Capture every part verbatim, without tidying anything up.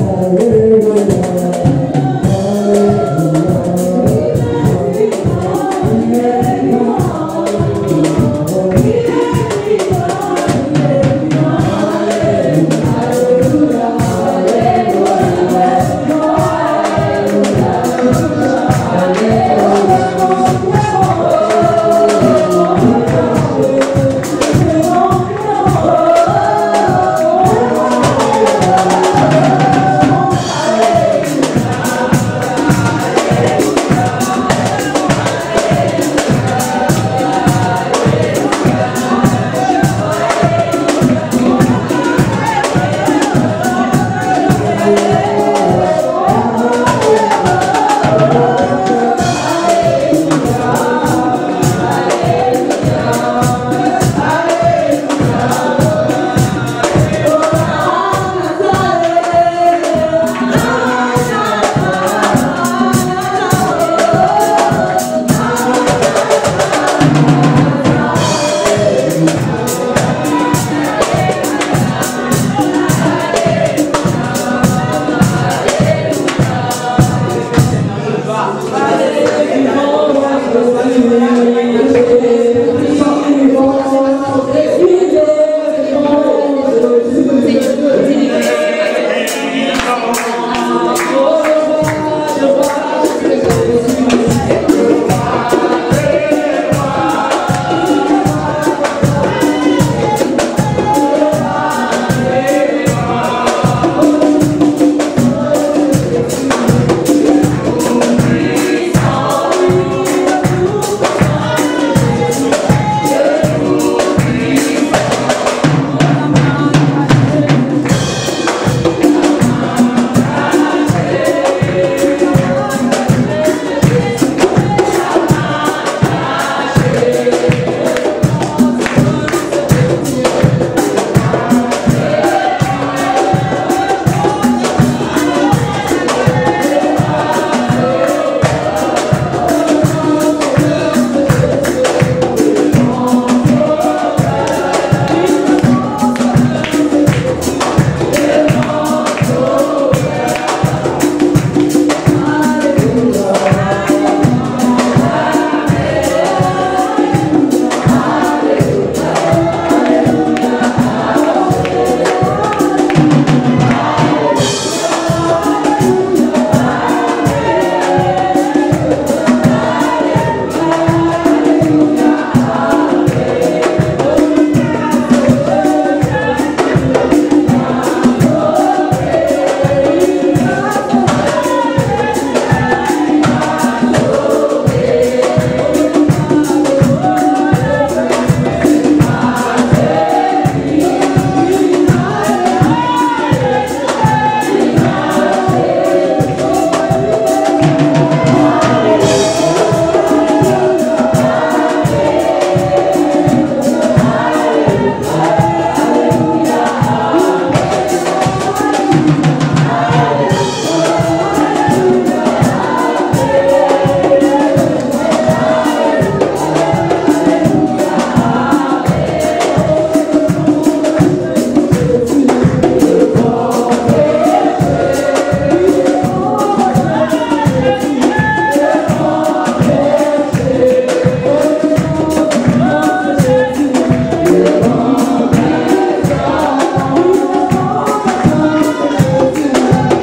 Thank you.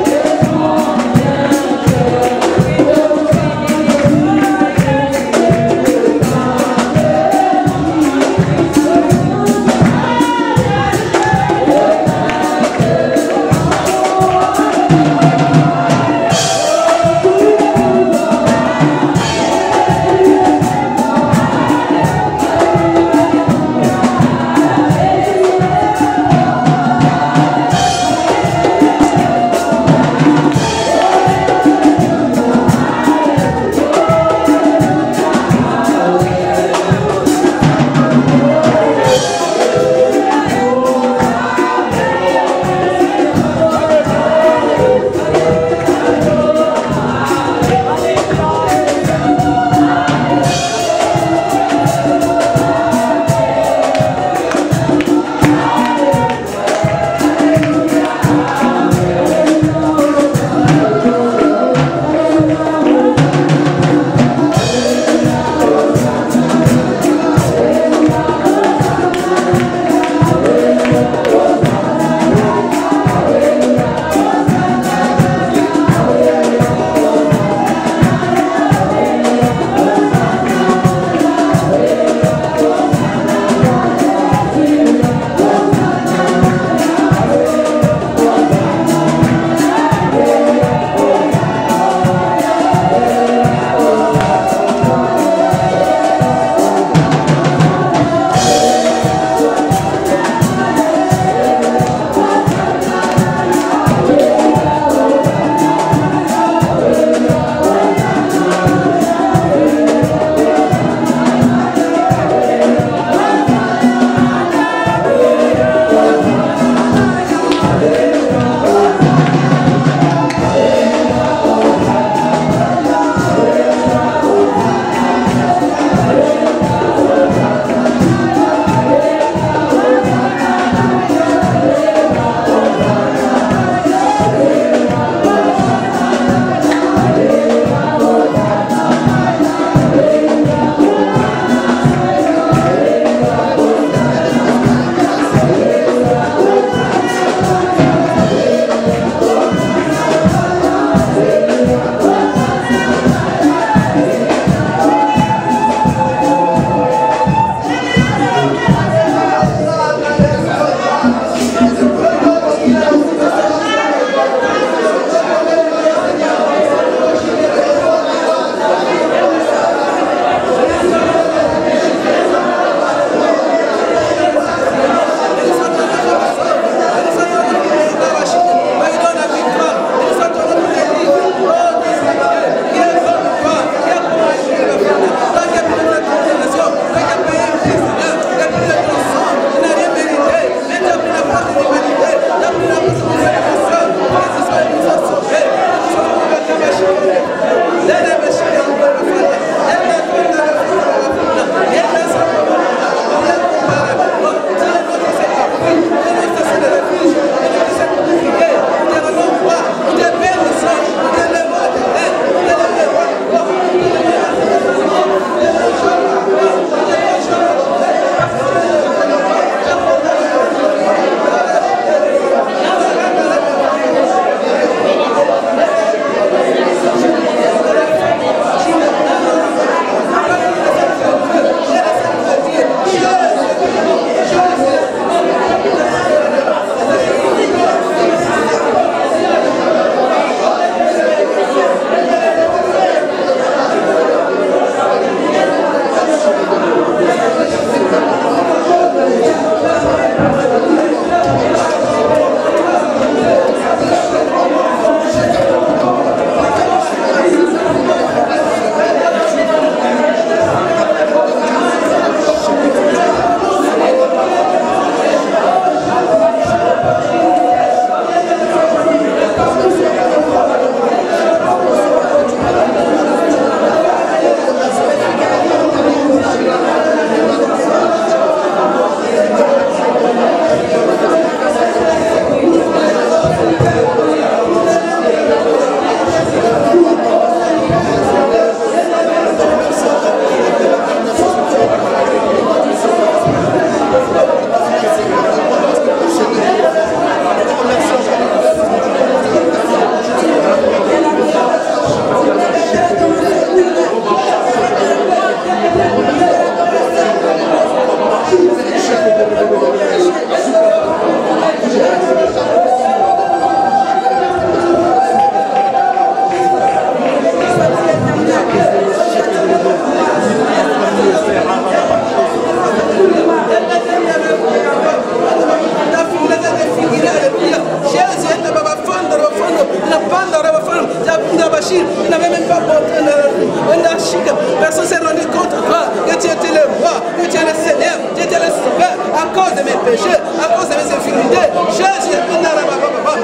n'avait même pas porté un chic. Personne s'est rendu compte de toi, que tu étais le roi, que tu es le Seigneur, tu étais le sauveur à cause de mes péchés, à cause de mes infidélités. Jésus, à cause de mes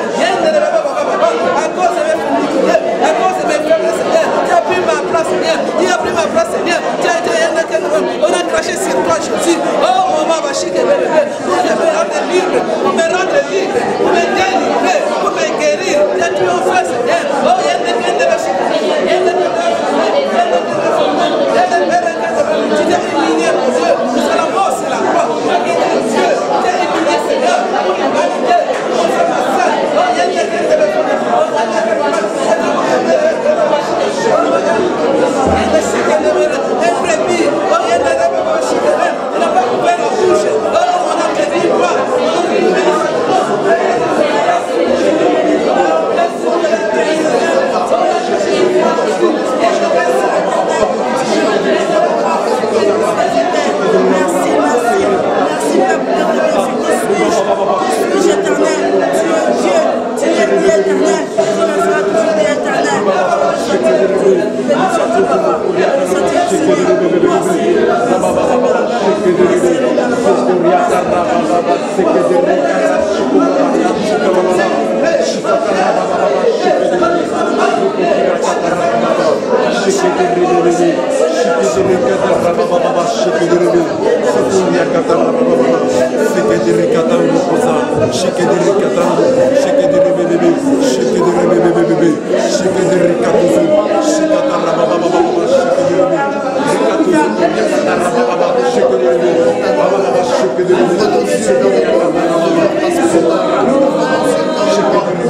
infidélités, à cause de mes faiblesses, Seigneur, tu as pris ma place, Seigneur, tu as pris ma place, Seigneur, tu as été un on a craché sur toi, Jésus. Oh, maman, va chier, bébé, pour me rendre libre, pour me rendre libre, pour me délivrer, pour me guérir. Tu as triomphé, Seigneur. Oh, il y a des gens de la chic, il y a des gens de la chic, il y a des gens de la chic, il y a des gens de la chic. Tu t'es humilié, mon Dieu, c'est la mort, c'est la croix. Tu as guéri le Dieu, tu t'es humilié, Seigneur, pour l'humanité, pour faire ma salle. Oh, il y a des gens de la chic, il y a des gens de la il n'a pas coupé la bouche. Oh, on a dit quoi? Merci, merci, merci, peuple de Dieu. Suis-je éternel? Tu es Dieu, tu es Dieu éternel, tu resteras toujours Dieu éternel.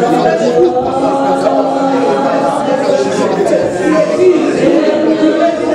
Thank you.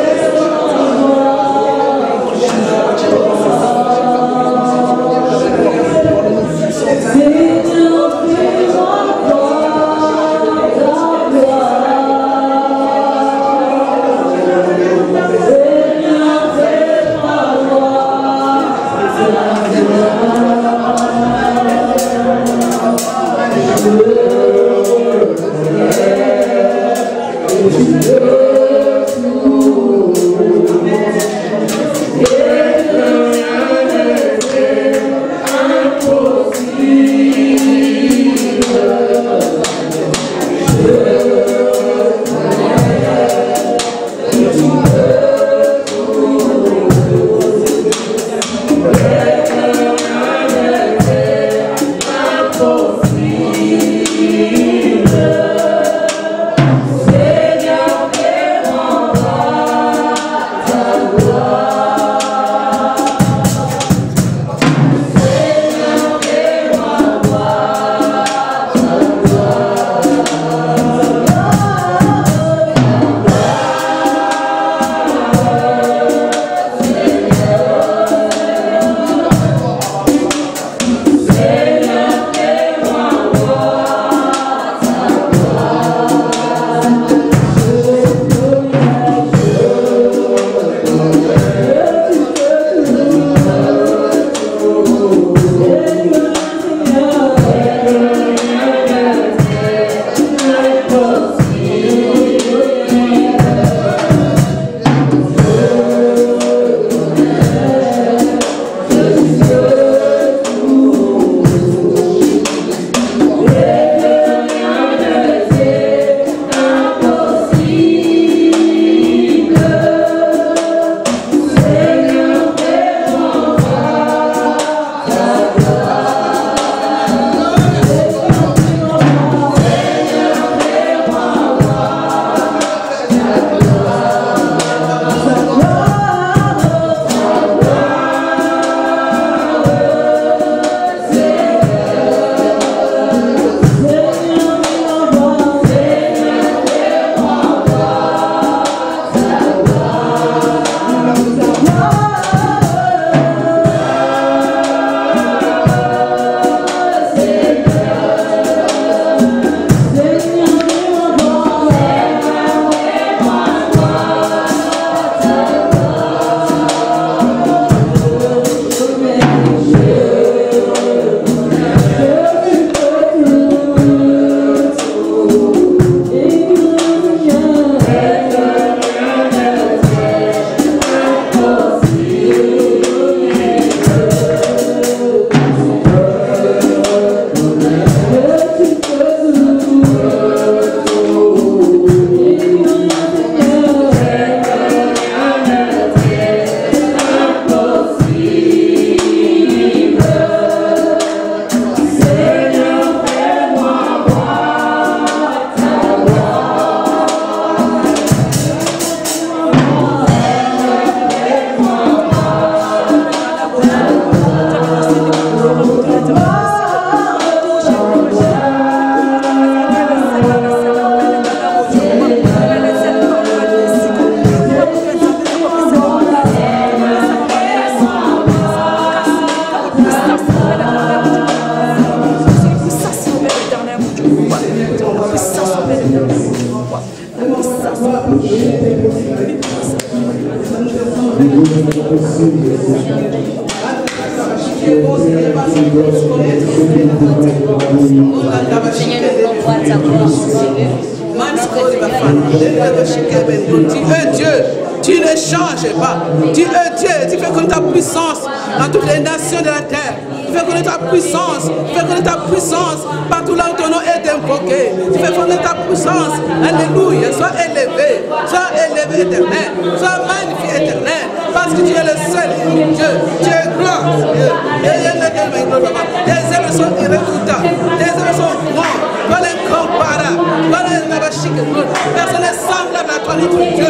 Tu es Dieu, tu ne changes pas. Tu es Dieu, tu fais connaître ta puissance dans toutes les nations de la terre. Tu fais connaître ta puissance, tu fais connaître ta puissance partout là où ton nom est invoqué. Tu fais connaître ta puissance. Alléluia, sois élevé, sois élevé éternel, sois magnifié éternel, parce que tu es le seul Dieu. Tu es gloire, Dieu. Tes œuvres sont irréfutables, tes œuvres sont grandes, toi l'incomparable, toi l'incomparable. Personne n'est semblable à toi, notre Dieu.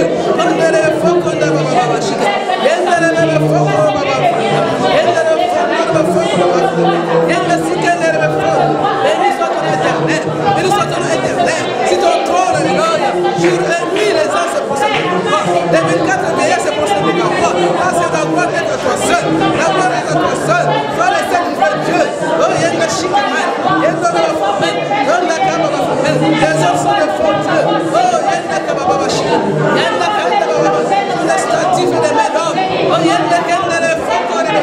Si ton trône, alléluia, jour et nuit, les ans se procèdent de toi. Les vingt-quatre veillées se procèdent de toi. Là, c'est la gloire d'être à toi seul. La gloire d'être à toi seul. Toi, le seul vrai Dieu. Oh, il y a une chicaman. Il y a une femme. Donne la carte à la femme. Les hommes sont de faux Dieu. Oh, il y a une carte à la chicaman. Il y a une carte à la femme. Les statifs et les médailles. Oh, il y a une carte à la femme. Toi, tu es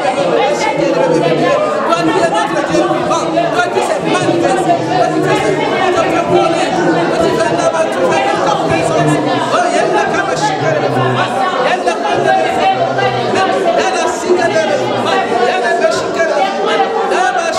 notre Dieu vivant. Toi, tu sais manifester. Toi, tu fais ce que tu fais pour lui. Toi, tu fais là-bas, tu fais ta puissance. Oh, il y a une carte à la chicaman. Il y a une carte à la femme. Il y a la chicaman. Il y a la chicaman. Il y a la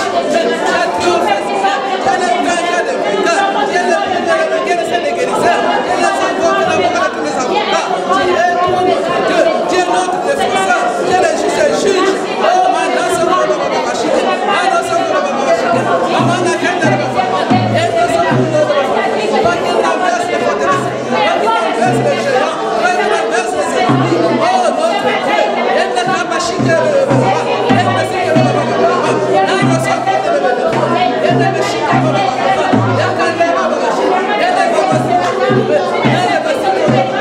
Tu es notre défenseur, tu es le juste juge. Oh, maintenant, c'est moi, papa, chic. Maintenant, c'est moi, papa, chic. Maman, la carte de la papa. Et nous sommes nous, papa. Pas qu'il n'inverse les forteresses, pas qu'il n'inverse les géants, pas qu'il n'inverse les ennemis. Oh, notre Dieu. Et la papa, chic, le papa. Et la chic, le papa, papa. Là, nous sommes nous, papa. Et la chic, le papa, papa. Et la carte de la papa, chic. Et la papa, chic, le papa. Et la papa, chic, le papa.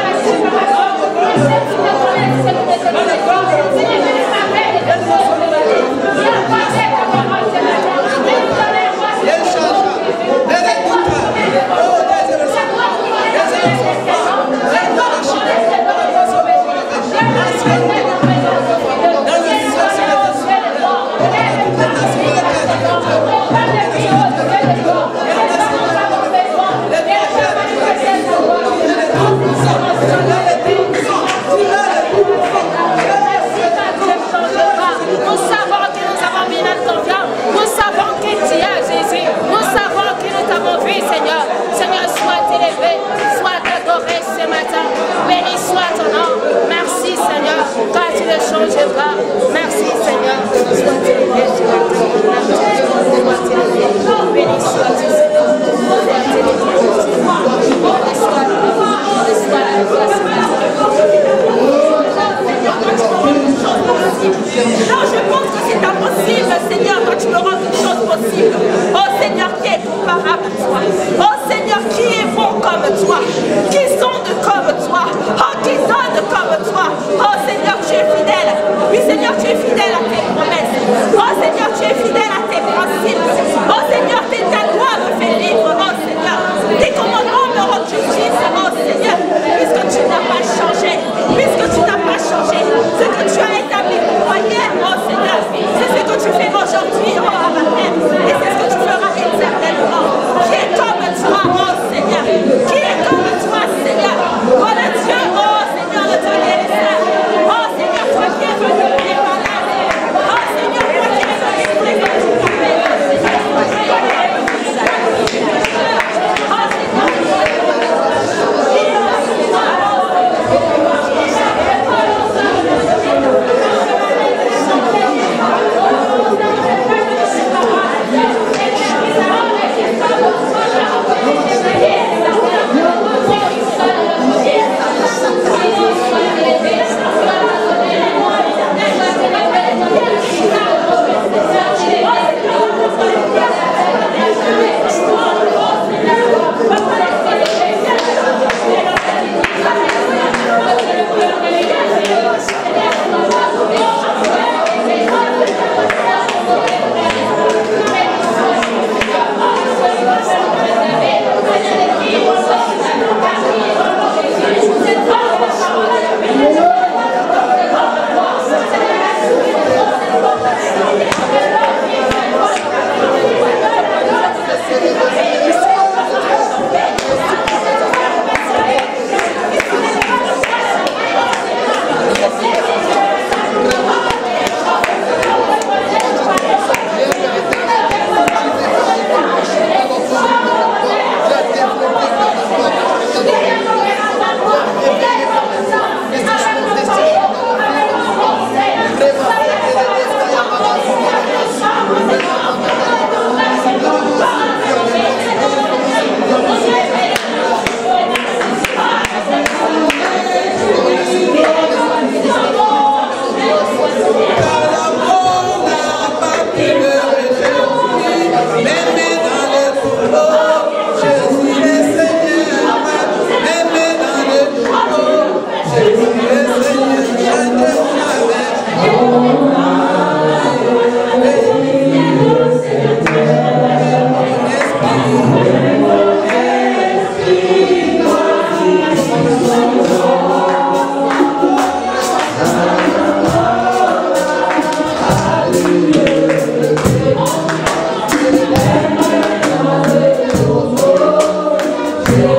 Qui est comme toi, Seigneur? Qui est comme toi, Seigneur?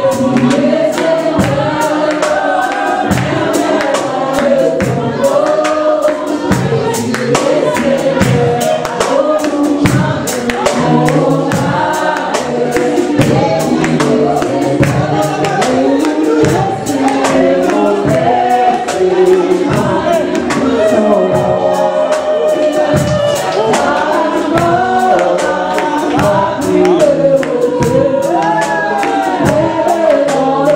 Oh,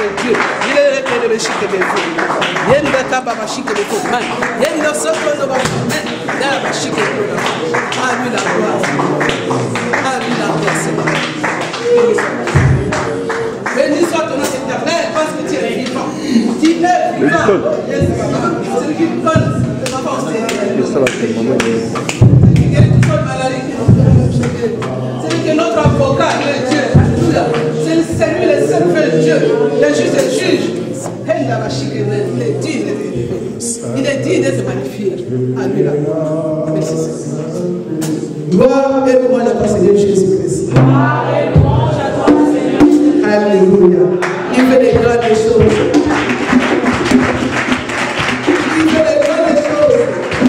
Dieu. Il est le Père de Chic et Béfou. Il y a une belle Chic et Béfou. Il y a une autre sorte de Chic et Béfou. À lui la gloire. À lui la gloire, Seigneur. Béni soit ton nom éternel parce que tu es vivant. Tu es vivant. Celui qui donne le enfant au Seigneur. C'est que notre avocat, le Dieu, c'est lui le seul vrai Dieu, le juge des juges. Il est digne, il est digne d'être magnifié. Alléluia. Merci Seigneur. Gloire et louange à ton Seigneur Jésus-Christ. Gloire et louange à ton Seigneur. Alléluia. Il fait des grandes choses. Il fait des grandes choses.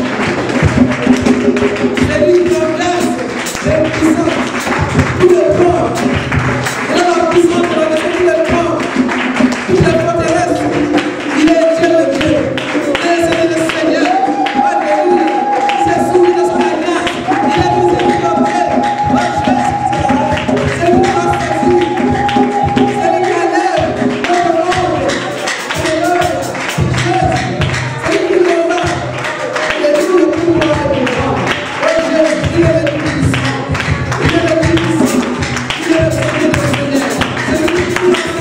C'est lui qui remplace les puissants. Tout le corps. Il a la puissance pour enlever tout le corps. Toutes les forteresses. Il est Dieu de Dieu. Il est le Seigneur des Seigneurs. Alléluia. C'est soumis de son alliance. Il est miséricordieux. C'est lui qui a choisi. C'est lui qui enlève notre monde. Alléluia. C'est lui qui nous bat. Il est tout le pouvoir et le pouvoir. Oh Jésus, il est le puissant. Il est le puissant. Il est le Seigneur des Seigneurs. C'est lui qui nous bat.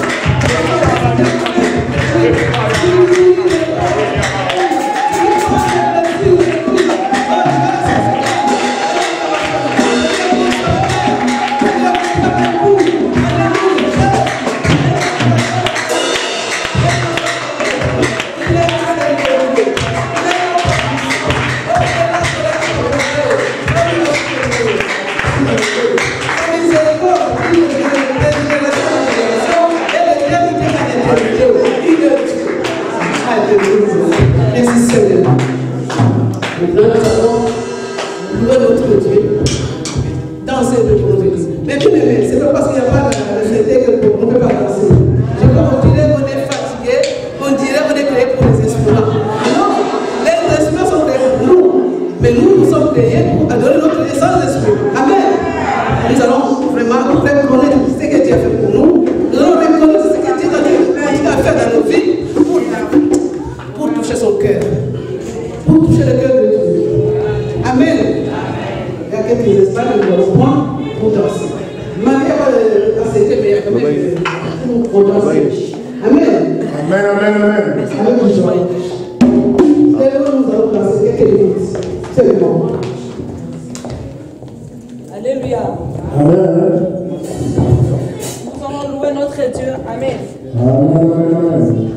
Merci Seigneur. Maintenant, nous allons louer notre Dieu, danser de bon Dieu. Mais bien aimé, c'est pas parce qu'il n'y a pas de C D qu'on ne peut pas danser. Je crois qu'on dirait qu'on est fatigué, on dirait qu'on est créé pour les instruments. Non, les instruments sont créés pour nous. Mais nous, nous sommes créés pour adorer notre Dieu sans instruments. Amen. Nous allons vraiment reconnaître ce que Dieu a fait pour nous. Nous allons reconnaître ce que Dieu a fait dans nos vies. Pour toucher son cœur, pour toucher le cœur de Dieu. Amen. Il y a quelques instants, nous allons prendre pour danser. Marie va danser, mais il y a quand même pour danser. Amen. Amen, amen, amen. Avec joie. Nous allons danser quelques minutes. C'est le moment. Alléluia. Amen. Nous allons louer notre Dieu. Amen. Amen, amen.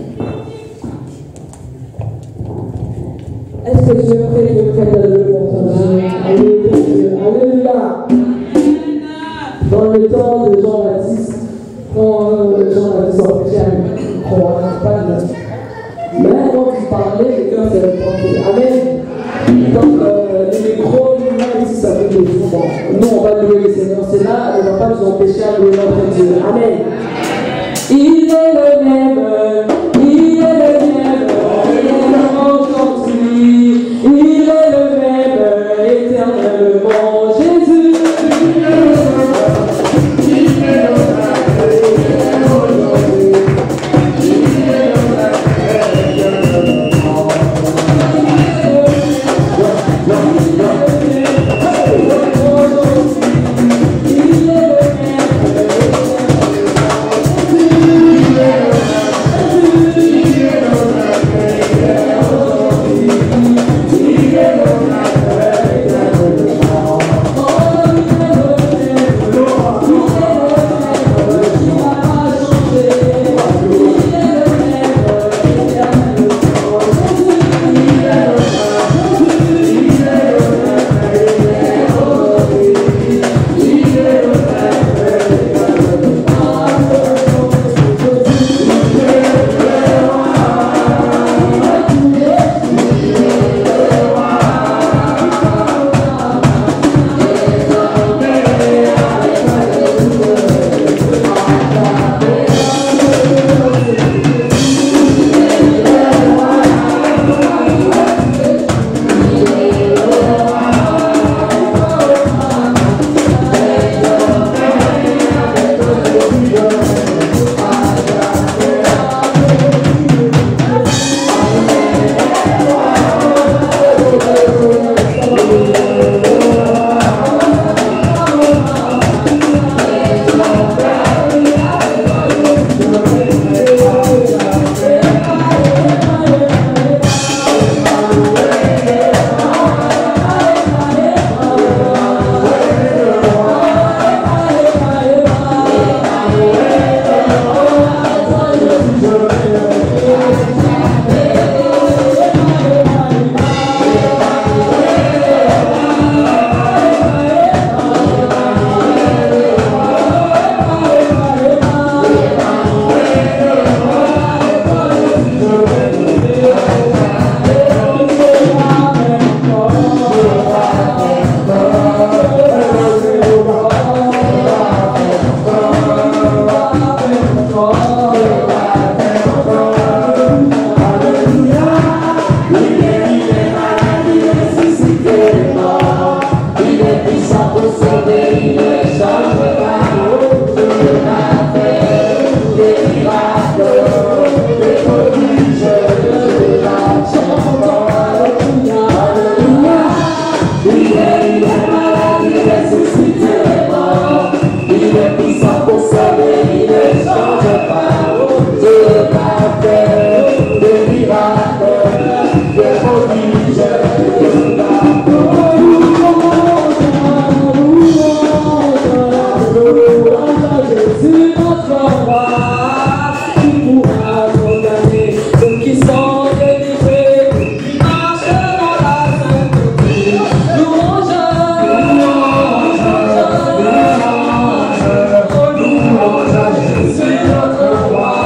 Est-ce que Dieu fait que près de le Alléluia. Alléluia. Dans le temps de Jean-Baptiste, quand Jean-Baptiste empêchait à croire pas de mais quand il parlait, les cœurs s'est répandu. Amen. Donc euh, les micros, même si ça fait des jours, nous on va louer le Seigneur, c'est là, on ne va pas nous empêcher à louer notre Dieu. Amen. Il est le même, il est le même, il est aujourd'hui, il est le même, éternellement, Jésus. Il est le même, il est le même, aujourd'hui, il est le même, éternellement. Il est le même. puissant pour sauver, il ne change pas. Dieu va faire des miracles, des prodiges, des miracles. Jésus notre roi, qui pourra condamner ceux qui sont délivrés, qui marchent dans la sainteté. Louange, louange, louange à Jésus notre roi.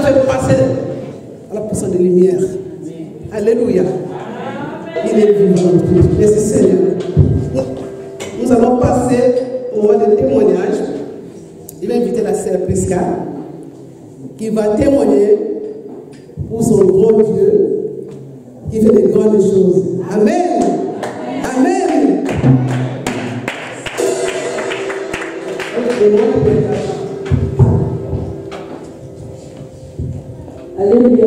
fait passer à la puissance de lumière. Alléluia. Il est vivant. Merci Seigneur. Nous allons passer au moment de témoignage. Je vais inviter la sœur Prisca qui va témoigner pour son grand Dieu qui fait de grandes choses. Amen. Amen. Alléluia.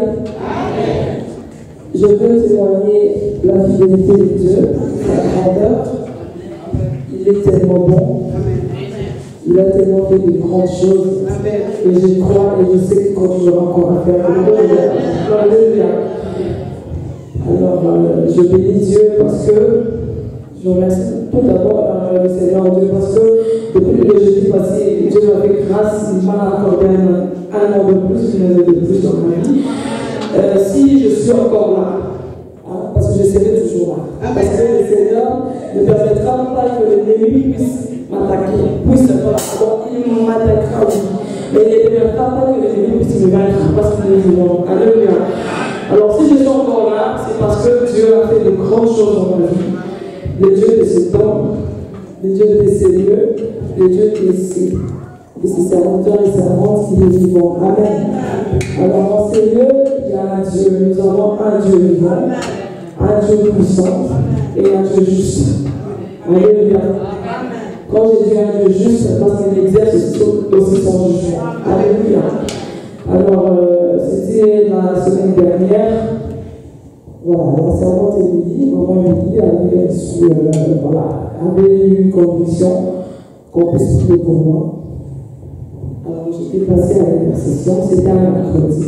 Je veux témoigner la fidélité de Dieu, sa grandeur. Il est tellement bon. Il a tellement fait de grandes choses. Et je crois et je sais qu'il continuera encore à faire. Alléluia. Alors, euh, je bénis Dieu parce que je remercie tout d'abord euh, le Seigneur Dieu parce que depuis le jeudi passé, Dieu m'a fait grâce, il m'a accordé un, un an de plus, une année de plus dans ma vie. Euh, si je suis encore là, hein, parce que je serai toujours là, parce que le Seigneur ne permettra pas que l'ennemi puisse m'attaquer, puisse voilà, donc il m'attaquera aussi. Mais il ne permettra pas que l'ennemi puisse me vaincre parce qu'il est vivant. Alléluia. Alors si je suis encore là, c'est parce que Dieu a fait de grandes choses dans ma vie. Le Dieu de ce temps, le Dieu de ces lieux, le Dieu de ces, de ces serviteurs et servantes qui est vivant. Amen. Alors dans ces lieux, il y a un Dieu. Nous avons un Dieu vivant, un Dieu puissant et un Dieu juste. Alléluia. Quand j'ai dit un Dieu juste, c'est parce qu'il exerce aussi son jugement. Alléluia. Alors, euh, c'était la semaine dernière. Voilà, la servante Émilie, maman Émilie, avait, su, euh, voilà, avait eu une condition qu'on puisse prier pour moi. Alors, j'étais passée à l'intercession, c'était un mercredi.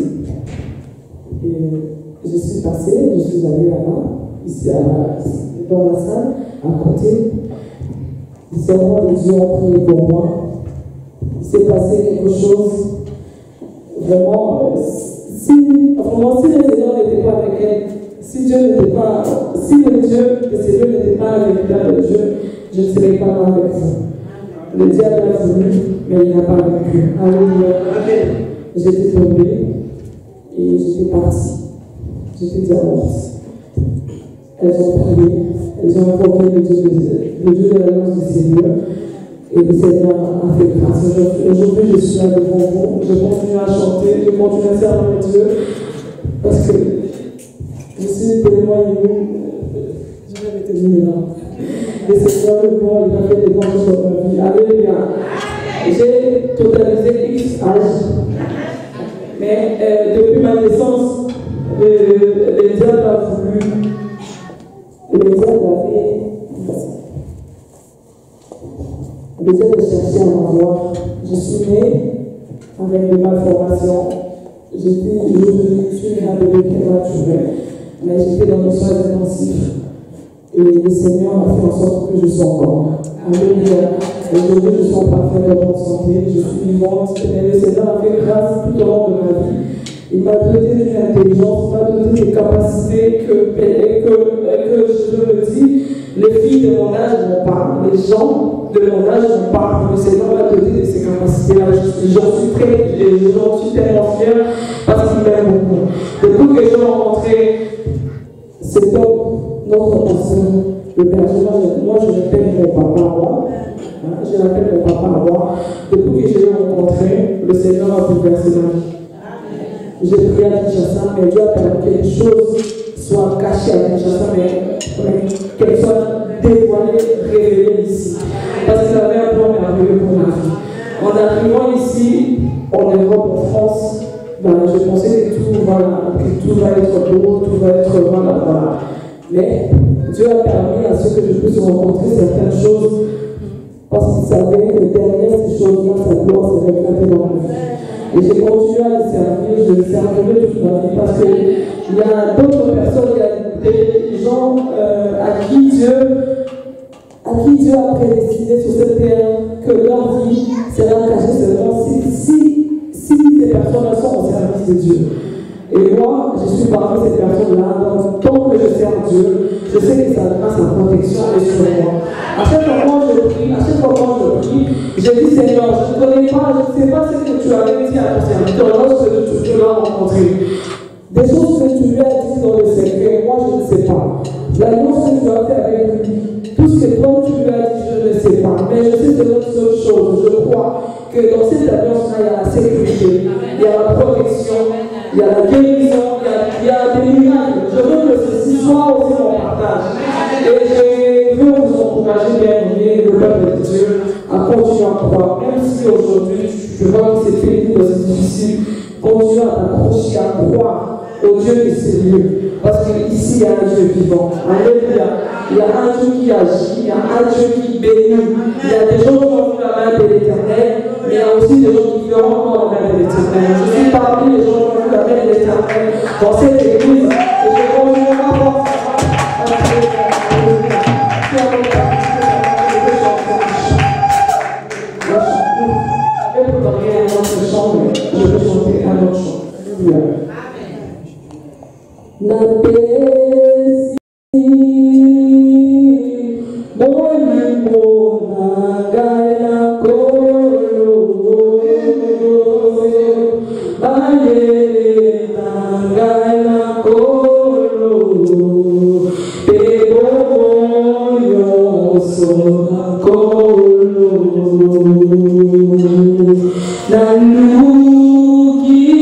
Et je suis passée, je suis allée là-bas, ici, à la, dans la salle, à côté. Les servants de Dieu ont prié pour moi. Il s'est passé quelque chose. Vraiment, euh, si, vraiment, si le Seigneur n'était pas avec elle, si Dieu n'était pas, si le Dieu, le Seigneur n'était pas avec elle, Dieu, je ne serais pas là avec vous. Le diable a voulu, mais il n'a pas vaincu. Alléluia. J'étais tombée et j'étais partie. J'étais diamante. Elles ont prié, elles ont invoqué le Dieu de, le Dieu de l'alliance du Seigneur. Et le Seigneur a fait grâce. Aujourd'hui, je suis là devant vous. Je continue à chanter, je continue à servir Dieu. Parce que je suis témoin ému. Je vais m'éteindre là. Le Seigneur est bon, il a fait des grandes choses dans ma vie. Alléluia. J'ai totalisé X âge. Mais euh, depuis ma naissance, le, le diable a voulu. Le diable avait. Le diable cherchait à m'avoir. Je suis née avec de malformations. J'étais, je suis un bébé prématuré, mais j'étais dans le soin intensif. Et le Seigneur a fait en sorte que je sois encore. Alléluia. Aujourd'hui, je suis en parfaite bonne santé, je suis vivante, mais le Seigneur a fait grâce tout au long de ma vie. Il m'a donné une intelligence, il m'a donné des capacités que, que, que je me dis, les filles de mon âge m'en parlent, les gens de mon âge m'en parlent. Le Seigneur m'a donné ces capacités-là. J'en suis très, j'en suis tellement fière parce qu'il m'aime beaucoup. Depuis que j'ai rencontré cet homme, notre pasteur, le Père, moi je l'appelle mon papa à moi. Hein, je l'appelle mon papa à moi. Depuis que je l'ai rencontré, le Seigneur a bouleversé ma vie. J'ai prié à Kinshasa, mais Dieu a permis que les choses soient cachées à Kinshasa, mais qu'elles soient dévoilées, révélées ici. Parce qu'il avait un plan merveilleux pour ma vie. En arrivant ici, en Europe, en France, ben, je pensais que tout, voilà, que tout va être beau, tout va être voilà, voilà. Mais Dieu a permis à ce que je puisse rencontrer certaines choses parce qu'il savait que derrière ces choses-là, sa gloire s'est révélée dans ma vie. Et j'ai continué à le servir, je le servirai toute ma vie parce qu'il y a d'autres personnes, il y a des gens euh, à qui Dieu à qui Dieu a prédestiné sur cette terre que leur vie sera cachée seulement si, si, si ces personnes-là sont au service de Dieu. Et moi, je suis parmi ces personnes-là, donc tant que je sers Dieu, je sais que sa grâce, sa protection est sur moi. À chaque moment je prie, à chaque moment je prie, J'ai dit, Seigneur, je ne connais pas, je ne sais pas ce que tu avais dit à ton serviteur lorsque tu l'as rencontré. Des choses que tu lui as dit dans le secret, moi je ne sais pas. L'alliance que tu as fait avec lui, tout ce que toi tu lui as dit, je ne sais pas. Mais je sais de une seule chose, je crois que dans cette alliance-là, il y a la sécurité, il y a la protection, il y a la guérison, il y a, il y a des miracles. Je veux que ceci soit aussi mon partage. Et je veux vous encourager, bien aimé, le peuple de Dieu, à continuer à croire. Même si aujourd'hui, je vois que c'est pénible, c'est difficile, continue à t'accrocher, à croire au Dieu de ces lieux. Parce qu'ici, il y a un Dieu vivant. Alléluia. Il y a un Dieu qui agit, il y a un Dieu qui bénit. Il y a des gens qui ont vu la main de l'Éternel, mais il y a aussi des gens qui verront encore la main de l'Éternel. Je suis parmi les gens qui ont vu la main de l'Éternel dans cette église. Et je continuerai à voir ça. Je peux parler un autre chant, mais je vais chanter un autre chant. Alléluia. Na pesi moni mona gaya kolo baye na gaya kolo pebo yo so kolo na lugi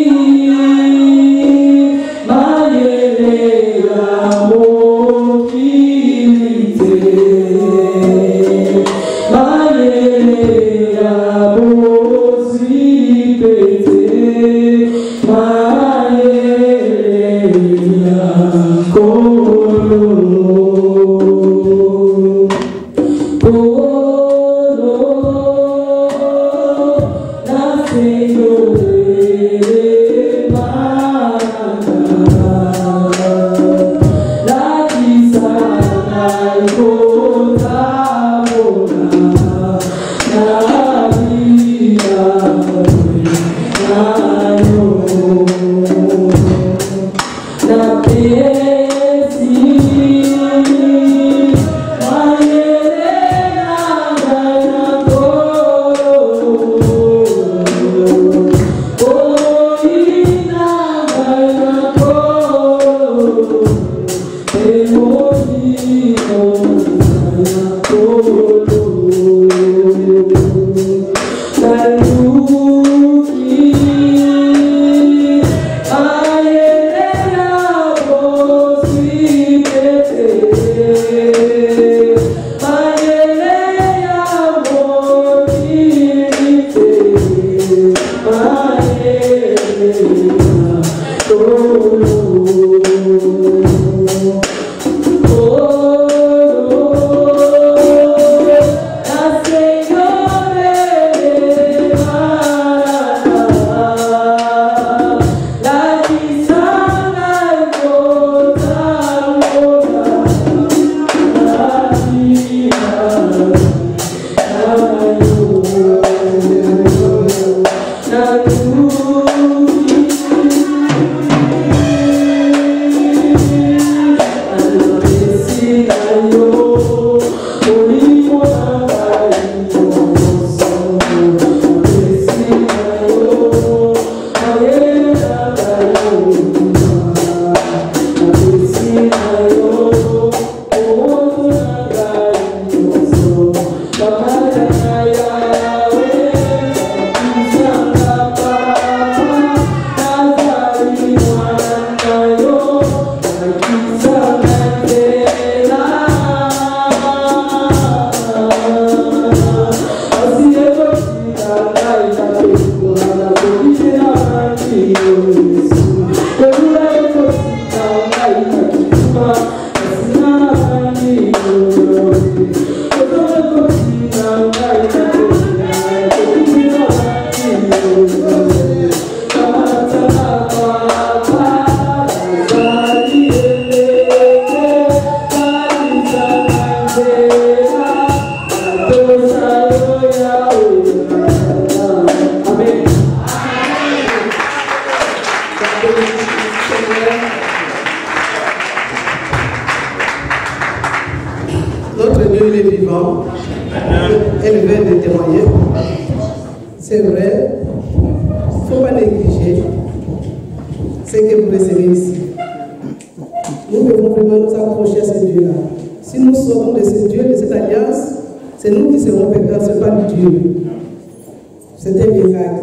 elle vient de témoigner. C'est vrai, il ne faut pas négliger ce que vous recevez ici. Nous devons vraiment nous accrocher à ce Dieu-là. Si nous sortons de ce Dieu, de cette alliance, c'est nous qui serons perdants, ce n'est pas le Dieu. C'est un miracle.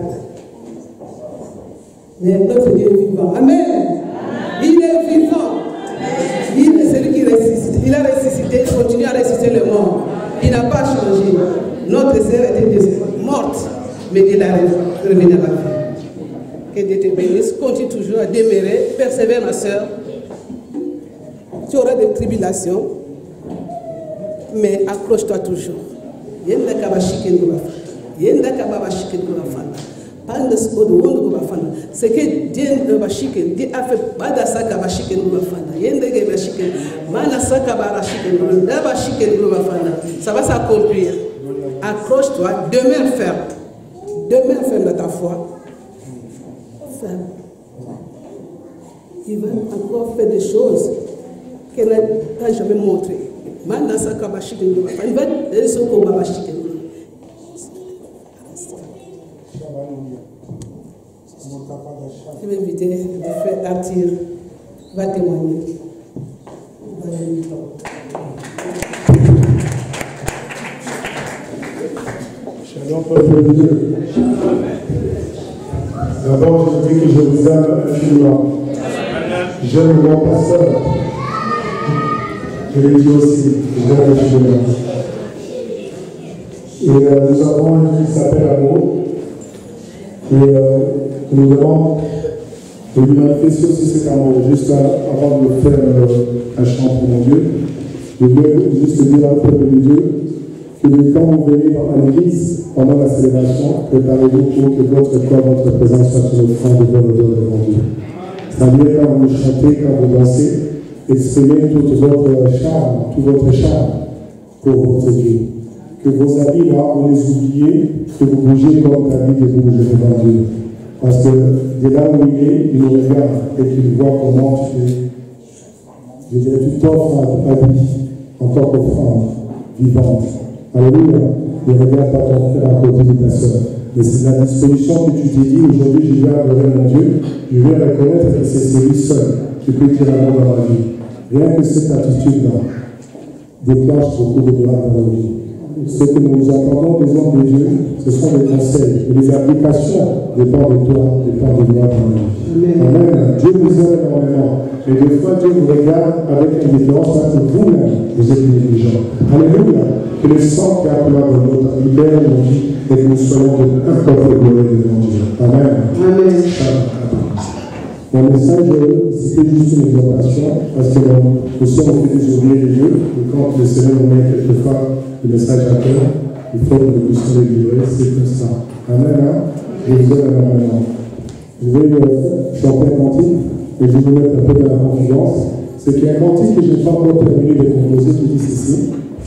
Mais notre Dieu est vivant. Amen. Il est vivant. Il est celui qui ressuscite. Il a ressuscité, il continue à ressusciter le mort. Il n'a pas changé. Notre sœur était morte, mais il a revenu à la vie. Que Dieu te bénisse. Continue toujours à demeurer. Persévère, ma sœur. Tu auras des tribulations, mais accroche-toi toujours. Yenda kabashike ngubafana. Yenda kabashike ngubafana. Panda spodo wondo ngubafana. C'est que Dieu ngubashike, Dieu a fait bada saka bashike ngubafana. Yenda gebashike, mana saka barashike ngubafana. Bashike ngubafana. Ça va s'accomplir. Accroche-toi, demeure ferme. Demeure ferme dans ta foi. Ferme. Il va encore faire des choses qu'elle n'a jamais montré. Maintenant, ça va chiquer. Il va aller sur le combat. Je vais inviter le frère Arthur. Il va témoigner. Shalom, peuple de Dieu. D'abord, je dis que je vous aime infiniment. J'aime mon pasteur. Je l'ai dit aussi, j'aime infiniment. Et euh, nous avons un qui s'appelle Amour. Et euh, nous demandons de lui manifester aussi cet amour. Juste avant de faire euh, un chant pour mon Dieu, je veux juste dire au peuple de Dieu que quand vous venez dans l'église pendant la célébration, préparez-vous pour que votre corps, votre présence soit une offrande de bonne odeur devant Dieu. C'est-à-dire quand vous chantez, quand vous dansez, exprimez tout votre charme, tout votre charme pour votre Dieu. Que vos habits là, vous les oubliez, que vous bougez comme David et vous bougez devant Dieu. Parce que de là où il est, il nous regarde et qu'il voit comment tu es. Je dirais, tu t'offres à vie en tant qu'offrande vivante. Alléluia. Ne regarde pas ton frère à côté de ta soeur. Mais c'est la disposition que tu t'es dit, aujourd'hui je viens adorer mon Dieu, je viens reconnaître que c'est celui seul qui peut dire l'amour dans ma vie. Rien que cette attitude-là déclenche beaucoup de miracles dans la vie. Ce que nous entendons des hommes de Dieu, ce sont des conseils. Et les applications dépendent de toi, dépendent de moi dans la vie. Amen. Amen. Dieu vous aime énormément. Mais des fois, Dieu vous regarde avec indifférence parce que vous-même, vous êtes négligents. Alléluia. Que le sang qui a coulé dans notre libère nos vies et que nous soyons de incroyables gloire devant Dieu. Amen. Amen. Mon message, c'était juste une exhortation parce que nous sommes obligés de oublier les lieux. Et quand le Seigneur nous met quelquefois le message à cœur, il faut que nous puissions le livrer. C'est comme ça. Amen. Hein? Je vous aime énormément. Je vais euh, chanter un cantique et je vais vous mettre un peu dans la confidence. C'est qu'il y a un cantique que je n'ai pas encore terminé de composer qui dit ceci.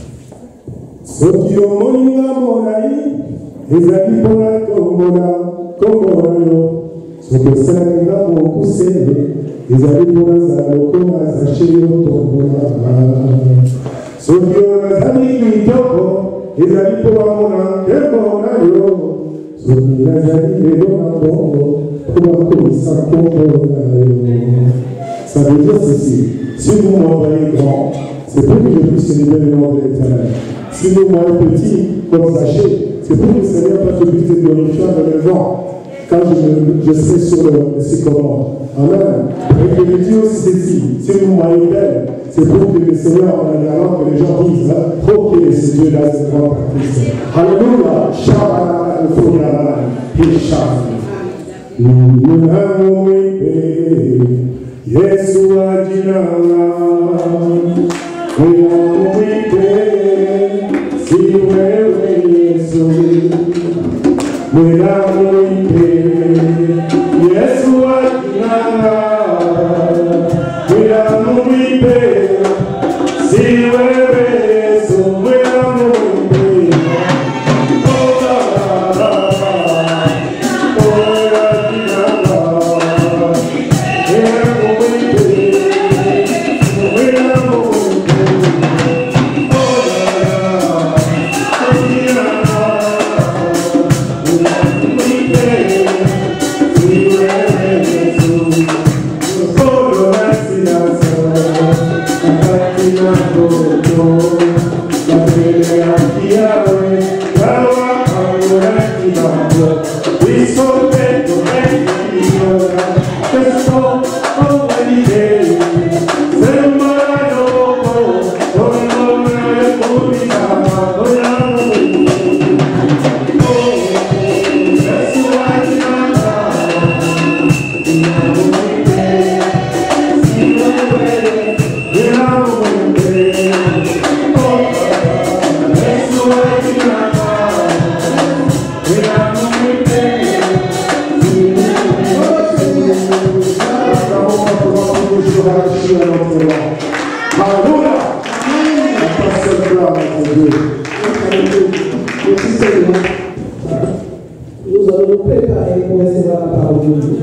Soki omoninga molai, ezali mpona tombola kombo na yo. Soki osalinga mokuse, ezali mpona zala lokola zache yo tombola. Soki ozali kitoko, ezali mpo bamona nkembo na yo. Soki nazali lelo na bongo, mpo bakomisa kombo na yo. Ça veut dire ceci, si vous m'envoyez grand, c'est pour que je puisse célébrer le nom de l'Éternel. Si vous m'envoyez petit, comme Zaché, c'est pour que le Seigneur fasse le but de glorifier dans le vent, quand je, je serai sur le, le sycomore. Amen. Et que le Dieu aussi ceci, si vous m'envoyez belle, c'est pour que le Seigneur, en regardant, que les gens disent, ok, ce Dieu-là, c'est grand Christ. Alléluia. Shabbat, le faux il chante. Yesu ajinala, mwamwite, si wewe Yesu, mwamwite, Yesu ajinala, mwamwite, si wewe Yesu, mwamwite. Yeah. Seigneur, nous allons nous préparer pour recevoir la parole de Dieu.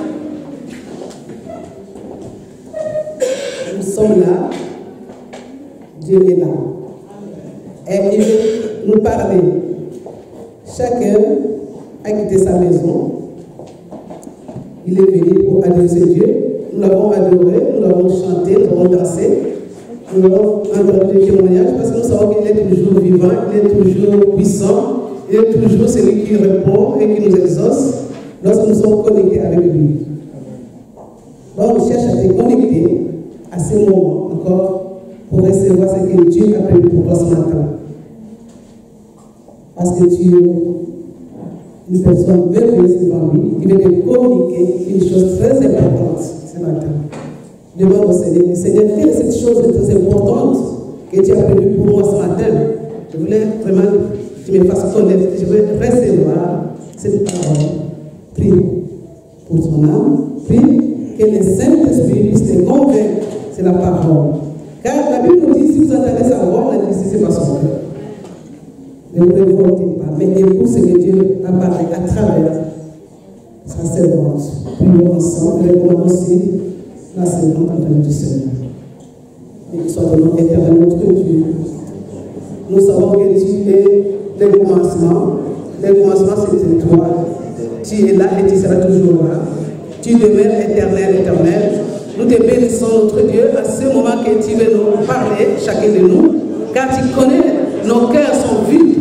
Nous sommes là, Dieu est là. Et il veut nous parler. Chacun a quitté sa maison. Il est venu pour adorer Dieu. Nous l'avons adoré, nous l'avons chanté, nous l'avons dansé. Nous avons entendu des témoignages parce que nous savons qu'il est toujours vivant, il est toujours puissant, il est toujours celui qui répond et qui nous exauce lorsque nous sommes connectés avec lui. Donc, on cherche à te connecter à ce moment encore pour recevoir ce que Dieu a prévu pour toi ce matin. Parce que tu es une personne merveilleuse devant lui, il veut te communiquer une chose très importante ce matin. Demande au Seigneur, Seigneur, quelle est cette chose très importante que tu as prévue pour moi ce matin? Je voulais vraiment que tu me fasses connaître, je veux recevoir cette parole. Prie pour ton âme, prie que le Saint-Esprit puisse te convaincre, c'est la parole. Car la Bible nous dit, si vous entendez sa voix, n'intristez pas son cœur. Ne vous révoltez pas, mais écoutez ce que Dieu a parlé à travers sa servante. Prions ensemble, répondons aussi la servante entendue du Seigneur. Et qu'il soit de notre éternel, notre Dieu. Nous savons que tu es le commencement. Le commencement, c'est toi. Tu es là et tu seras toujours là. Tu demeures éternel, éternel. Nous te bénissons, notre Dieu, à ce moment que tu veux nous parler, chacun de nous, car tu connais, nos cœurs sont vides.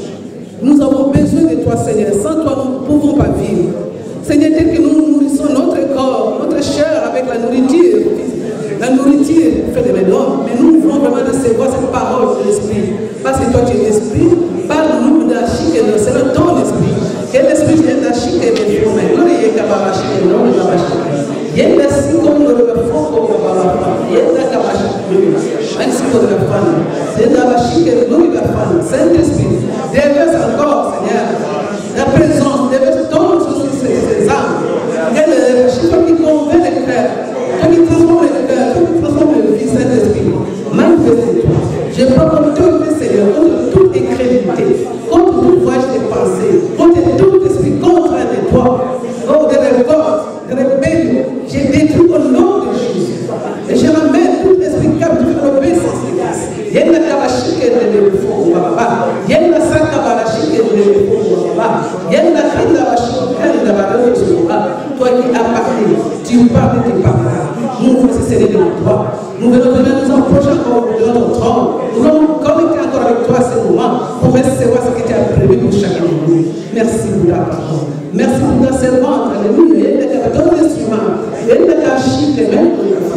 Nous avons besoin de toi, Seigneur. Sans toi, nous ne pouvons pas vivre. Seigneur, dès que nous nourrissons notre corps, notre chair avec la nourriture, la nourriture fait de l'homme, mais nous voulons vraiment recevoir cette parole de l'Esprit. Parce que toi, tu es l'Esprit, parle-nous de la chic et de c'est le ton esprit. Que l'Esprit vienne de la chic et de l'homme. Nous ne sommes pas la chic et de l'homme, la chic. Il y a des signes de la femme, il y a des capacités. Un signe de la femme. C'est de la chic et de l'homme, la femme. Saint-Esprit, déverse encore, Seigneur, la présence, déverse ton sur ces âmes. Et le chiffre qui convainc les cœurs, qui transforme les cœurs, qui transforme le vie, Saint-Esprit. Manifeste-toi. Je prends comme autorité, Seigneur, contre toute incrédulité, contre tout voyage de pensée, contre tout esprit contraire de toi, oh, de révolte, de rébellion. Je détruis au nom de Jésus. Et je ramène tout esprit captif à l'obéissance de Christ. Il y a une kabachike de l'effort, il y a une sakabachike de l'effort, il y a une kabachike de l'effort. Toi qui as parlé, tu parles de tes paroles. Nous voulons se serrer de toi. Nous voulons nous approcher encore de notre trône. Nous voulons connecter encore avec toi à ce moment pour recevoir ce que tu as prévu pour chacun de nous. Merci pour ta parole. Merci pour ta servante. Alléluia. Il y a ton instrument. Il y a ta chic et même pour ta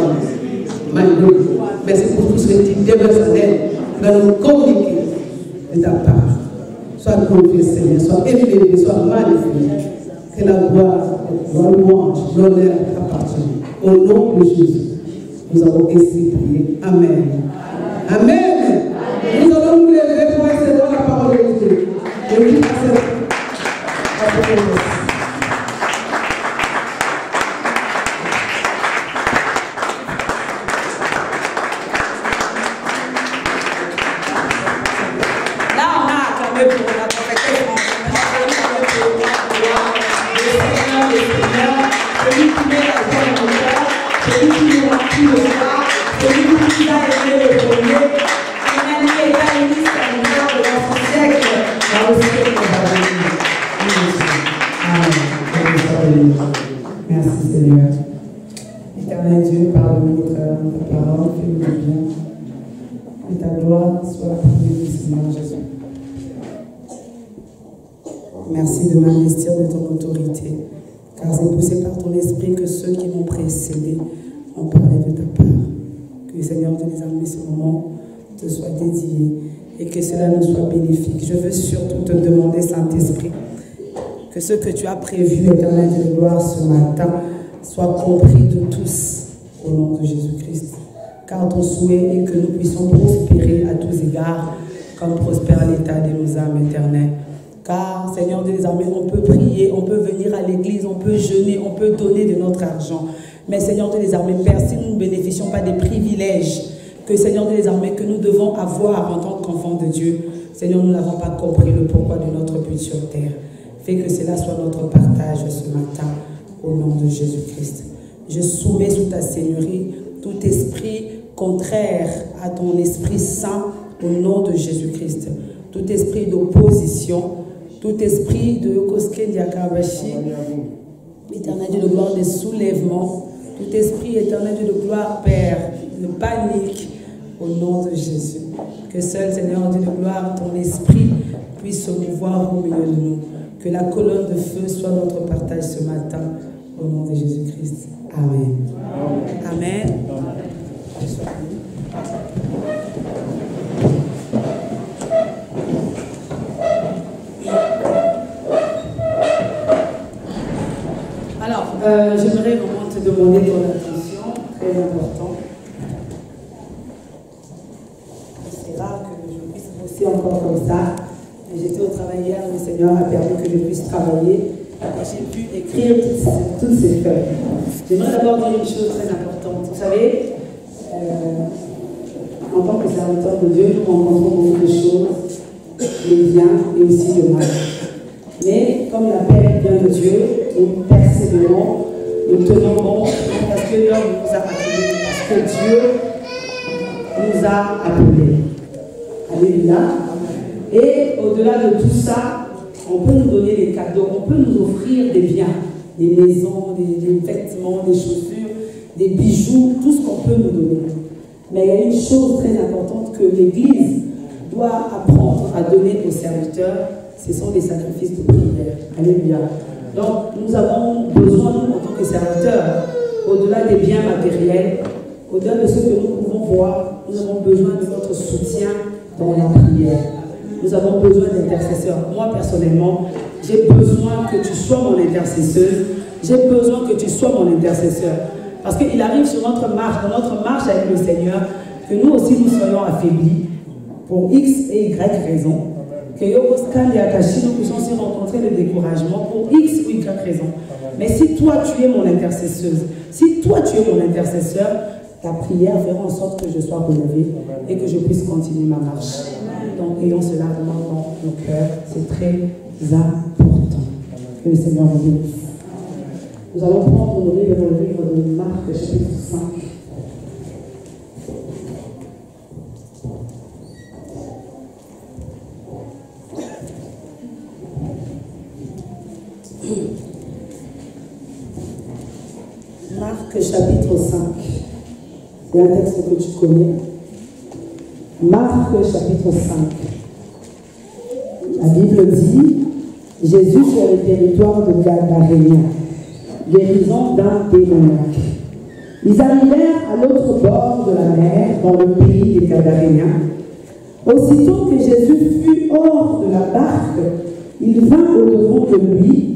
femme. Merci pour tout ce que tu déverses en elle. Tu vas nous communiquer de ta part. Sois glorifié, Seigneur. Sois élevé, sois magnifié. Que la gloire, la louange, l'honneur t'appartiennent. Au nom de Jésus, nous avons ainsi prié. Amen. Amen. Amen. Nous allons nous lever pour recevoir la parole de Dieu. Et oui, à cette Là, on a acclamé pour la prophétesse. Le Seigneur, celui qui met la joie dans le cœur, celui qui nous remplit le soir, celui qui a été le premier, et même qui est à l'unité Seigneur de notre siècle, dans le ciel de la vie. Amen. Merci Seigneur. Éternel Dieu, parle-nous au travers de ta parole, fais-nous du bien. Que ta gloire soit pour nous, Seigneur Jésus. Merci de m'investir de ton autorité, car c'est poussé par ton esprit que ceux qui m'ont précédé ont parlé de ta part. Que Seigneur de les armées, ce moment te soit dédié et que cela nous soit bénéfique. Je veux surtout te demander, Saint-Esprit, que ce que tu as prévu, éternel de gloire, ce matin, soit compris de tous au nom de Jésus-Christ. Car ton souhait est que nous puissions prospérer à tous égards, comme prospère l'état de nos âmes éternelles. Car, Seigneur des armées, on peut prier, on peut venir à l'église, on peut jeûner, on peut donner de notre argent. Mais, Seigneur des armées, Père, si nous ne bénéficions pas des privilèges que, Seigneur des armées, que nous devons avoir en tant qu'enfants de Dieu, Seigneur, nous n'avons pas compris le pourquoi de notre but sur terre. Fais que cela soit notre partage ce matin, au nom de Jésus-Christ. Je soumets sous ta seigneurie tout esprit contraire à ton Esprit Saint, au nom de Jésus-Christ. Tout esprit d'opposition, tout esprit de Koske Diakabashi, éternel Dieu de gloire, des soulèvements, tout esprit éternel Dieu de gloire, Père, de panique, au nom de Jésus. Que seul, Seigneur Dieu de gloire, ton esprit puisse se mouvoir au milieu de nous. Que la colonne de feu soit notre partage ce matin, au nom de Jésus-Christ. Amen. Amen. Amen. Alors, euh, j'aimerais vraiment te demander ton attention, très important. C'est rare que je puisse bosser encore comme ça. J'étais au travail hier, le Seigneur a permis que je puisse travailler et j'ai pu écrire toutes ces, toutes ces feuilles. J'aimerais d'abord dire une chose très importante. Vous savez, euh, en tant que serviteur de Dieu, nous rencontrons beaucoup de choses, les biens et aussi le mal. Mais comme l'appel vient de Dieu, nous persévérons, nous tenons bon, parce que l'homme nous a appelés, parce que Dieu nous a appelés. Alléluia. Et au-delà de tout ça, on peut nous donner des cadeaux, on peut nous offrir des biens, des maisons, des, des vêtements, des chaussures, des bijoux, tout ce qu'on peut nous donner. Mais il y a une chose très importante que l'Église doit apprendre à donner aux serviteurs, ce sont des sacrifices de prière. Alléluia. Donc, nous avons besoin, nous, en tant que serviteurs, au-delà des biens matériels, au-delà de ce que nous pouvons voir, nous avons besoin de votre soutien dans la prière. Nous avons besoin d'intercesseurs. Moi, personnellement, j'ai besoin que tu sois mon intercesseuse. J'ai besoin que tu sois mon intercesseur. Parce qu'il arrive sur notre marche, dans notre marche avec le Seigneur, que nous aussi nous soyons affaiblis pour X et Y raisons. Que nous puissions aussi rencontrer le découragement pour X ou Y raisons. Mais si toi tu es mon intercesseuse, si toi tu es mon intercesseur, ta prière fera en sorte que je sois relevé et que je puisse continuer ma marche. Donc ayons cela vraiment dans nos cœurs, c'est très important. Que le Seigneur vous bénisse. Nous allons prendre nos livres dans le livre de Marc, chapitre cinq. Marc chapitre cinq. C'est un texte que tu connais. Marc chapitre cinq. La Bible dit, Jésus sur le territoire de Gadaréen, guérison d'un démoniaque. Ils arrivèrent à l'autre bord de la mer, dans le pays des Gadaréens. Aussitôt que Jésus fut hors de la barque, il vint au-devant de lui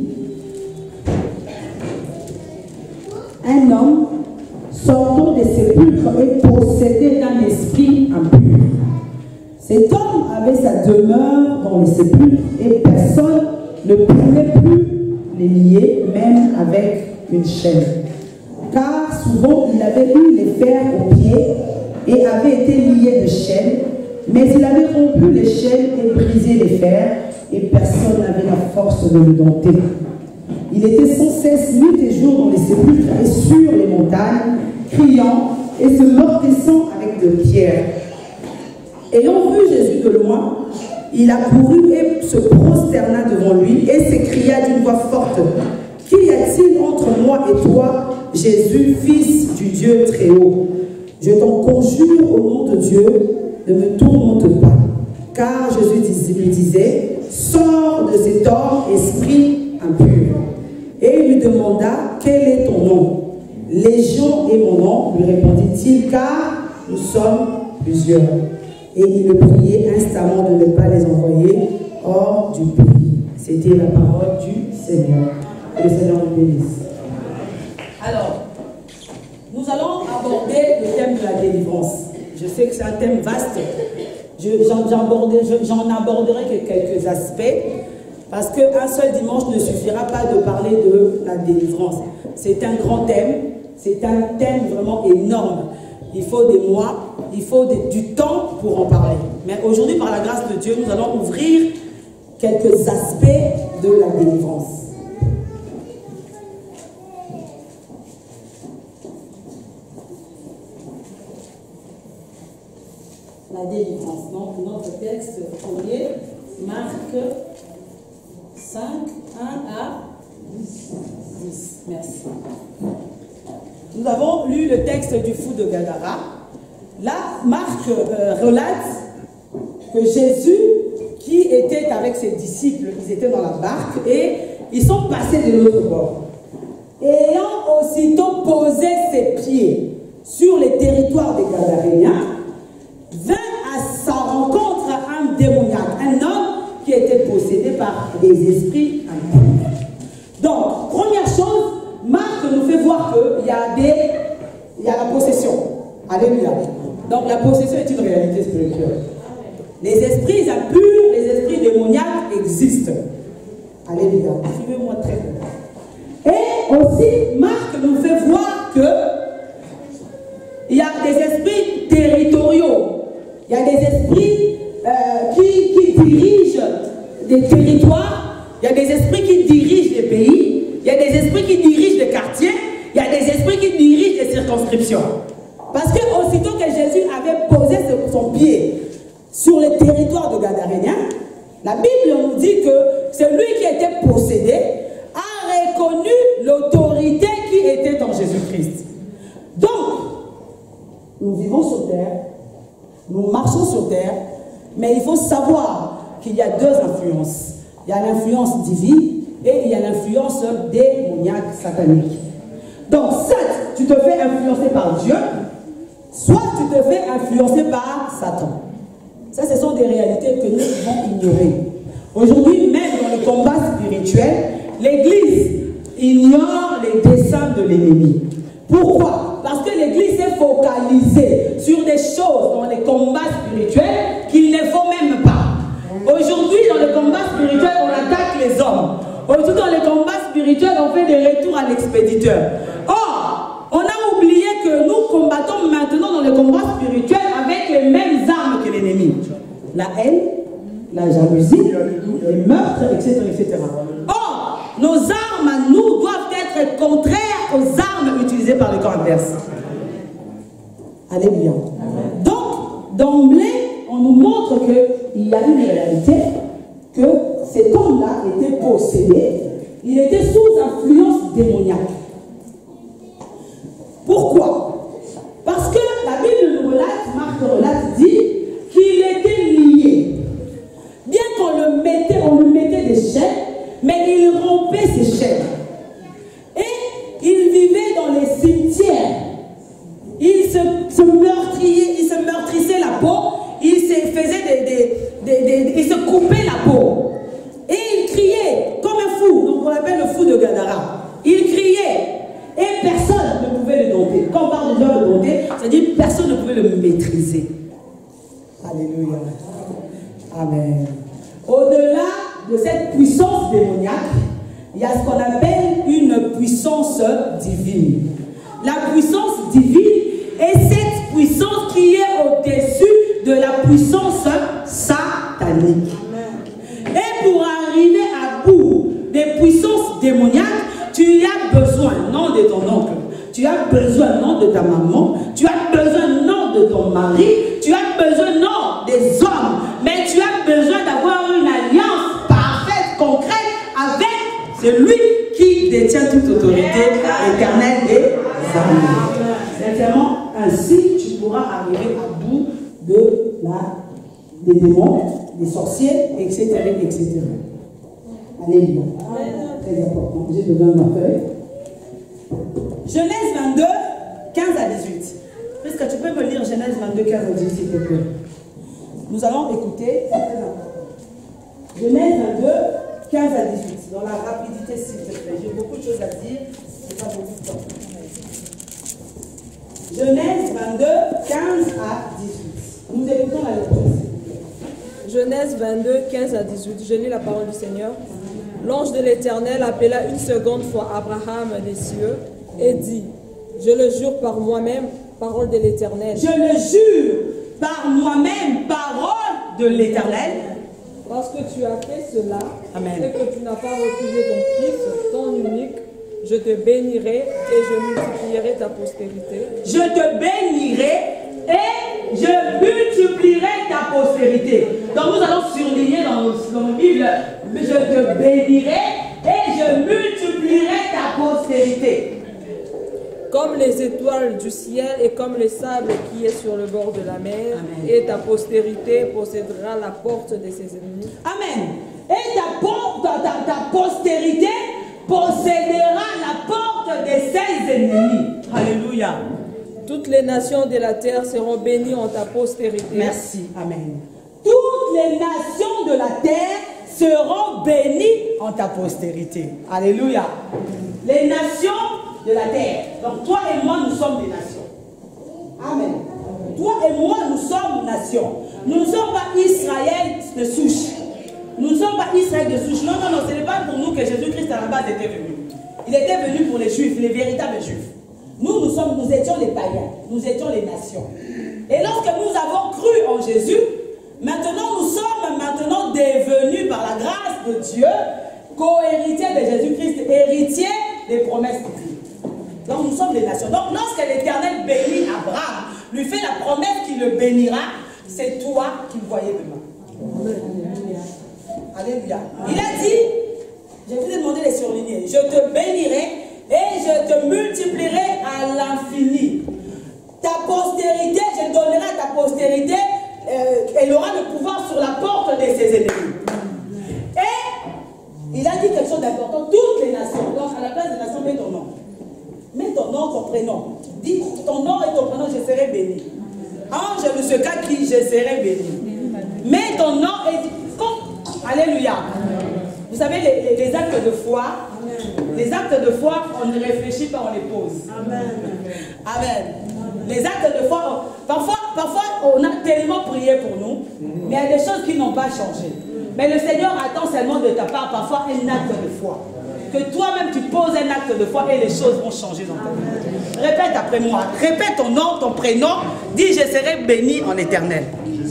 un homme sortant des sépulcres et possédé d'un esprit impur. Cet homme avait sa demeure dans les sépulcres et personne ne pouvait plus les lier, même avec une chaîne. Car souvent il avait eu les fers aux pieds et avait été lié de chaînes, mais il avait rompu les chaînes et brisé les fers, et personne n'avait la force de le dompter. Il était sans cesse nuit et jour dans les sépulcres et sur les montagnes, criant et se mordissant avec de pierres. Ayant vu Jésus de loin, il accourut et se prosterna devant lui et s'écria d'une voix forte, « Qu'y a-t-il entre moi et toi, Jésus, fils du Dieu très haut? Je t'en conjure au nom de Dieu, ne me tourmente pas. » Car Jésus lui disait, « Sors de cet homme, esprit impur. » Et il lui demanda, « Quel est ton nom? » « Légion est mon nom, lui répondit-il, car nous sommes plusieurs. Et il le priait instamment de ne pas les envoyer hors du pays. C'était la parole du Seigneur. Que le Seigneur nous bénisse. Alors, nous allons aborder le thème de la délivrance. Je sais que c'est un thème vaste. J'en j'en aborderai que quelques aspects. Parce qu'un seul dimanche ne suffira pas de parler de la délivrance. C'est un grand thème. C'est un thème vraiment énorme. il faut des mois, il faut des, du temps pour en parler. Mais aujourd'hui, par la grâce de Dieu, nous allons ouvrir quelques aspects de la délivrance. La délivrance. Donc, notre texte premier, Marc cinq, un à dix. Merci. Nous avons lu le texte du fou de Gadara. Là, Marc euh, relate que Jésus, qui était avec ses disciples, ils étaient dans la barque et ils sont passés de l'autre bord. Ayant aussitôt posé ses pieds sur les territoires des Gadaréens, vint à sa rencontre un démoniaque, un homme qui était possédé par des esprits impurs. Donc, première chose, Marc nous fait voir qu'il y a des, il y a la possession. Alléluia. Donc, la possession est une réalité spirituelle. Les esprits impurs, les esprits démoniaques existent. Alléluia. Suivez-moi très bien. Et aussi, Marc nous fait voir que il y a des esprits territoriaux. Il y a des esprits euh, qui, qui dirigent des territoires. Il y a des esprits qui dirigent des pays. Il y a des esprits qui dirigent des quartiers. Il y a des esprits qui dirigent des circonscriptions. Parce que aussitôt que Jésus avait posé son pied sur le territoire de Gadaréens, la Bible nous dit que celui qui était possédé a reconnu l'autorité qui était en Jésus-Christ. Donc, nous vivons sur terre, nous marchons sur terre, mais il faut savoir qu'il y a deux influences. Il y a l'influence divine et il y a l'influence démoniaque satanique. Donc, soit tu te fais influencer par Dieu, soit tu te fais influencer par Satan. Ça, ce sont des réalités que nous devons ignorer. Aujourd'hui, même dans le combat spirituel, l'Église ignore les desseins de l'ennemi. Pourquoi? Parce que l'Église est focalisée sur des choses dans les combats spirituels qu'il ne faut même pas. Aujourd'hui, dans le combat spirituel, on attaque les hommes. Aujourd'hui, dans les combats spirituels, on fait des retours à l'expéditeur. Or, on a oublié que nous combattons maintenant dans le combat spirituel avec les mêmes armes que l'ennemi. La haine, la jalousie, les meurtres, et cetera, et cetera. Or, nos armes à nous doivent être contraires aux armes utilisées par le camp adverse. Alléluia. Donc, d'emblée, on nous montre qu'il y a une réalité, que cet homme-là était possédé, il était sous influence démoniaque. Pourquoi? Parce que la Bible nous relate, Marc relate, dit qu'il était lié. Bien qu'on le mettait, on lui mettait des chaînes, mais il rompait ses chaînes. Et il vivait dans les cimetières. Il se, se meurtrier, il se meurtrissait la peau, il se faisait des, des, des, des, il se coupait la peau. Et il criait comme un fou. Donc on l'appelle le fou de Gadara. Il criait. Et personne ne pouvait le dompter. Quand on parle de le dompter, c'est-à-dire que personne ne pouvait le maîtriser. Alléluia. Amen. Au-delà de cette puissance démoniaque, il y a ce qu'on appelle une puissance divine. La puissance divine est cette puissance qui est au-dessus de la puissance satanique. Et pour arriver à bout des puissances démoniaques, tu as besoin, non de ton oncle, tu as besoin, non de ta maman, tu as besoin, non de ton mari, tu as besoin, non des hommes, mais tu as besoin d'avoir une alliance parfaite, concrète avec celui qui détient toute autorité éternelle des armées. Sincèrement, ainsi tu pourras arriver à bout de la, des démons, des sorciers, et cetera, et cetera. Alléluia. Très important. J'ai besoin de ma feuille. Genèse vingt-deux, quinze à dix-huit. Est-ce que tu peux me lire Genèse vingt-deux, quinze à dix-huit, s'il te plaît? Nous allons écouter. Genèse vingt-deux, quinze à dix-huit. Dans la rapidité, s'il te plaît. J'ai beaucoup de choses à dire. C'est pas beaucoup de temps. Genèse vingt-deux, quinze à dix-huit. Nous écoutons la lecture. Genèse vingt-deux, quinze à dix-huit. Je lis la parole du Seigneur. L'ange de l'Éternel appela une seconde fois Abraham des cieux et dit, je le jure par moi-même, parole de l'Éternel. Je le jure par moi-même, parole de l'Éternel. Parce que tu as fait cela, Amen. et que tu n'as pas refusé ton Fils, ton unique, je te bénirai et je multiplierai ta postérité. Je te bénirai et je multiplierai ta postérité. Donc nous allons surligner dans nos, dans nos Bibles, je te bénirai et je multiplierai ta postérité. Comme les étoiles du ciel et comme le sable qui est sur le bord de la mer, Amen. et ta postérité possédera la porte de ses ennemis. Amen. Et ta, porte, ta, ta, ta postérité possédera la porte de ses ennemis. Alléluia. Toutes les nations de la terre seront bénies en ta postérité. Merci. Amen. Toutes les nations de la terre seront bénies en ta postérité. Alléluia. Les nations de la terre. Donc toi et moi, nous sommes des nations. Amen. Toi et moi, nous sommes nations. Nous ne sommes pas Israël de souche. Nous ne sommes pas Israël de souche. Non, non, non, ce n'est pas pour nous que Jésus-Christ à la base était venu. Il était venu pour les Juifs, les véritables Juifs. Nous, nous, sommes, nous étions les païens. Nous étions les nations. Et lorsque nous avons cru en Jésus, maintenant nous sommes maintenant devenus par la grâce de Dieu co-héritiers de Jésus-Christ, héritiers des promesses de Dieu. Donc nous sommes des nations. Donc lorsque l'Éternel bénit Abraham, lui fait la promesse qu'il le bénira, c'est toi qu'il voyait demain. Alléluia. Il a dit, je vous ai demandé de surligner, je te bénirai et je te multiplierai à l'infini. Ta postérité, je donnerai à ta postérité, euh, elle aura le pouvoir sur la porte de ses ennemis. Et il a dit quelque chose d'important, toutes les nations. Donc à la place des nations, mets ton nom. Mets ton nom, ton prénom. Dis ton nom et ton prénom, je serai béni. Ange de ce cas qui, je serai béni. Mets ton nom et dis, alléluia. Vous savez, les, les, les actes de foi, les actes de foi, on ne réfléchit pas, on les pose. Amen. Amen. Les actes de foi, on, parfois, parfois, on a tellement prié pour nous, mais il y a des choses qui n'ont pas changé. Mais le Seigneur attend seulement de ta part, parfois, un acte de foi. Que toi-même, tu poses un acte de foi et les choses vont changer dans ta vie. Répète après moi. Répète ton nom, ton prénom. Dis, je serai béni en éternel.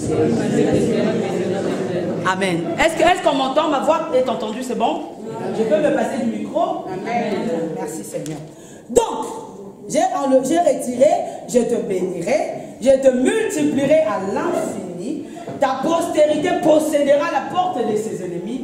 Amen. Est-ce que, est-ce qu'on m'entend? Ma voix est entendue, c'est bon? Je peux me passer du micro? Amen. Merci Seigneur. Donc, j'ai retiré, je te bénirai, je te multiplierai à l'infini, ta postérité possédera la porte de ses ennemis,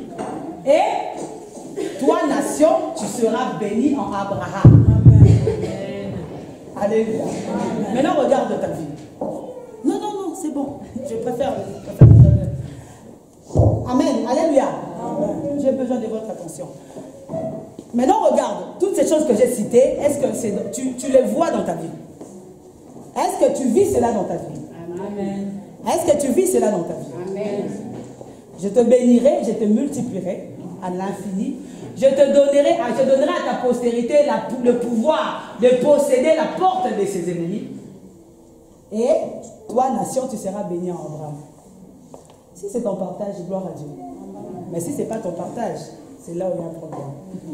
et toi, nation, tu seras béni en Abraham. Amen. Alléluia. Amen. Maintenant, regarde ta vie. Non, non, non, c'est bon. Je préfère. Je préfère. Amen. Alléluia. J'ai besoin de votre attention. Maintenant, regarde, toutes ces choses que j'ai citées, est-ce que c'est, tu, tu les vois dans ta vie? Est-ce que tu vis cela dans ta vie? Amen. Est-ce que tu vis cela dans ta vie? Amen. Je te bénirai, je te multiplierai à l'infini. Je te donnerai, je donnerai à ta postérité la, le pouvoir de posséder la porte de ses ennemis. Et toi, nation, tu seras béni en Abraham. Si c'est ton partage, gloire à Dieu. Mais si ce n'est pas ton partage, c'est là où il y a un problème.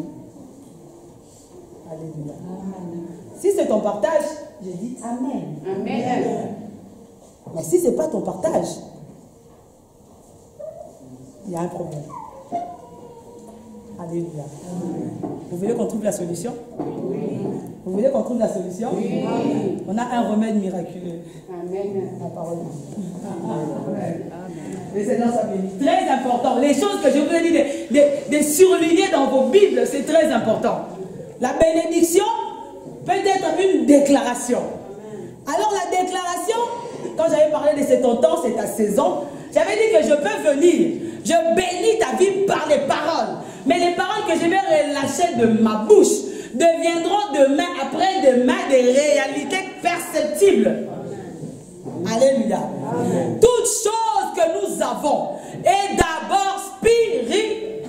Alléluia. Si c'est ton partage, je dis Amen. Amen. Mais si ce n'est pas ton partage, il y a un problème. Alléluia. Vous voulez qu'on trouve la solution? Oui. Vous voulez qu'on trouve la solution? Oui. On a un remède miraculeux. Amen. La parole de Dieu. Amen. Les Seigneur soit béni. Très important. Les choses que je vous ai dit de, de, de surligner dans vos Bibles, c'est très important. La bénédiction peut être une déclaration. Alors la déclaration, quand j'avais parlé de cet temps, c'est ta saison, j'avais dit que je peux venir. Je bénis ta vie par les paroles. Mais les paroles que je vais relâcher de ma bouche deviendront demain, après-demain, des réalités perceptibles. Alléluia. Amen. Toute chose que nous avons est d'abord spirituelle.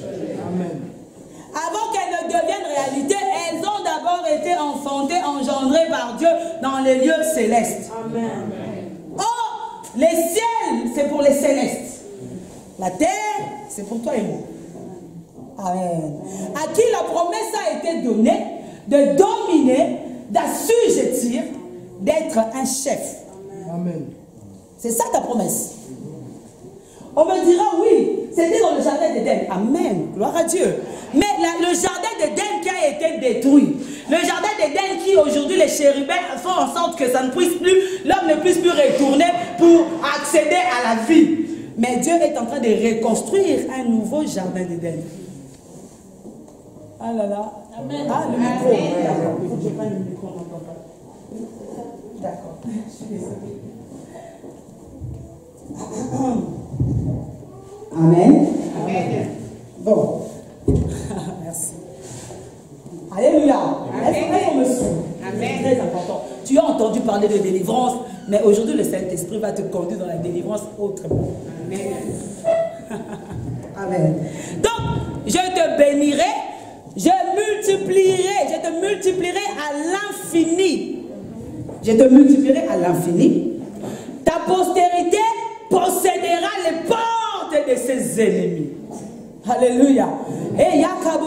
Avant qu'elles ne deviennent réalité, elles ont d'abord été enfantées, engendrées par Dieu dans les lieux célestes. Amen. Or, les ciels, c'est pour les célestes. La terre, c'est pour toi et moi. Amen. À qui la promesse a été donnée de dominer, d'assujettir d'être un chef. Amen. C'est ça ta promesse. On me dira, oui, c'était dans le jardin d'Éden. Amen. Gloire à Dieu. Mais la, le jardin d'Éden qui a été détruit, le jardin d'Éden qui aujourd'hui les chérubins font en sorte que ça ne puisse plus, l'homme ne puisse plus retourner pour accéder à la vie. Mais Dieu est en train de reconstruire un nouveau jardin d'Éden. Ah là là. Amen. Ah, le micro. D'accord. Il faut que je prenne le micro, on n'entend pas. D'accord. Je suis désolée. Amen. Amen. Bon. Merci. Alléluia. Est-ce qu'on me suit? Amen. C'est très important. Tu as entendu parler de délivrance, mais aujourd'hui le Saint-Esprit va te conduire dans la délivrance autrement. Amen. Amen. Donc, je te bénirai, je multiplierai, je te multiplierai à l'infini. Je te multiplierai à l'infini. Ta postérité possédera les portes de ses ennemis. Alléluia. Et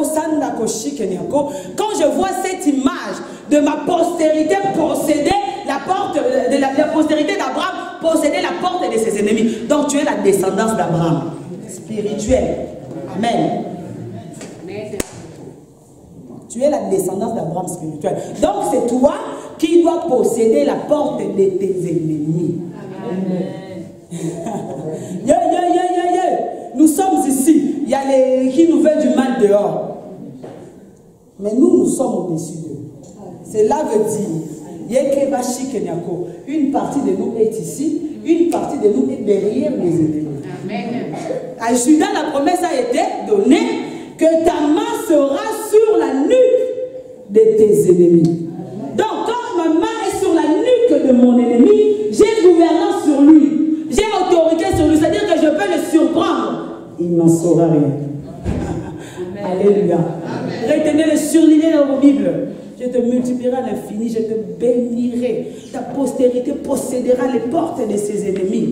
quand je vois cette image de ma postérité posséder la porte de la, la postérité d'Abraham, posséder la porte de ses ennemis. Donc tu es la descendance d'Abraham spirituelle. Amen. Tu es la descendance d'Abraham spirituelle. Donc c'est toi qui dois posséder la porte de tes ennemis. Amen. Yeah, yeah, yeah, yeah, yeah. Nous sommes ici. Il y a les qui nous veulent du mal dehors. Mais nous, nous sommes au-dessus d'eux. Cela veut dire, une partie de nous est ici, une partie de nous est derrière les ennemis. Amen. À Judas, la promesse a été donnée que ta main sera sur la nuque de tes ennemis. Donc, quand ma main est sur la nuque de mon ennemi, j'ai gouvernance sur lui. J'ai autorité sur lui, c'est-à-dire que je peux le surprendre. Il n'en saura rien. Alléluia. Retenez-le, surlignez dans vos Bibles. Je te multiplierai à l'infini, je te bénirai. Ta postérité possédera les portes de ses ennemis.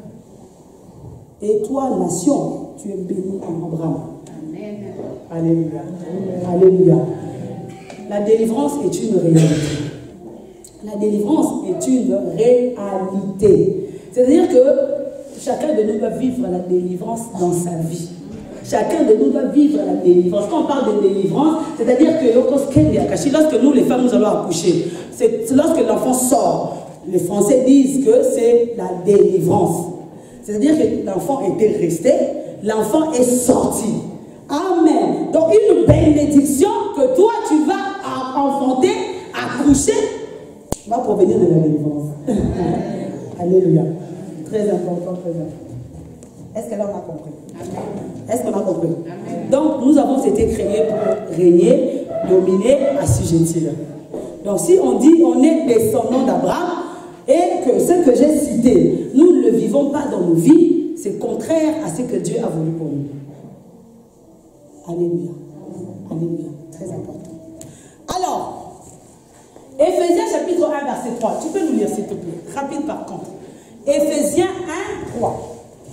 Et toi, nation, tu es béni en Abraham. Amen. Alléluia. Alléluia. La délivrance est une réalité. La délivrance est une réalité. C'est-à-dire que chacun de nous doit vivre la délivrance dans sa vie. Chacun de nous doit vivre la délivrance. Quand on parle de délivrance, c'est-à-dire que lorsque nous, les femmes, nous allons accoucher, c'est lorsque l'enfant sort. Les Français disent que c'est la délivrance. C'est-à-dire que l'enfant était resté, l'enfant est sorti. Amen. Donc une bénédiction que toi, tu vas enfanter, accoucher, va provenir de la délivrance. Alléluia. Très important, très important. Est-ce que là on a compris? Est-ce qu'on a compris? Amen. Donc nous avons été créés pour régner, dominer, assujettir. Donc si on dit on est descendant d'Abraham et que ce que j'ai cité, nous ne le vivons pas dans nos vies, c'est contraire à ce que Dieu a voulu pour nous. Alléluia. Alléluia. Très important. Alors, Éphésiens chapitre un verset trois. Tu peux nous lire s'il te plaît? Rapide par contre. Éphésiens un, trois.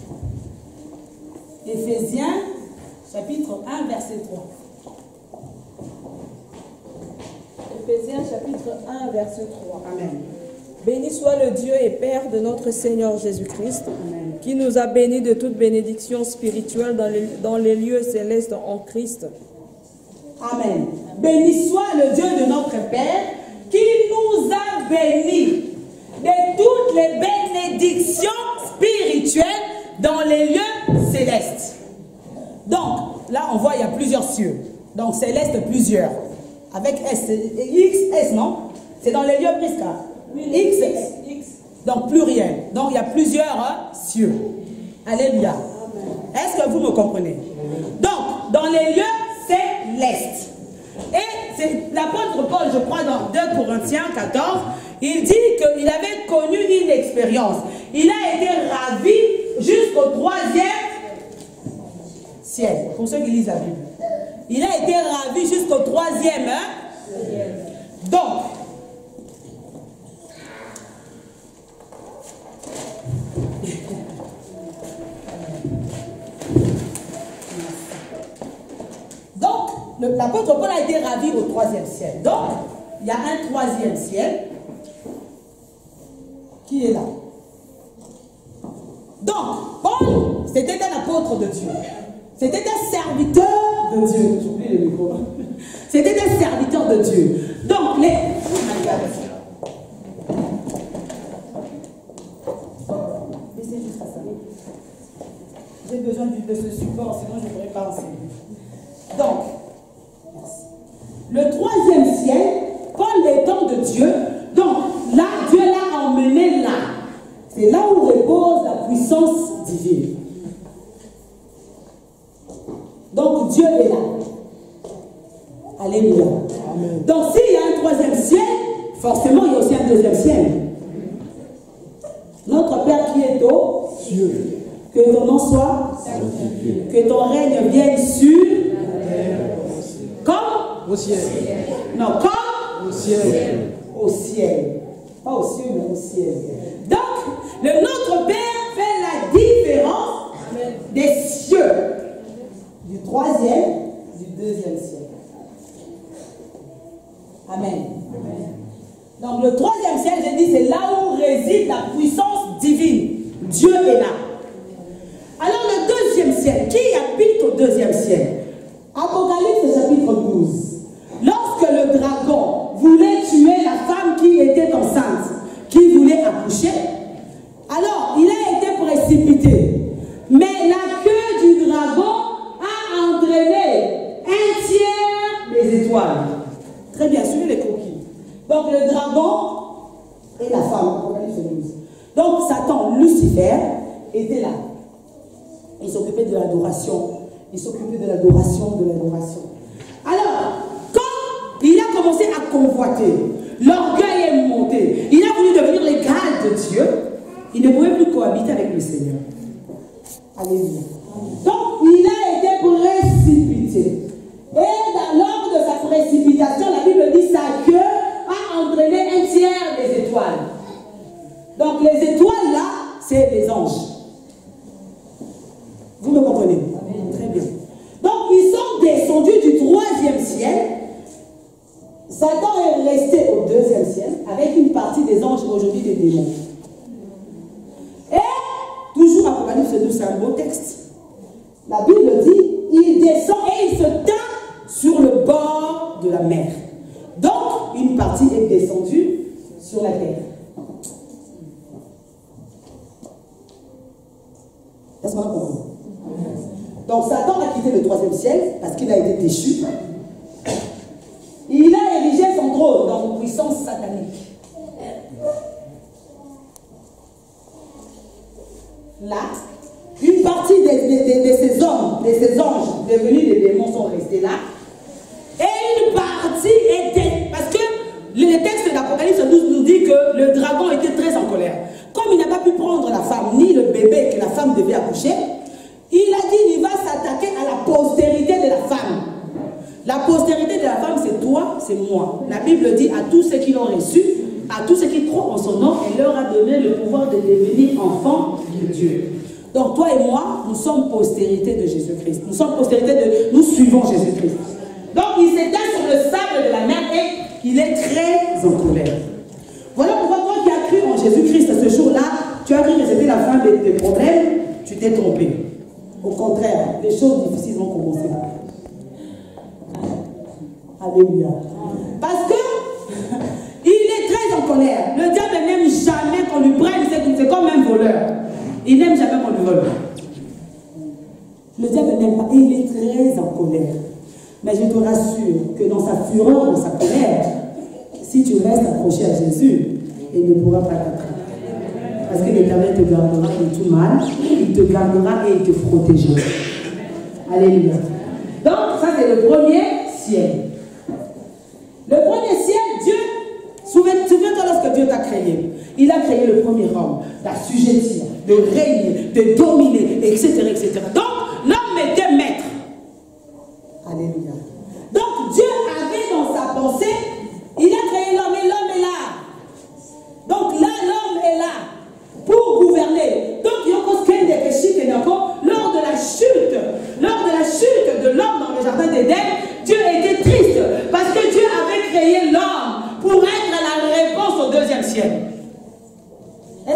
Éphésiens, chapitre un, verset trois. Éphésiens, chapitre un, verset trois. Amen. Béni soit le Dieu et Père de notre Seigneur Jésus-Christ, qui nous a bénis de toute bénédiction spirituelle dans les, dans les lieux célestes en Christ. Amen. Béni soit le Dieu de notre Père, qui nous a bénis de toutes les bénédictions spirituelles dans les lieux célestes. Donc, là, on voit, il y a plusieurs cieux. Donc, céleste, plusieurs. Avec S, X, S, non? C'est dans les lieux Prisca. X, X. Donc, pluriel. Donc, il y a plusieurs hein, cieux. Alléluia. Est-ce que vous me comprenez? Donc, dans les lieux célestes. Et c'est l'apôtre Paul, je crois, dans deux Corinthiens quatorze, il dit qu'il avait connu une expérience. Il a été ravi jusqu'au troisième ciel. Pour ceux qui lisent la Bible. Il a été ravi jusqu'au troisième. Hein? Donc, donc l'apôtre Paul a été ravi au troisième ciel. Donc, il y a un troisième ciel. qui est là. Donc, Paul, c'était un apôtre de Dieu. C'était un serviteur de Dieu. J'oublie le micro. C'était un serviteur de Dieu. Donc, les... Laissez juste à ça. J'ai besoin de ce support, sinon je ne pourrais pas enseigner. Donc, merci. Le troisième ciel, Paul étant de Dieu, donc là, Dieu l'a emmené là. C'est là où repose la puissance divine. Donc Dieu est là. Alléluia. Amen. Donc s'il y a un troisième ciel, forcément il y a aussi un deuxième ciel. Notre Père qui est au ciel, que ton nom soit, que ton règne vienne sur, comme au ciel. Non, comme au ciel. Au ciel. Pas au ciel, mais au ciel. Donc, le notre Père fait la différence des cieux, du troisième, du deuxième ciel. Amen. Amen. Donc, le troisième ciel, j'ai dit, c'est là où réside la puissance divine. Dieu est là. Alors, le deuxième ciel, qui habite au deuxième ciel? Apocalypse chapitre douze. Lorsque le dragon voulait tuer la femme qui était enceinte, qui voulait accoucher, alors il a été précipité. Mais la queue du dragon a entraîné un tiers des étoiles. Très bien, suivez les croquis. Donc le dragon et la femme. Donc Satan, Lucifer, était là. Il s'occupait de l'adoration. Il s'occupait de l'adoration, de l'adoration. Alors, quand il a commencé à convoiter, l'orgueil est monté. Il a voulu devenir l'égal de Dieu. Il ne pouvait plus cohabiter avec le Seigneur. Alléluia. Donc, il a été précipité. Et dans, lors de sa précipitation, la Bible dit sa queue a entraîné un tiers des étoiles. Donc, les étoiles là, c'est les anges. Vous me comprenez? Amen. Très bien. Donc, ils sont descendus du troisième ciel. Satan est resté au deuxième ciel avec une partie des anges, aujourd'hui des démons. Et, toujours Apocalypse douze, c'est un beau texte. La Bible dit, il descend et il se tint sur le bord de la mer. Donc, une partie est descendue sur la terre. Est-ce qu'on a compris? Donc, Satan a quitté le troisième ciel parce qu'il a été déchu. Il a érigé son trône dans une puissance satanique. Là, une partie de, de, de, de ces hommes, de ces anges devenus des démons sont restés là. Et une partie était... Parce que le texte d'Apocalypse douze nous dit que le dragon était très en colère. Comme il n'a pas pu prendre la femme, ni le bébé que la femme devait accoucher, il a dit qu'il va s'attaquer à la postérité de la femme. La postérité de la femme, c'est toi, c'est moi. La Bible dit à tous ceux qui l'ont reçu, à tous ceux qui croient en son nom, elle leur a donné le pouvoir de devenir enfants de Dieu. Donc toi et moi, nous sommes postérité de Jésus-Christ. Nous sommes postérité de... Nous suivons Jésus-Christ. Donc il s'éteint sur le sable de la mer et il est très en colère. Voilà pourquoi toi qui as cru en Jésus-Christ ce jour-là, tu as cru que c'était la fin des, des problèmes, tu t'es trompé. Au contraire, les choses difficiles vont commencer. Alléluia. Parce que il est très en colère. Le diable n'aime jamais qu'on lui prenne, c'est comme un voleur. Il n'aime jamais qu'on lui vole. Le diable n'aime pas, et il est très en colère. Mais je te rassure que dans sa fureur, dans sa colère, si tu restes accroché à Jésus, il ne pourra pas t'attraper. Parce que l'Éternel te gardera de tout mal, il te gardera et il te protégera. Alléluia. Donc, ça c'est le premier ciel. Le premier ciel, Dieu, souviens-toi lorsque Dieu t'a créé. Il a créé le premier homme, d'assujettir, de régner, de dominer, et cetera et cetera. Donc, l'homme était maître. Alléluia. Donc, Dieu avait dans sa pensée, il a créé l'homme et l'homme est là. Donc là, l'homme est là pour gouverner. Donc, lors de la chute, lors de la chute de l'homme dans le jardin d'Éden, Dieu était triste parce que Dieu avait créé l'homme pour être la réponse au deuxième ciel.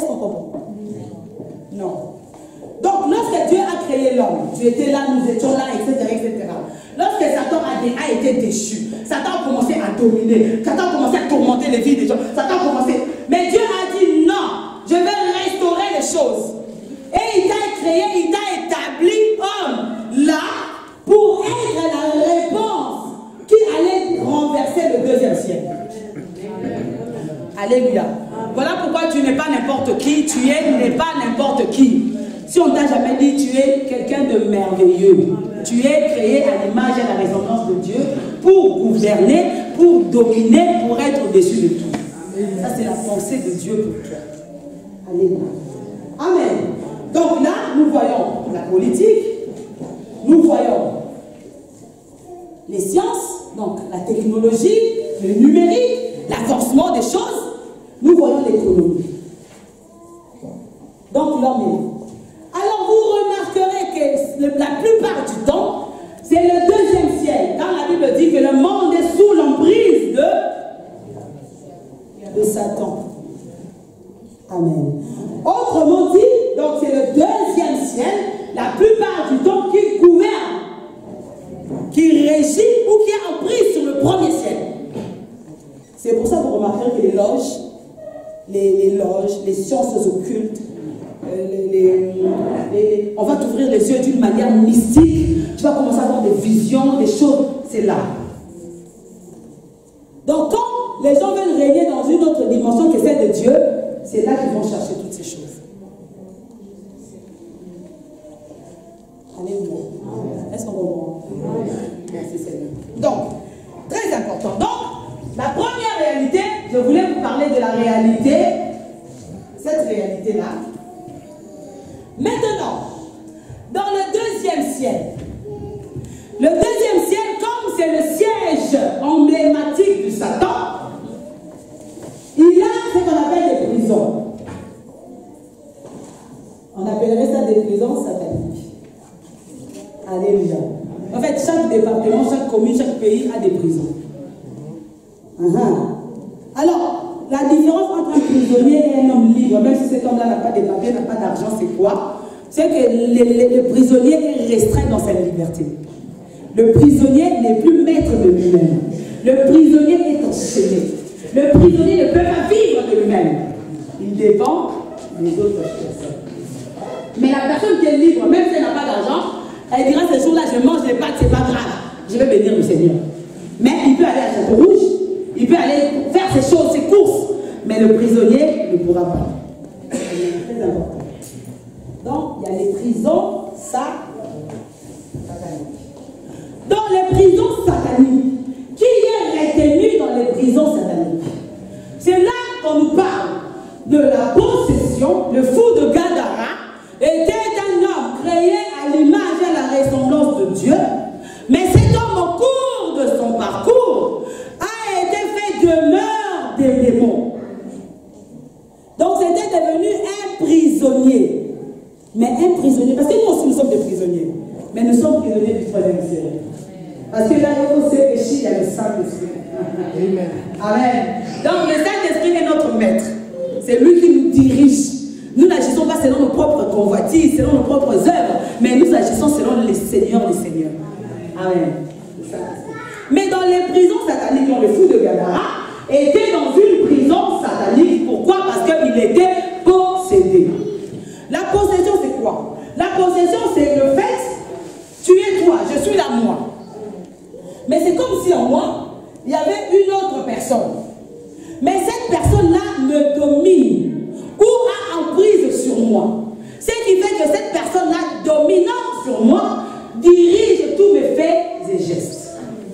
tu étais là, nous étions là, et cetera et cetera. Lorsque Satan a, a été déchu, Satan a commencé à dominer, Satan a commencé à tourmenter les vies des gens, Satan a commencé. Mais Dieu a dit non, je vais restaurer les choses. Et il t'a créé, il t'a établi homme là pour être la réponse qui allait renverser le deuxième siècle. Alléluia. Voilà pourquoi tu n'es pas n'importe qui, tu es n'es pas n'importe qui. Si on t'a jamais dit tu es quelqu'un de merveilleux, tu es créé à l'image et à la ressemblance de Dieu pour gouverner, pour dominer, pour être au-dessus de tout. Ça c'est la pensée de Dieu pour toi. Alléluia. Amen. Donc là, nous voyons la politique, nous voyons les sciences, donc la technologie, le numérique, l'avancement des choses, nous voyons l'économie. Donc l'homme est là. Alors vous remarquerez que la plupart du temps, c'est le deuxième siècle, quand la Bible dit que le monde est sous l'emprise de, de Satan. Amen. Autrement dit, donc c'est le deuxième ciel, la plupart du temps qui gouverne, qui régit ou qui est en prise sur le premier ciel. C'est pour ça que vous remarquerez que les loges, les, les loges, les sciences occultes, euh, les, les, les, on va t'ouvrir les yeux d'une manière mystique, tu vas commencer à avoir des visions, des choses, c'est là. Donc quand les gens veulent régner dans une autre dimension que celle de Dieu, c'est là qu'ils vont chercher toutes ces choses. Alléluia. Est-ce qu'on comprend? Merci Seigneur. Donc, très important. Donc, la première réalité, je voulais vous parler de la réalité, cette réalité-là. Maintenant, dans le deuxième ciel, le deuxième ciel, comme c'est le siège emblématique du Satan, il y a ce qu'on appelle des prisons. On appellerait ça des prisons sataniques. Alléluia. En fait, chaque département, chaque commune, chaque pays a des prisons. Uh-huh. Alors, la différence entre un prisonnier et un homme libre, même si cet homme-là n'a pas de papiers, n'a pas d'argent, c'est quoi? C'est que le, le, le prisonnier est restreint dans sa liberté. Le prisonnier n'est plus maître de lui-même. Le prisonnier est enchaîné. Le prisonnier ne peut pas vivre de lui-même. Il dépend des autres personnes. Mais la personne qui est libre, même si elle n'a pas d'argent, elle dira ce jour-là, je mange les pâtes, c'est pas grave. Je vais bénir le Seigneur. Mais il peut aller à Château-Rouge, il peut aller faire ses choses, ses courses. Mais le prisonnier ne pourra pas. C'est très important. Donc, il y a les prisons sataniques. Dans les prisons sataniques, qui est retenu dans les prisons sataniques? C'est là qu'on nous parle de la possession. Le fou de Gadara était un homme créé à l'image et à la ressemblance de Dieu. Mais cet homme, au cours de son parcours, a été fait demeure des démons. Donc c'était devenu un prisonnier. Mais un prisonnier, parce que nous aussi nous sommes des prisonniers. Mais nous sommes prisonniers du troisième ciel. Parce que là, il sait péché, il y a le Saint-Esprit. Amen. Amen. Donc le Saint-Esprit est notre maître. C'est lui qui nous dirige. Nous n'agissons pas selon nos propres convoitises, selon nos propres œuvres, mais nous agissons selon les seigneurs des seigneurs. Amen. Mais dans les prisons sataniques, le fou de Gadara était dans une prison satanique. Pourquoi? Parce qu'il était possédé. La possession, c'est quoi? La possession, c'est le fait, tu es toi, je suis là moi. Mais c'est comme si en moi, il y avait une autre personne. Mais cette personne-là me domine ou a emprise sur moi. Ce qui fait que cette personne-là, dominante sur moi, dirige tous mes faits et gestes.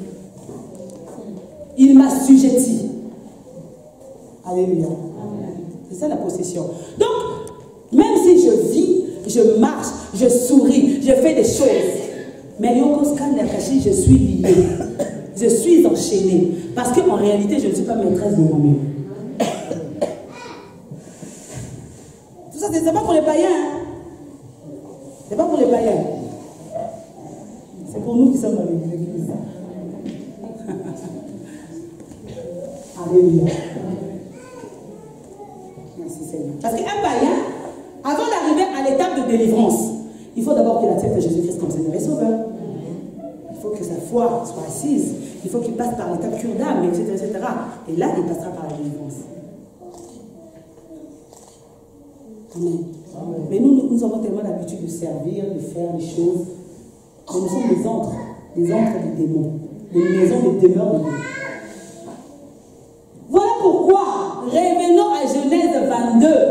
Il m'assujettit. Alléluia. C'est ça la possession. Donc, même si je vis, je marche, je souris, je fais des choses, mais je suis lié. Je suis enchaîné. Parce qu'en réalité, je ne suis pas maîtresse de moi-même. Tout ça, c'est pas pour les païens. Hein? C'est pas pour les païens. C'est pour nous qui sommes dans l'église. Alléluia. Merci Seigneur. Parce qu'un païen, avant d'arriver à l'étape de délivrance, il faut d'abord qu'il elle accepte Jésus-Christ comme Seigneur et Sauveur. Il faut que sa foi soit assise. Il faut qu'il passe par l'étape cure d'âme, et cetera, et cetera. Et là, il passera par la délivrance. Amen. Amen. Mais nous, nous avons tellement l'habitude de servir, de faire les choses. Mais nous sommes des antres, des antres des démons, des maisons de demeure de Dieu. Voilà pourquoi, revenons à Genèse vingt-deux.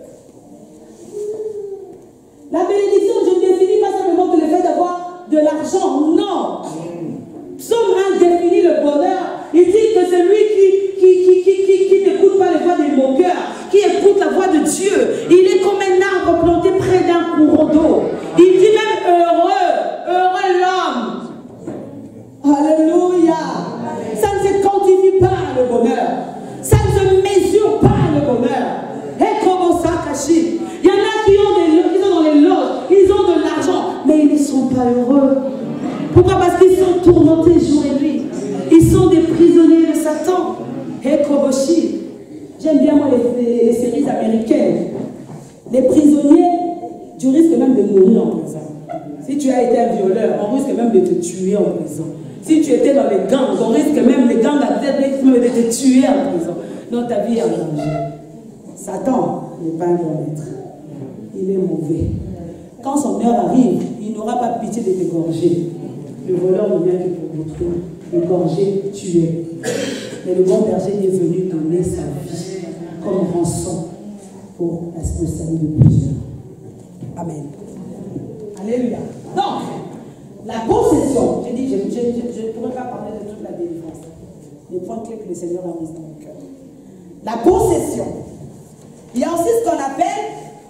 La bénédiction, je ne définis pas simplement que le fait d'avoir de l'argent, non. Psaume un définit le bonheur. Il dit que celui qui, qui, qui, qui, qui, qui n'écoute pas les voix des moqueurs, qui écoute la voix de Dieu, il est comme un arbre planté près d'un courant d'eau. Il dit même heureux, heureux l'homme. Alléluia. Ça ne se quantifie pas le bonheur. Ça ne se mesure pas le bonheur. Et comme ça, caché. Il y en a qui ont des, qui sont dans les loges, ils ont de l'argent, mais ils ne sont pas heureux. Pourquoi? Parce qu'ils sont tourmentés jour et nuit. Ils sont des prisonniers de Satan. Et Koboshi. J'aime bien moi les, les, les séries américaines. Les prisonniers, tu risques même de mourir en prison. Si tu as été un violeur, on risque même de te tuer en prison. Si tu étais dans les gangs, on risque même, les gangs risquent même de te tuer en prison. Donc ta vie est en danger. Satan n'est pas un bon maître. Il est mauvais. Quand son heure arrive, il n'aura pas pitié de t'égorger. Le voleur ne vient que pour détruire, égorger, tuer. Mais le bon berger est venu donner sa vie comme rançon pour le salut de plusieurs. Amen. Alléluia. Donc, la possession, j'ai dit, je ne pourrais pas parler de toute la délivrance. Les points clés que le Seigneur a mis dans mon cœur. La possession. Il y a aussi ce qu'on appelle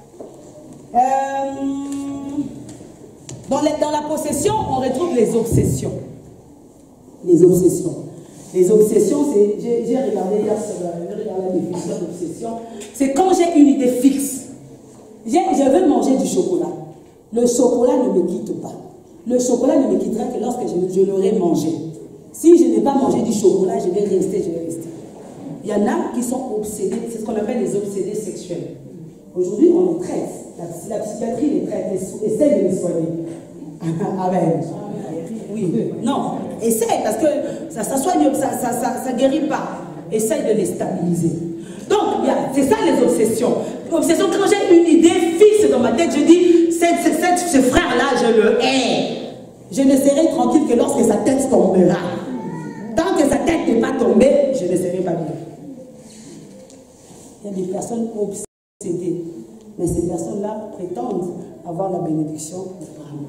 euh, dans, les, dans la possession, on retrouve les obsessions. Les obsessions. Les obsessions, c'est, j'ai regardé hier sur la, la définition d'obsession, c'est quand j'ai une idée fixe. Je veux manger du chocolat. Le chocolat ne me quitte pas. Le chocolat ne me quittera que lorsque je, je l'aurai mangé. Si je n'ai pas mangé du chocolat, je vais rester, je vais rester. Il y en a qui sont obsédés, c'est ce qu'on appelle les obsédés sexuels. Aujourd'hui, on les traite. La, la psychiatrie les traite, essaie de les soigner. Amen. Oui, non, essaye, parce que ça ne soigne, ça, ça, ça, ça guérit pas. Essaye de les stabiliser. Donc, c'est ça les obsessions. Obsession, quand j'ai une idée fixe dans ma tête, je dis, cette, cette, cette, ce frère-là, je le hais. Je ne serai tranquille que lorsque sa tête tombera. Tant que sa tête n'est pas tombée, je ne serai pas bien. Il y a des personnes obsédées, mais ces personnes-là prétendent avoir la bénédiction d'Abraham.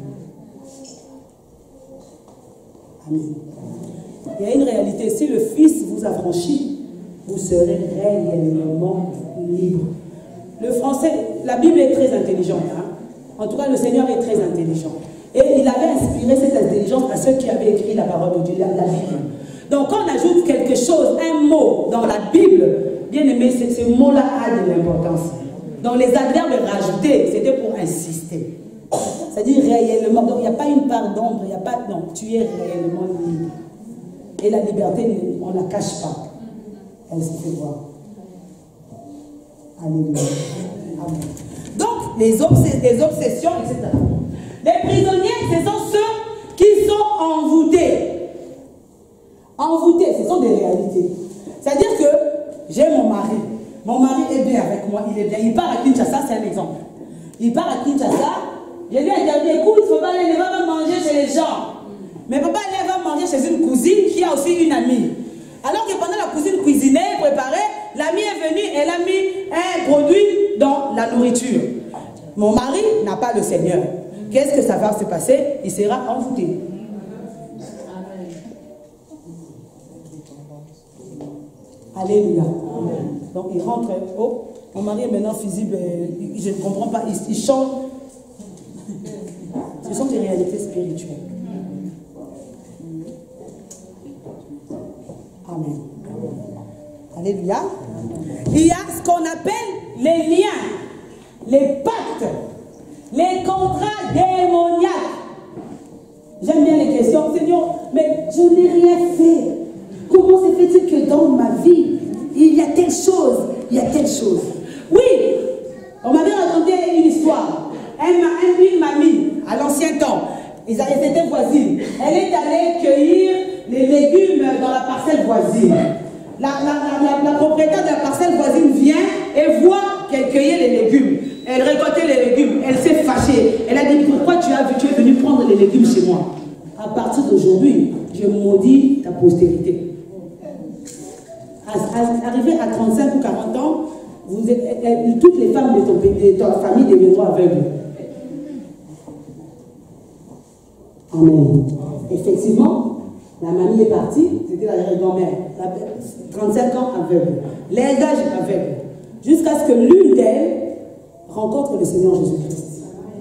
Amen. Il y a une réalité, si le Fils vous affranchit, vous serez réellement libre. Le français, la Bible est très intelligente. Hein? En tout cas, le Seigneur est très intelligent. Et il avait inspiré cette intelligence à ceux qui avaient écrit la parole de Dieu, la, la Bible. Donc, quand on ajoute quelque chose, un mot dans la Bible, bien aimé, ce mot-là a de l'importance. Donc, les adverbes rajoutés, c'était pour insister. C'est-à-dire réellement. Donc, il n'y a pas une part d'ombre, il n'y a pas. Non, tu es réellement libre. Et la liberté, on ne la cache pas. Elle se fait voir. Alléluia. Amen. Donc, les, obs les obsessions, et cetera. Les prisonniers, ce sont ceux qui sont envoûtés. Envoûtés, ce sont des réalités. C'est-à-dire que j'ai mon mari. Mon mari est bien avec moi, il est bien. Il part à Kinshasa, c'est un exemple. Il part à Kinshasa. Je lui ai dit, écoute, il ne faut pas aller, va manger chez les gens. Mais papa, elle va manger chez une cousine qui a aussi une amie. Alors que pendant la cousine cuisinait, préparait, l'amie est venue, elle a mis un produit dans la nourriture. Mon mari n'a pas le Seigneur. Qu'est-ce que ça va se passer? Il sera envoûté. Alléluia. Amen. Donc il rentre. Oh, mon mari est maintenant physique. Je ne comprends pas. Il, il change. Ce sont des réalités spirituelles. Amen. Alléluia. Il y a ce qu'on appelle les liens, les pactes, les contrats démoniaques. J'aime bien les questions. Seigneur, mais je n'ai rien fait. Comment se fait-il que dans ma vie, il y a telle chose, il y a telle chose? Oui, on m'avait raconté une histoire. Un, un, une mamie, alors aller cueillir les légumes dans la parcelle voisine. La, la, la, la, la propriétaire de la parcelle voisine vient et voit qu'elle cueillait les légumes. Elle récoltait les légumes. Elle s'est fâchée. Elle a dit, pourquoi tu, as, tu es venu prendre les légumes chez moi? À partir d'aujourd'hui, je maudis ta postérité. Arrivé à trente-cinq ou quarante ans, vous êtes, elle, toutes les femmes de ton, de ta famille deviendront aveugles. Amen. Effectivement, la mamie est partie, c'était la grand-mère, trente-cinq ans aveugle, les âges aveugles, jusqu'à ce que l'une d'elles rencontre le Seigneur Jésus-Christ.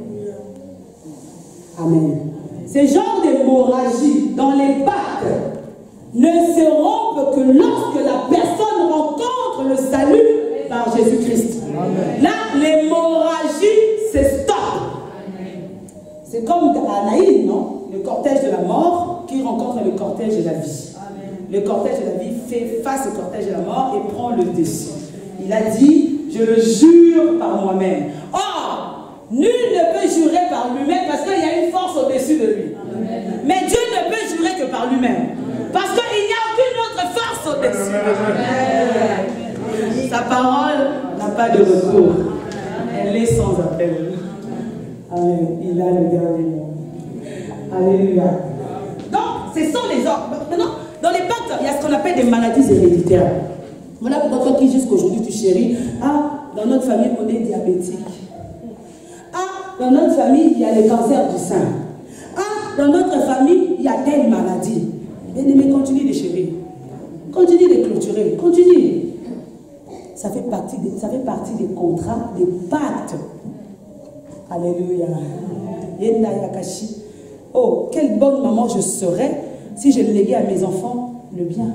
Amen. Ce genre d'hémorragie dans les pattes ne se rompent que lorsque la personne rencontre le salut par Jésus-Christ. Là, l'hémorragie, c'est stop. C'est comme Anaïs, non? Le cortège de la mort qui rencontre le cortège de la vie. Le cortège de la vie fait face au cortège de la mort et prend le dessus. Il a dit, je le jure par moi-même. Or, nul ne peut jurer par lui-même parce qu'il y a une force au-dessus de lui. Mais Dieu ne peut jurer que par lui-même. Parce qu'il n'y a aucune autre force au-dessus de lui. Sa parole n'a pas de retour. Elle est sans appel. Amen. Il a le dernier mot. Alléluia. Donc, ce sont les ordres. Maintenant, dans les pactes, il y a ce qu'on appelle des maladies héréditaires. Voilà pourquoi toi qui jusqu'aujourd'hui tu chéris. Ah, dans notre famille, on est diabétique. Ah, dans notre famille, il y a le cancer du sein. Ah, dans notre famille, il y a telle maladie. Bien-aimé, continue de chérir. Continue de clôturer. Continue. Ça fait partie des, ça fait partie des contrats, des pactes. Alléluia. Yenda Yakashi. Oh, quelle bonne maman je serais si je léguais à mes enfants le bien.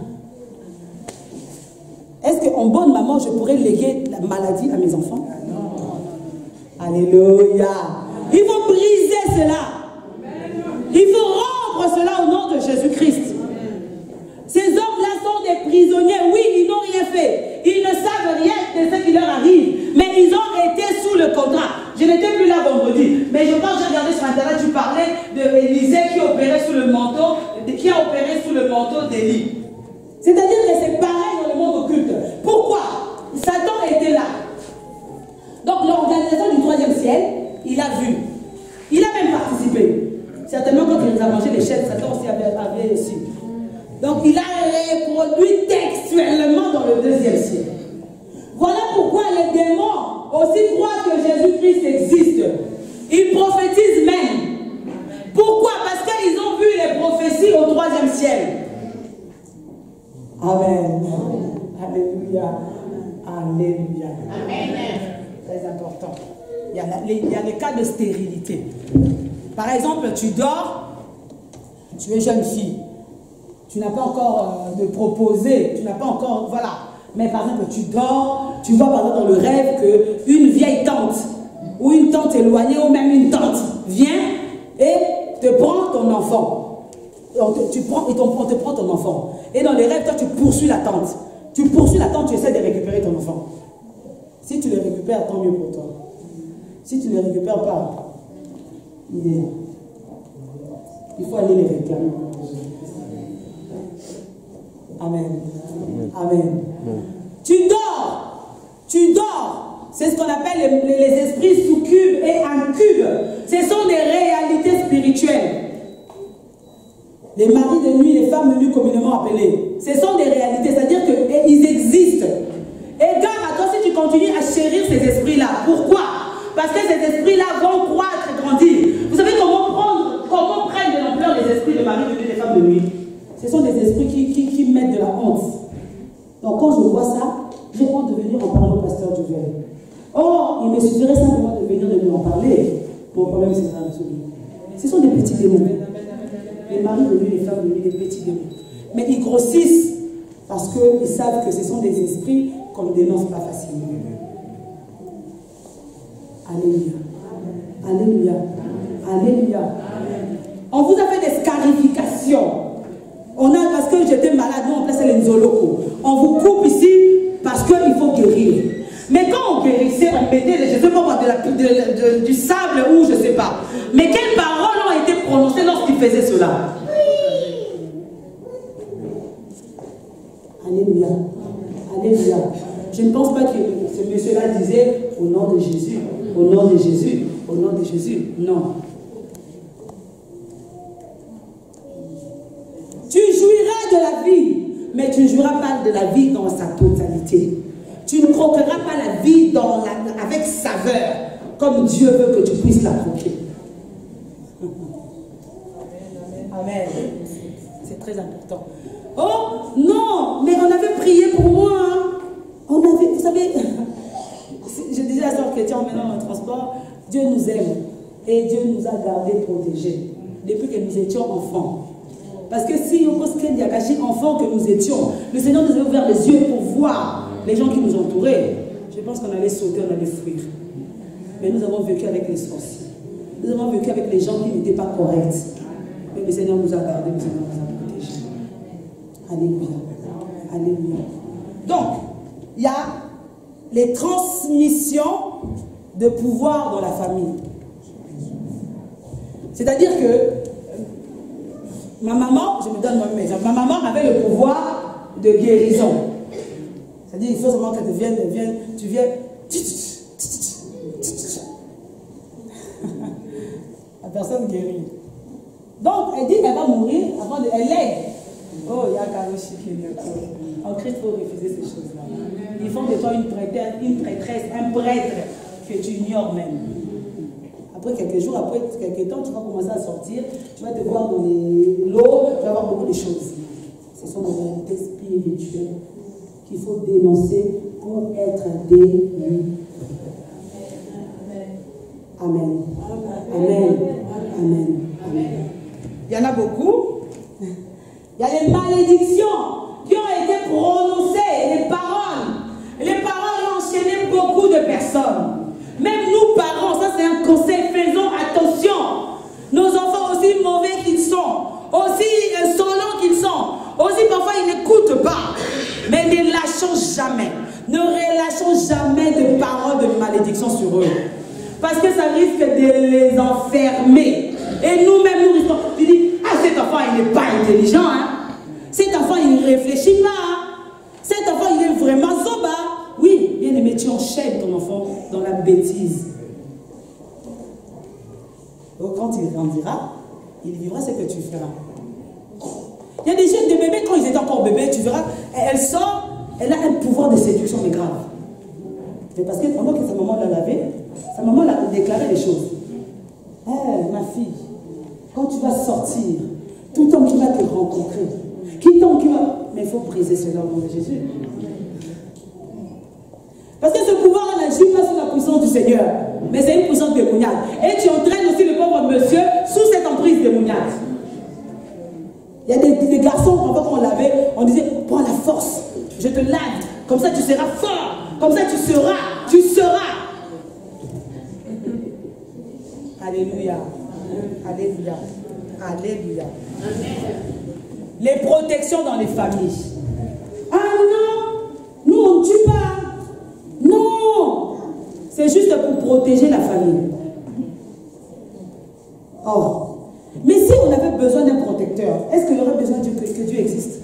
Est-ce qu'en bonne maman, je pourrais léguer la maladie à mes enfants? Non. Alléluia. Il faut briser cela. Il faut rompre cela au nom de Jésus-Christ. Ces hommes-là sont des prisonniers. Oui, ils n'ont rien fait. Ils ne savent rien de ce qui leur arrive. Mais ils ont été sous le contrat. Je n'étais plus là vendredi. Mais je pense que j'ai regardé sur Internet, tu parlais d'Élisée qui opérait sous le manteau, qui a opéré sous le manteau d'Élie. C'est-à-dire que c'est pareil dans le monde occulte. Pourquoi? Satan était là. Donc l'organisation du troisième ciel, il a vu. Il a même participé. Certainement quand il nous a mangé les chèvres, Satan aussi avait, avait aussi. Donc il a reproduit textuellement dans le deuxième ciel. Voilà pourquoi les démons aussi croient que Jésus-Christ existe. Ils prophétisent même. Pourquoi? Parce qu'ils ont vu les prophéties au troisième ciel. Amen. Alléluia. Alléluia. Amen. Très important. Il y, a la, il y a les cas de stérilité. Par exemple, tu dors, tu es jeune fille. Tu n'as pas encore euh, de proposé, tu n'as pas encore, voilà. Mais par exemple, tu dors, tu vois par exemple dans le rêve qu'une vieille tante, ou une tante éloignée, ou même une tante, vient et te prend ton enfant. On te, tu prends, on te prend ton enfant. Et dans les rêves, toi, tu poursuis la tante. Tu poursuis la tante, tu essaies de récupérer ton enfant. Si tu le récupères, tant mieux pour toi. Si tu ne le récupères pas, il est... il faut aller les réclamer. Amen. Amen. Amen. Amen. Tu dors. Tu dors. C'est ce qu'on appelle les, les, les esprits sous-cubes et incubes. Ce sont des réalités spirituelles. Les maris de nuit, les femmes de nuit communément appelées. Ce sont des réalités, c'est-à-dire qu'ils existent. Et gare à toi si tu continues à chérir ces esprits-là. Pourquoi? Parce que ces esprits-là vont croître et grandir. Vous savez comment prendre, comment prennent de l'ampleur les esprits de maris de nuit et les femmes de nuit? Ce sont des esprits qui, qui, qui mettent de la honte. Donc quand je vois ça, j'ai honte de venir en parler au pasteur du verre. Or, il me suffirait simplement de venir de lui en parler. Mon problème sera résolu. Ce sont des petits démons. Les maris de nuit, les femmes de nuit, des petits démons. Mais ils grossissent parce qu'ils savent que ce sont des esprits qu'on ne dénonce pas facilement. Alléluia. Alléluia. Alléluia. On vous a fait des scarifications. On a, parce que j'étais malade, nous on place les nzoloko. On vous coupe ici parce qu'il faut guérir. Mais quand on guérissait, on mettait, je ne sais pas, de la, de, de, de, du sable ou je ne sais pas. Mais quelles paroles ont été prononcées lorsqu'ils faisaient cela? Alléluia. Alléluia. Je ne pense pas que ce monsieur-là disait au nom de Jésus, au nom de Jésus, au nom de Jésus. Non. Tu jouiras de la vie, mais tu ne jouiras pas de la vie dans sa totalité. Tu ne croqueras pas la vie dans la, avec saveur, comme Dieu veut que tu puisses la croquer. Amen. C'est très important. Oh, non, mais on avait prié pour moi. On avait, vous savez, je disais à Sœur Chrétien en venant dans le transport, Dieu nous aime et Dieu nous a gardés protégés depuis que nous étions enfants. Parce que si on pense qu'il y a caché enfants que nous étions, le Seigneur nous a ouvert les yeux pour voir les gens qui nous entouraient. Je pense qu'on allait sauter, on allait fuir. Mais nous avons vécu avec les sorciers. Nous avons vécu avec les gens qui n'étaient pas corrects. Mais le Seigneur nous a gardés, le Seigneur nous a protégés. Alléluia. Alléluia. Donc, il y a les transmissions de pouvoir dans la famille. C'est-à-dire que ma maman, je me donne moi-même exemple, ma maman avait le pouvoir de guérison. C'est-à-dire qu'il faut seulement que tu viennes, viennes, tu viens. La personne guérit. Donc, elle dit qu'elle va mourir avant de. Elle lègue. Oh, il y a Karoshi qui est en Christ, il faut refuser ces choses-là. Ils font de toi une prêtresse, une prêtresse, un prêtre que tu ignores même. Après quelques jours, après quelques temps, tu vas commencer à sortir, tu vas te voir dans l'eau, tu vas voir beaucoup de choses. Ce sont des réalités spirituelles qu'il faut dénoncer pour être délivré. Amen. Amen. Amen. Amen. Il y en a beaucoup. Il y a les malédictions qui ont été prononcées, les paroles. Les paroles ont enchaîné beaucoup de personnes. Même nous, parents, ça c'est un conseil, faisons attention. Nos enfants, aussi mauvais qu'ils sont, aussi insolents qu'ils sont, aussi parfois ils n'écoutent pas. Mais ne lâchons jamais, ne relâchons jamais de paroles de malédiction sur eux. Parce que ça risque de les enfermer. Et nous-mêmes, nous risquons. Tu dis, ah, cet enfant, il n'est pas intelligent. Hein? Cet enfant, il ne réfléchit pas. Hein? Cet enfant, il est vraiment zoba. Oui, bien aimé, tu enchaînes ton enfant dans la bêtise. Donc, quand il grandira, il vivra ce que tu feras. Il y a des jeunes, des bébés, quand ils étaient encore bébés, tu verras, elle sort, elle a un pouvoir de séduction, mais grave. Mais parce que pendant que sa maman l'a lavé, sa maman l'a déclaré les choses. Eh, hey, ma fille, quand tu vas sortir, tout homme qui va te rencontrer, qui homme qui va... Mais il faut briser cela au nom de Jésus. Parce que ce pouvoir n'agit pas sous la puissance du Seigneur, mais c'est une puissance démoniaque. Et tu entraînes aussi le pauvre monsieur sous cette emprise démoniaque. Il y a des, des garçons, quand on lavait, on disait, prends la force, je te lave, comme ça tu seras fort, comme ça tu seras, tu seras. Alléluia. Alléluia. Alléluia. Les protections dans les familles. Ah non, nous on ne tue pas. Non, c'est juste pour protéger la famille. Oh. Mais si on avait besoin d'un protecteur, est-ce qu'il y aurait besoin que, que Dieu existe?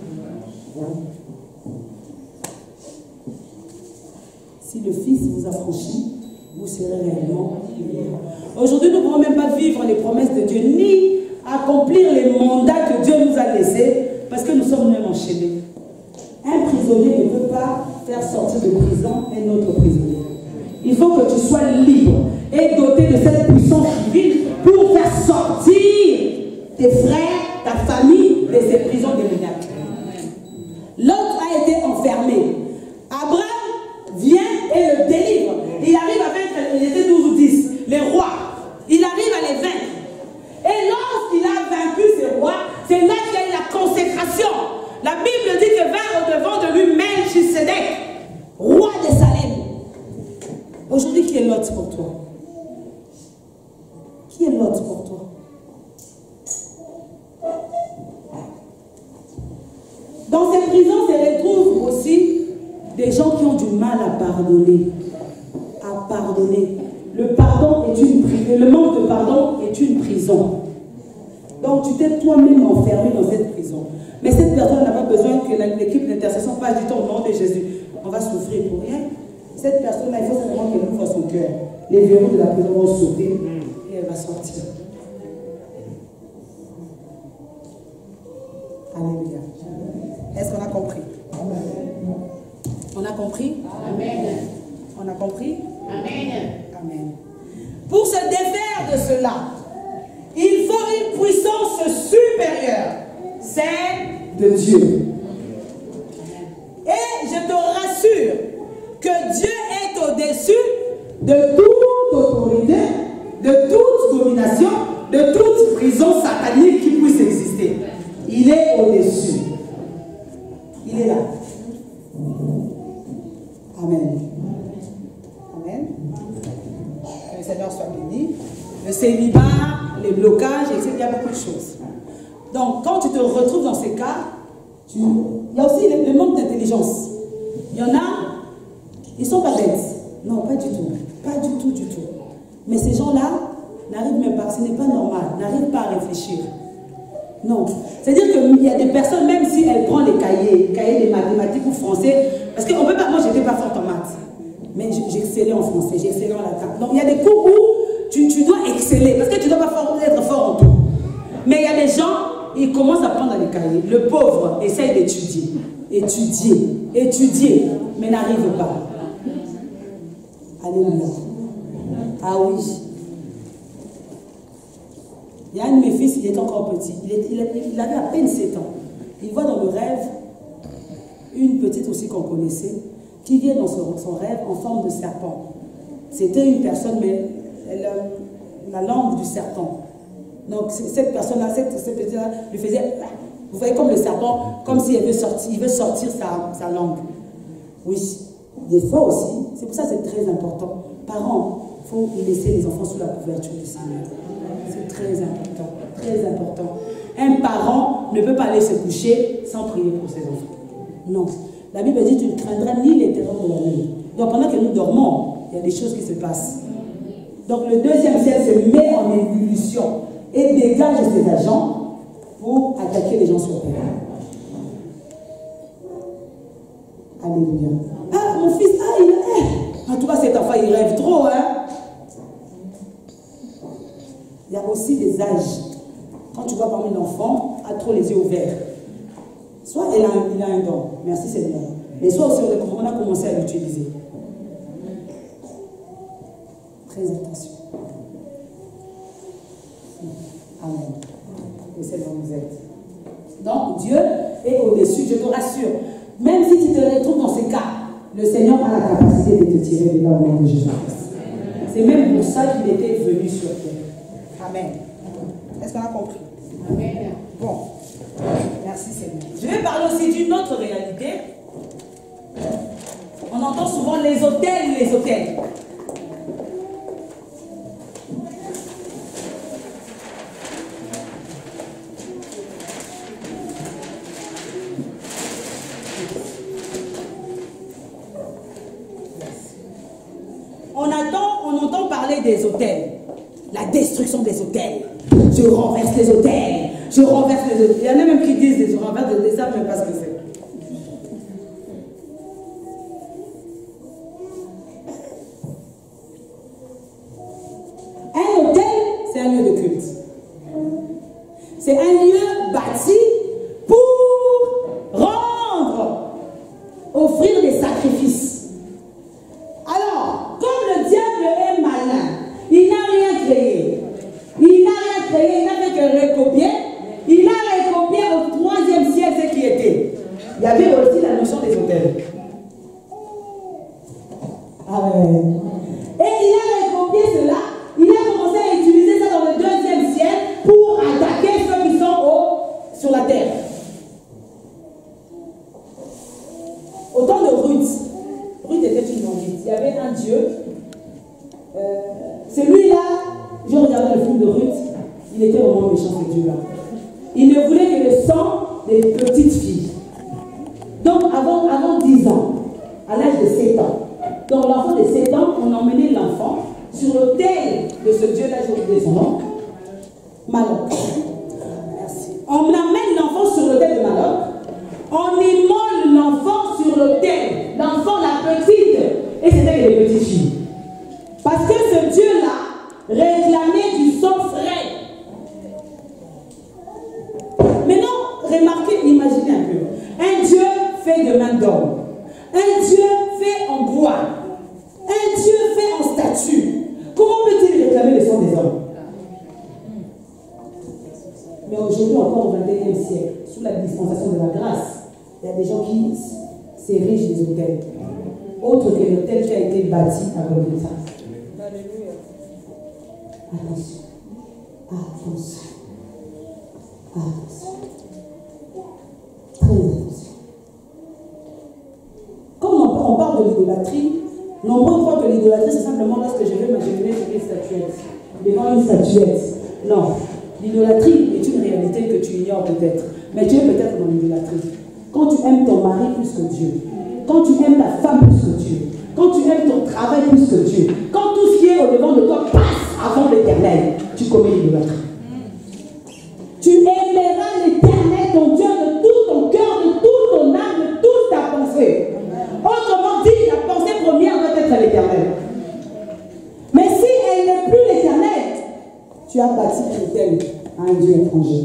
Si le Fils vous affranchit, vous serez réellement libres. Aujourd'hui, nous ne pouvons même pas vivre les promesses de Dieu, ni accomplir les mandats que Dieu nous a laissés, parce que nous sommes même enchaînés. Un prisonnier ne peut pas faire sortir de prison un autre prisonnier. Il faut que tu sois libre et doté de cette puissance divine pour faire sortir tes frères, ta famille de ces prisons démoniaques. L'autre a été enfermé. Abraham vient et le délivre. Il arrive à vaincre, il était douze ou dix, les rois. Il arrive à les vaincre. Et lorsqu'il a vaincu ces rois, c'est là qu'il y a eu la consécration. La Bible dit que vint au-devant de lui Melchisédek, roi de Salem. Aujourd'hui, qui est l'autre pour toi? Qui est l'autre pour toi? Dans ces prisons, se retrouvent aussi des gens qui ont du mal à pardonner. À pardonner. Le pardon est une prison. Le manque de pardon est une prison. Donc tu t'es toi-même enfermé dans cette prison. Mais cette personne n'a pas besoin que l'équipe d'intercession passe du temps au nom de Jésus. On va souffrir pour rien. Cette personne-là, il faut simplement qu'elle ouvre son cœur. Les verrous de la prison vont sauter et elle va sortir. Alléluia. Est-ce qu'on a compris? On a compris? Amen. On a compris? Amen. Amen. Pour se défaire de cela, il faut une puissance supérieure, celle de Dieu. Et je te rassure que Dieu est au-dessus de toute autorité, de toute domination, de toute prison satanique qui puisse exister. Il est au-dessus. Il est là. Amen. Amen. Que le Seigneur soit béni. Le célibat, les blocages, et cetera. Il y a beaucoup de choses. Donc, quand tu te retrouves dans ces cas, tu... il y a aussi le, le manque d'intelligence. Il y en a, ils ne sont pas bêtes. Non, pas du tout. Pas du tout, du tout. Mais ces gens-là n'arrivent même pas, ce n'est pas normal, n'arrivent pas à réfléchir. Non. C'est-à-dire qu'il y a des personnes, même si elles prennent les cahiers, les cahiers des mathématiques ou français, parce qu'on peut pas, moi je n'étais pas forte en maths, mais j'excellais en français, j'excellais en latin. Donc il y a des cours où tu, tu dois exceller, parce que tu ne dois pas fort, être fort en tout. Mais il y a des gens, ils commencent à prendre les cahiers. Le pauvre essaye d'étudier, étudier, étudier, mais n'arrive pas. Alléluia. Ah oui. Il y a un de mes fils, il est encore petit, il, est, il, il avait à peine sept ans. Il voit dans le rêve une petite aussi qu'on connaissait, qui vient dans son, son rêve en forme de serpent. C'était une personne, mais elle, la langue du serpent. Donc cette personne-là, cette, cette petite-là, lui faisait, vous voyez comme le serpent, comme s'il veut sortir, il veut sortir sa, sa langue. Oui, des fois aussi, c'est pour ça que c'est très important. Parents, il faut laisser les enfants sous la couverture du Seigneur. C'est très important, très important. Un parent ne peut pas aller se coucher sans prier pour ses enfants. Non. La Bible dit, tu ne craindras ni les terreurs de la nuit. Donc pendant que nous dormons, il y a des choses qui se passent. Donc le deuxième ciel se met en ébullition et dégage ses agents pour attaquer les gens sur terre. Alléluia. Ah, mon fils, ah, il est... En tout cas, cet enfant, il rêve trop, hein. Il y a aussi des âges. Quand tu vois parmi l'enfant, a trop les yeux ouverts. Soit il a, il a un don, merci Seigneur. Mais soit aussi on a commencé à l'utiliser. Très attention. Amen. Que le Seigneur nous aide. Donc Dieu est au-dessus, je te rassure. Même si tu te retrouves dans ces cas, le Seigneur a la capacité de te tirer de là au nom de Jésus-Christ. C'est même pour ça qu'il était venu sur terre. Amen. Est-ce qu'on a compris? Amen. Bon. Merci Seigneur. Je vais parler aussi d'une autre réalité. On entend souvent les hôtels, les hôtels. On entend, on entend parler des hôtels. La destruction des hôtels. Je renverse les hôtels. Je renverse les hôtels. Il y en a même qui disent je renverse les hôtels, ils ne savent même pas ce que c'est. Un hôtel, c'est un lieu de culte. C'est un lieu bâti pour rendre, offrir des sacrifices. Alors, comme le diable est malin, il n'a rien créé. Il n'a rien créé, il n'a fait que recopier. Il a recopié au troisième ciel ce qui était. Il y avait aussi la notion des hôtels. Amen. Et il a recopié cela. Il a commencé à utiliser ça dans le deuxième ciel pour attaquer ceux qui sont au, sur la terre. Au temps de Ruth, Ruth était une bandite. Il y avait un Dieu. Euh, Celui-là, je regardais le film de Ruth, il était vraiment méchant ce Dieu-là. Il ne voulait que le sang des petites filles. Donc avant, avant dix ans, à l'âge de sept ans, donc l'enfant de sept ans, on emmenait l'enfant sur l'autel de ce Dieu-là, j'ai oublié son nom, Maloc. Merci. On amène l'enfant sur l'autel de Maloc Imaginez un peu. Un Dieu fait de main d'homme. Un Dieu fait en bois. Un Dieu fait en statue. Comment peut-il réclamer le sang des hommes? Mais aujourd'hui, encore au vingt et unième siècle, sous la dispensation de la grâce, il y a des gens qui s'érigent des hôtels. Autre que l'hôtel qui a été bâti à Golgotha. Attention. Attention. Attention. Très attention. Quand on parle de l'idolâtrie, nombreux croient que l'idolâtrie, c'est simplement lorsque je vais m'agenouiller sur une statuette. Devant une statuette. Non. L'idolâtrie est une réalité que tu ignores peut-être. Mais tu es peut-être dans l'idolâtrie. Quand tu aimes ton mari plus que Dieu. Quand tu aimes ta femme plus que Dieu. Quand tu aimes ton travail plus que Dieu. Quand tout ce qui est au-devant de toi passe avant l'Éternel, tu commets l'idolâtrie. Tu aimeras l'Éternel, ton Dieu, de tout ton cœur, de toute ton âme, de toute ta pensée. Autrement dit, la pensée première doit être l'Éternel. Mais si elle n'est plus l'Éternel, tu as bâti un hôtel à un Dieu étranger.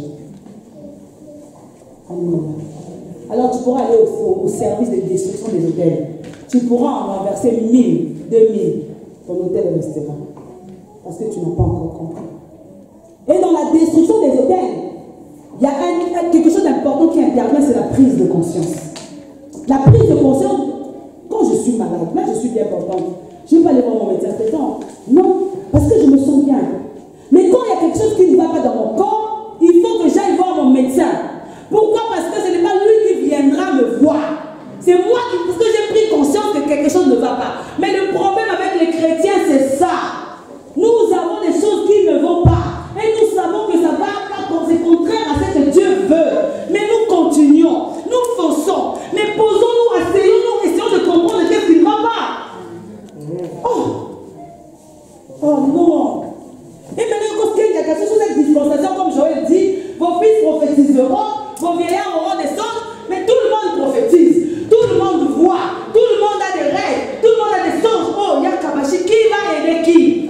Alléluia. Alors tu pourras aller au, au service de destruction des hôtels. Tu pourras en renverser mille, deux mille. Ton hôtel restera. Parce que tu n'as pas encore compris. Et dans la destruction des hôtels, il y a un, quelque chose d'important qui intervient, c'est la prise de conscience. La prise de conscience, quand je suis malade, là je suis bien contente. Je ne vais pas aller voir mon médecin traitant. Non, parce que je me sens bien. Mais quand il y a quelque chose qui ne va pas dans mon corps, il faut que j'aille voir mon médecin. Pourquoi? Parce que ce n'est pas lui qui viendra me voir. C'est moi qui, parce que j'ai pris conscience que quelque chose ne va pas. Mais le problème avec les chrétiens, c'est ça. Nous avons des choses qui ne vont pas. Et nous savons que ça va pas, c'est contraire à ce que Dieu veut. Mais nous continuons, nous forçons. Mais posons-nous, asseyons-nous, essayons de comprendre qu'est-ce qui ne va pas. Oh, oh non. Et maintenant, il y a quelque chose avec dispensation, comme Joël dit, vos fils prophétiseront, vos vieillards auront des songes, mais tout le monde prophétise, tout le monde voit, tout le monde a des rêves, tout le monde a des songes. Oh, il y a Kabashi, qui va aider qui?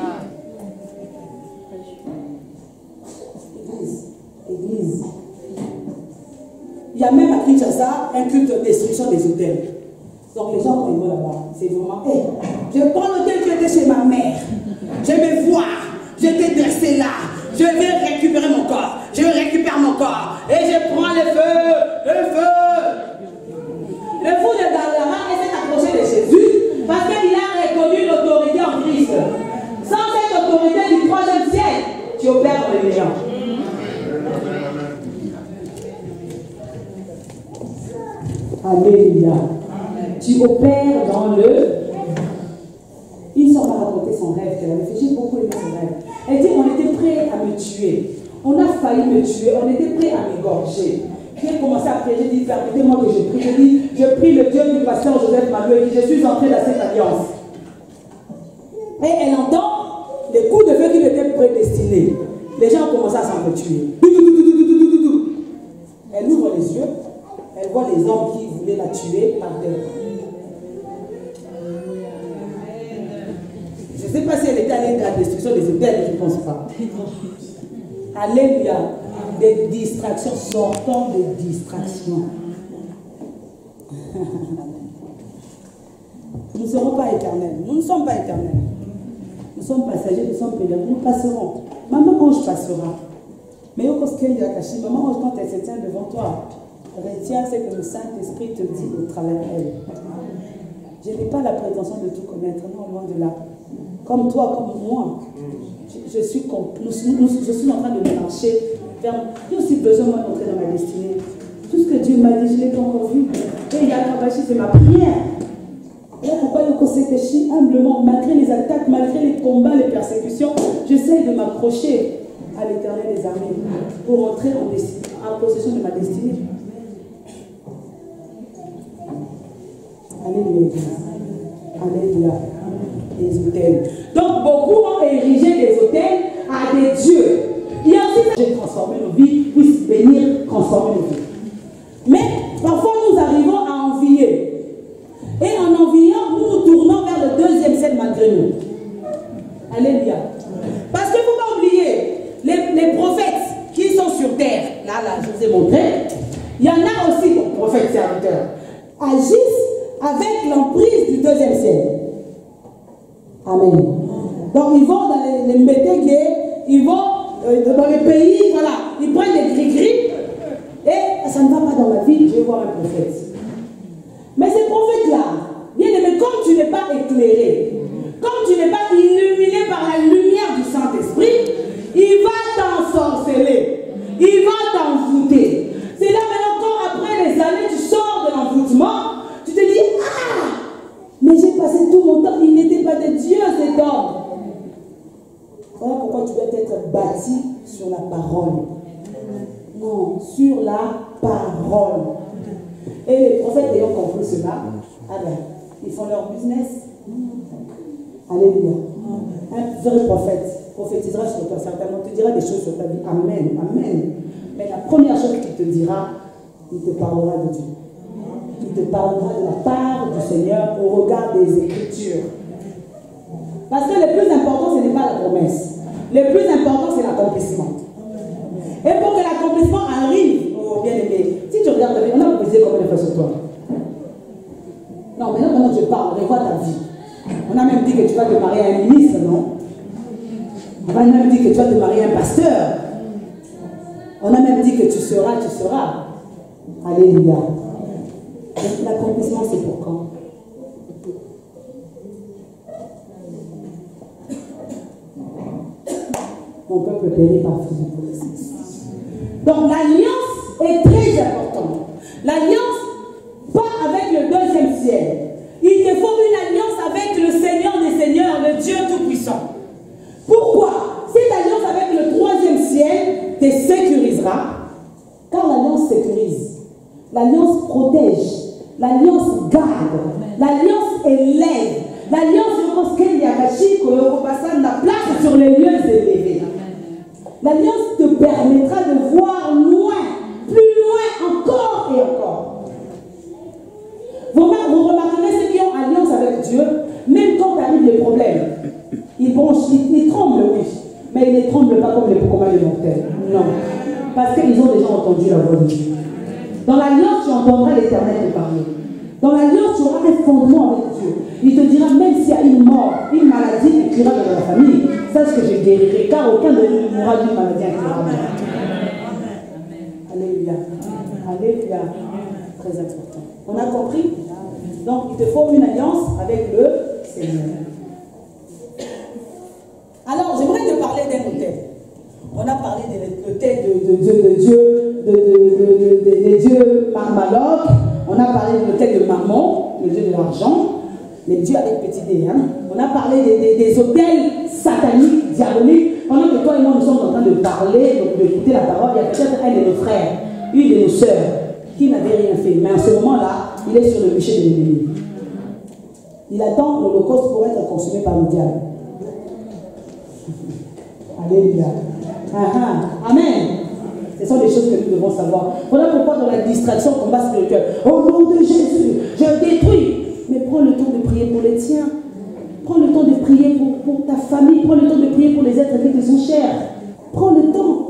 Église, église. Il y a même à Kinshasa un culte de destruction des hôtels. Donc les gens, quand ils vont là-bas, c'est vraiment, hey, je prends l'hôtel qui était chez ma mère, je vais voir. Je t'ai dressé là, je vais récupérer mon corps, je récupère mon corps, et je prends le feu, le feu. Le fou de Gadara s'est approché de Jésus parce qu'il a reconnu l'autorité en Christ. Sans cette autorité du troisième siècle, tu opères dans les gens. Alléluia. Tu opères dans le... Il s'en va raconter son rêve qu'elle avait fait. J'ai beaucoup aimé son rêve. Elle dit, on était prêt à me tuer. On a failli me tuer. On était prêt à m'égorger. J'ai commencé à prier. J'ai dit, permettez-moi que je prie. J'ai dit, je prie le Dieu du pasteur Joseph Malou et je suis entré dans cette alliance. Et elle entend les coups de feu qui lui étaient prédestinés. Les gens ont commencé à s'entretuer. Elle ouvre les yeux. Elle voit les hommes qui voulaient la tuer par terre. Je ne sais pas si elle était allée dans la destruction des hôtels, je ne pense pas. Alléluia. Des distractions, sortant des distractions. Nous ne serons pas éternels. Nous ne sommes pas éternels. Nous sommes passagers, nous sommes pèlerins. Nous passerons. Maman Ange passera. Mais au Kosken de Akashi, Maman Ange, quand elle se tient devant toi, retiens ce que le Saint-Esprit te dit au travers d'elle. Je n'ai pas la prétention de tout connaître, non, loin de là. Comme toi, comme moi, je, je, suis, nous, nous, je suis en train de marcher vers... J'ai aussi besoin, moi, d'entrer dans ma destinée. Tout ce que Dieu m'a dit, je ne l'ai pas encore vu. Et il y a Kabashi, c'est ma prière. Et là, pourquoi nous conséquences humblement, malgré les attaques, malgré les combats, les persécutions, j'essaie de m'accrocher à l'Éternel des armées pour entrer en, en possession de ma destinée. Alléluia. Alléluia. Des hôtels. Donc beaucoup ont érigé des hôtels à des dieux. Il y a aussi j'ai transformé nos vies, puisse venir transformer nos vies. Mais parfois nous arrivons à envier. Et en enviant, nous nous tournons vers le deuxième ciel malgré nous. Alléluia. Parce que il ne faut pas oublier, les, les prophètes qui sont sur terre, là, là, je vous ai montré, il y en a aussi dit prophète serviteur, agissent avec l'emprise du deuxième ciel. Amen. Donc ils vont dans les, les métégués, ils vont euh, dans les pays, voilà, ils prennent des gris-gris, et ça ne va pas dans ma vie, je vais voir un prophète. Mais ces prophètes-là, bien aimé, comme tu n'es pas éclairé, comme tu n'es pas illuminé par la lumière du Saint-Esprit, il va t'ensorceler, il va t'envoûter. C'est là maintenant quand après les années tu sors de l'envoûtement, tu te dis, ah, mais j'ai passé tout mon temps, il n'était pas de Dieu cet homme. Voilà pourquoi tu dois être bâti sur la parole. Non, sur la parole. Et les prophètes ayant compris cela, ah ben, ils font leur business. Alléluia. Un vrai prophète prophétisera sur toi, certainement te dira des choses sur ta vie. Amen, amen. Mais la première chose qu'il te dira, il te parlera de Dieu. Il te parlera de la part du Seigneur au regard des Écritures. Parce que le plus important, ce n'est pas la promesse. Le plus important, c'est l'accomplissement. Et pour que l'accomplissement arrive, oh bien aimé, si tu regardes ta vie, on a posé combien de fois sur toi? Non, maintenant, maintenant je parle, revois ta vie. On a même dit que tu vas te marier à un ministre, non? On a même dit que tu vas te marier à un pasteur. On a même dit que tu seras, tu seras. Alléluia. L'accomplissement, c'est pour quand? Mon peuple périt par faute de connaissance. Donc l'alliance est très importante. L'alliance, pas avec le deuxième ciel. Il te faut une alliance avec le Seigneur des Seigneurs, le Dieu Tout-Puissant. Pourquoi? Cette alliance avec le troisième ciel te sécurisera, car l'alliance sécurise. L'alliance protège. L'alliance garde. L'alliance élève. L'alliance, je pense qu'il y a la place sur les lieux élevés. L'alliance te permettra de voir loin, plus loin encore et encore. Vous, vous remarquerez ceux qui ont alliance avec Dieu, même quand arrivent les problèmes, ils bronchent, ils, ils tremblent, oui, mais ils ne tremblent pas comme les communs des mortels. Non, parce qu'ils ont déjà entendu la voix de Dieu. Dans l'alliance, tu entendras l'Éternel te parler. Dans l'alliance, tu auras un fondement avec Dieu. Il te dira, même s'il y a une mort, une maladie incurable dans la famille, sache que je guérirai, car aucun de nous ne mourra d'une maladie incurable. Alléluia. Alléluia. Très important. On a compris? Donc, il te faut une alliance avec le Seigneur. Alors, j'aimerais te parler d'un hôtel. On a parlé de l'hôtel de, de, de, de Dieu, de, de, de, de, de, de Dieu Maloc. On a parlé de l'hôtel de Mammon, le Dieu de l'argent. Les dieux avec petit d. Hein. On a parlé des, des, des hôtels sataniques, diaboliques. Pendant que toi et moi nous sommes en train de parler, donc d'écouter la parole, il y a peut-être un de nos frères, une de nos sœurs, qui n'avait rien fait. Mais à ce moment-là, il est sur le bûcher de l'ennemi. Il attend l'Holocauste pour être consumé par le diable. Alléluia. Ah, ah. Amen. Ce sont des choses que nous devons savoir. Voilà pourquoi dans la distraction, combat spirituel. Au nom de Jésus, je détruis. Mais prends le temps de prier pour les tiens. Prends le temps de prier pour, pour ta famille. Prends le temps de prier pour les êtres qui te sont chers. Prends le temps.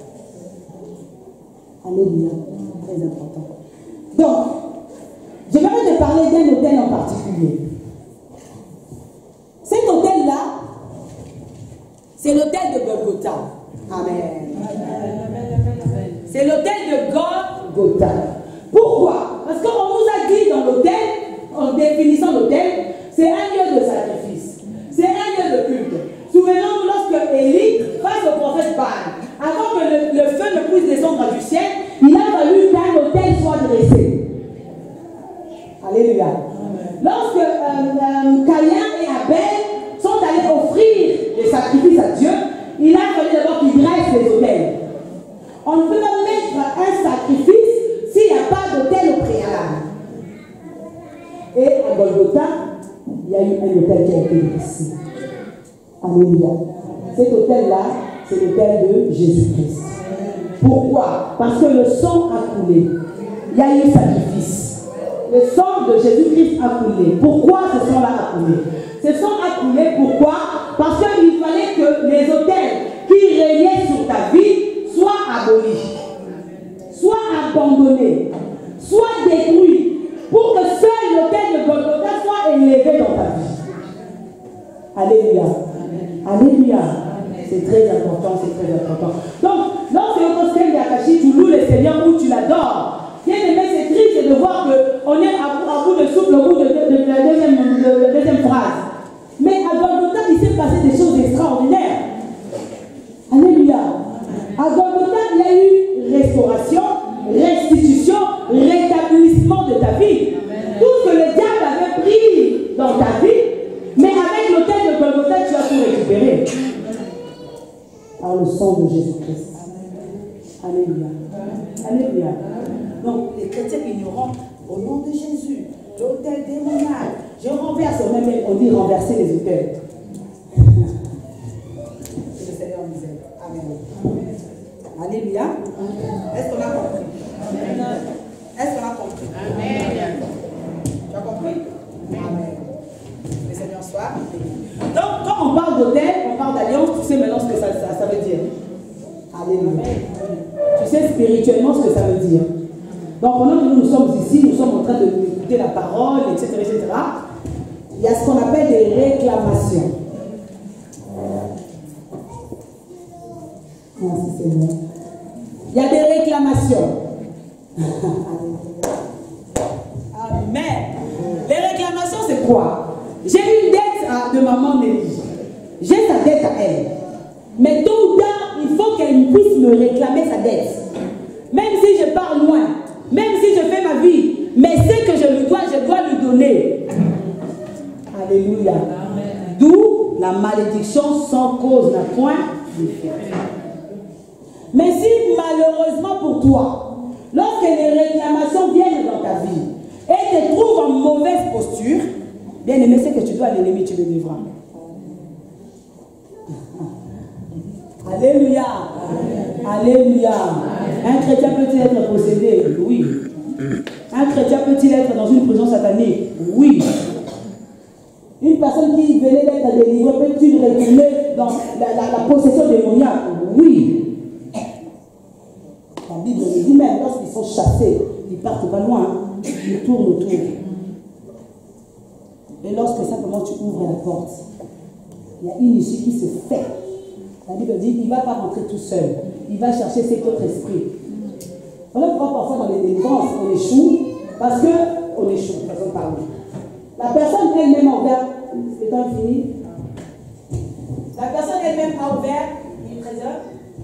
Alléluia. Très important. Donc, j'aimerais te parler d'un hôtel en particulier. Cet hôtel-là, c'est l'hôtel de Golgotha. Amen. C'est l'hôtel de Golgotha. Pourquoi? Parce qu'on nous a dit dans l'hôtel, en définissant l'hôtel, c'est un lieu de sacrifice. C'est un lieu de culte. Souvenons-nous lorsque Élie, face au prophète Baal, avant que le, le feu ne puisse descendre du ciel, il a fallu qu'un hôtel soit dressé. Alléluia. Lorsque euh, euh, Caïn et Abel sont allés offrir des sacrifices à Dieu, il a fallu d'abord qu'ils dressent les hôtels. On ne peut pas mettre un sacrifice s'il n'y a pas d'hôtel au préalable. Et à Golgotha, il y a eu un hôtel qui a été dressé. Alléluia. Cet hôtel-là, c'est l'hôtel de Jésus-Christ. Pourquoi? Parce que le sang a coulé. Il y a eu sacrifice. Le sang de Jésus-Christ a coulé. Pourquoi ce sang-là a coulé? Ce sang a coulé, pourquoi? Parce qu'il fallait que les hôtels qui régnaient sur ta vie soient abolis, soient abandonnés, soient Alléluia. Alléluia. C'est très important, c'est très important. Donc, lorsque le conseil d'Akashi, tu loues le Seigneur ou tu l'adores, bien aimé, c'est triste de voir qu'on est à, à bout de souffle au bout de, de, de, de la deuxième, de, de deuxième phrase. Mais à Golgotha, il s'est passé des choses extraordinaires. Alléluia. À Golgotha, il y a eu restauration, restitution, rétablissement de ta vie. Amen. Tout ce que le diable avait pris dans ta vie, mais avec l'autel de Golgotha, tu as tout récupéré. Par le sang de Jésus-Christ. Alléluia. Alléluia. Donc, les chrétiens ignorants, au nom de Jésus, l'autel démoniaque, je renverse, même on dit renverser les autels. Que le Seigneur nous aide. Amen. Alléluia. Est-ce qu'on a compris? Est-ce qu'on a compris? Amen. Tu as compris? Amen. Le Seigneur soit. Donc, quand on parle d'autel, on parle d'alliance, tu sais maintenant ce que ça, ça, ça veut dire. Alléluia. Tu sais spirituellement ce que ça veut dire. Donc, pendant que nous, nous sommes ici, nous sommes en train d'écouter la parole, et cetera, et cetera, il y a ce qu'on appelle des réclamations. Merci Seigneur. Il y a des réclamations. Amen. Les réclamations, c'est quoi? J'ai une dette à, de maman Nelly. J'ai sa dette à elle. Mais tôt ou tard, il faut qu'elle puisse me réclamer sa dette. Même si je pars loin, même si je fais ma vie, mais ce que je lui dois, je dois lui donner. Alléluia. D'où la malédiction sans cause n'a point d'effet. Mais si malheureusement pour toi, lorsque les réclamations viennent dans ta vie et te trouvent en mauvaise posture, bien aimé, c'est que tu dois à l'ennemi, tu le livras. Alléluia. Alléluia. Un chrétien peut-il être possédé? Oui. Un chrétien peut-il être dans une prison satanique? Oui. Une personne qui venait d'être délivrée peut-il retourner dans la, la, la possession démoniaque? Oui. La Bible nous dit même, lorsqu'ils sont chassés, ils partent pas loin, ils tournent autour. Et lorsque simplement tu ouvres la porte, il y a une issue qui se fait. La Bible dit qu'il ne va pas rentrer tout seul. Il va chercher cet autre esprit. On voit parfois dans les délivrances, on échoue parce qu'on échoue, façon de parler. La personne elle-même a ouvert, c'est temps fini. La personne elle-même a ouvert une trésor.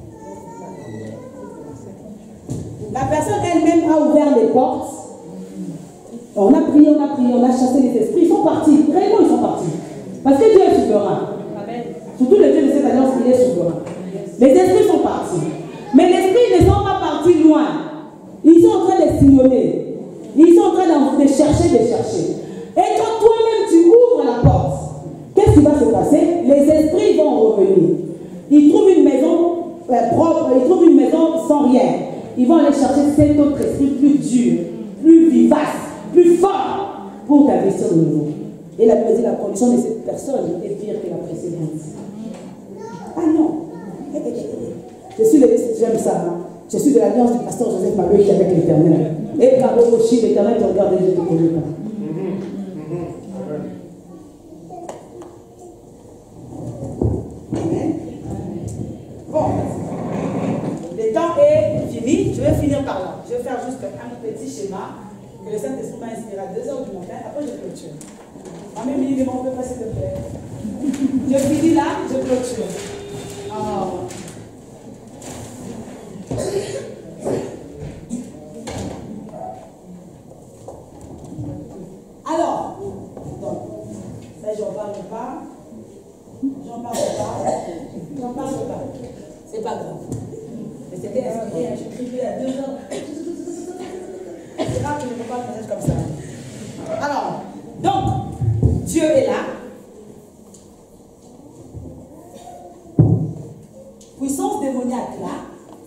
La personne elle-même a ouvert les portes. On a prié, on a prié, on a chassé les esprits. Ils sont partis. Réellement, ils sont partis. Parce que Dieu est souverain. Surtout le Dieu de cette alliance, il est souverain. Les esprits sont partis. Mais les esprits ne sont pas partis loin. Ils sont en train de sillonner. Ils sont en train de chercher, de chercher. Et quand toi-même tu ouvres la porte, qu'est-ce qui va se passer? Les esprits vont revenir. Ils trouvent une maison euh, propre, ils trouvent une maison sans rien. Ils vont aller chercher cet autre esprit plus dur, plus vivace, plus fort pour t'investir de nouveau. Et la Bible dit la condition de cette personne est pire que la précédente. Ah non. Je suis le, j'aime ça. Hein? Je suis de l'alliance du pasteur Joseph Marie qui est avec l'Éternel. Et Caro Rochi, l'Éternel te regarde et je te connais pas. Amen. Bon. Le temps est fini. Je vais finir par là. Je vais faire juste un petit schéma que le Saint-Esprit m'a inspiré à deux heures du matin. Après, je clôture. Amen, il on peut passer de plaît. Je finis là, je clôture. Oh. Alors, donc, ça j'en parle pas. J'en parle pas. J'en parle pas. C'est pas grave. Mais c'était inspiré, j'écrivais à deux heures. C'est rare que je ne peux pas un message comme ça. Alors, donc, Dieu est là. Puissance démoniaque là.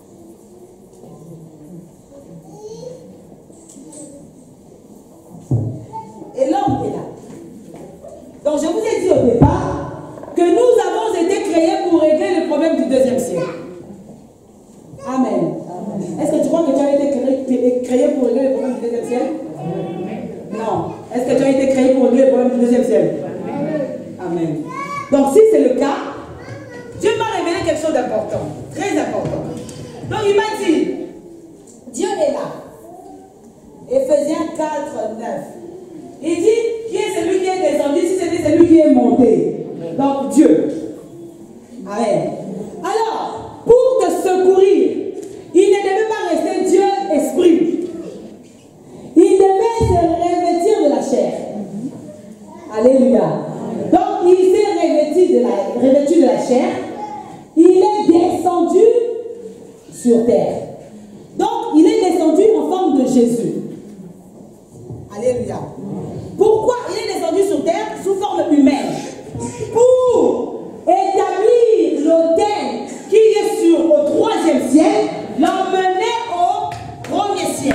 Et l'homme est là. Donc je vous ai dit au départ que nous avons été créés pour régler le problème du deuxième siècle. Amen. Est-ce que tu crois que tu as été créé, créé pour régler le problème du deuxième siècle? Non. Est-ce que tu as été créé pour régler le problème du deuxième siècle? Amen. Donc si c'est le cas, Dieu m'a révélé quelque chose d'important, très important. Donc il m'a dit, Dieu est là. Éphésiens quatre, neuf. Il dit, qui est celui qui est descendu, si c'est celui qui est monté. Donc Dieu. Amen. Alors, pour te secourir, il ne devait pas rester Dieu esprit. Il devait se revêtir de la chair. Alléluia. Donc, il s'est revêtu de la, revêtu de la chair. Il est descendu sur terre. Donc, il est descendu en forme de Jésus. Alléluia. Pourquoi il est descendu sur terre sous forme humaine? Pour établir l'autel qui est sur au troisième ciel, l'emmener au premier ciel.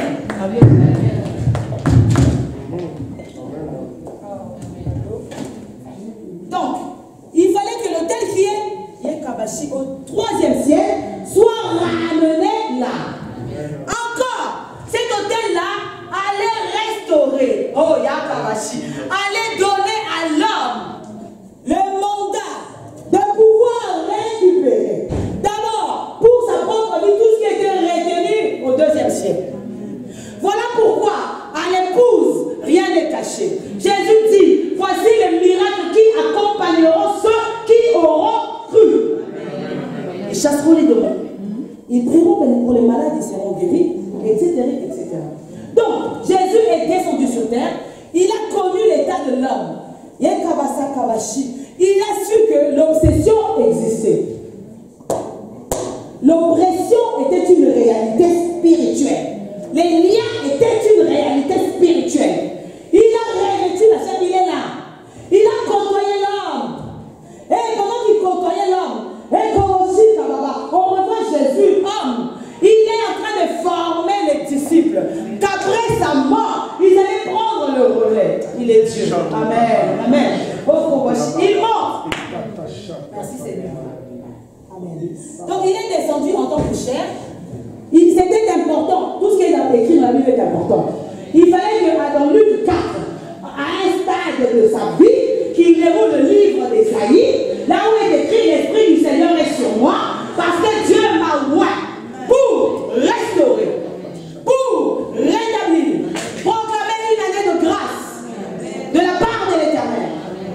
Donc, il fallait que l'autel qui est Yekabashi au troisième ciel soit ramené là. Encore, cet autel-là allait restaurer, oh Yakabashi, allait donner à l'homme le mandat de pouvoir récupérer. D'abord, pour sa propre vie, tout ce qui était retenu au deuxième siècle. Voilà pourquoi à l'épouse, rien n'est caché. Jésus dit, voici les miracles qui accompagneront ceux qui auront cru. Ils chasseront les démons. Ils prieront pour les malades, ils seront guéris, et cetera, et cetera. Donc, Jésus est descendu sur terre. Il a connu l'état de l'homme. Yekabasa Kabashi. Il a su que l'obsession existait. L'oppression était une réalité spirituelle. Les liens étaient une réalité spirituelle. Il a revêtu la chair, il est là. Il a côtoyé l'homme. Et comment il côtoyait l'homme? Et comme aussi, on revoit Jésus, homme. Il est en train de former les disciples. Qu'après sa mort, ils allaient prendre le relais. Il est Dieu. Amen. Amen. Il mort. Merci Seigneur. Amen. Donc il est descendu en tant que chair. C'était important. Tout ce qui est écrit dans la Bible est important. Il fallait que dans Luc quatre, à un stade de sa vie, qu'il déroule le livre d'Ésaïe, là où est écrit l'Esprit du Seigneur est sur moi, parce que Dieu m'a oint pour restaurer, pour rétablir, proclamer une année de grâce de la part de l'Éternel.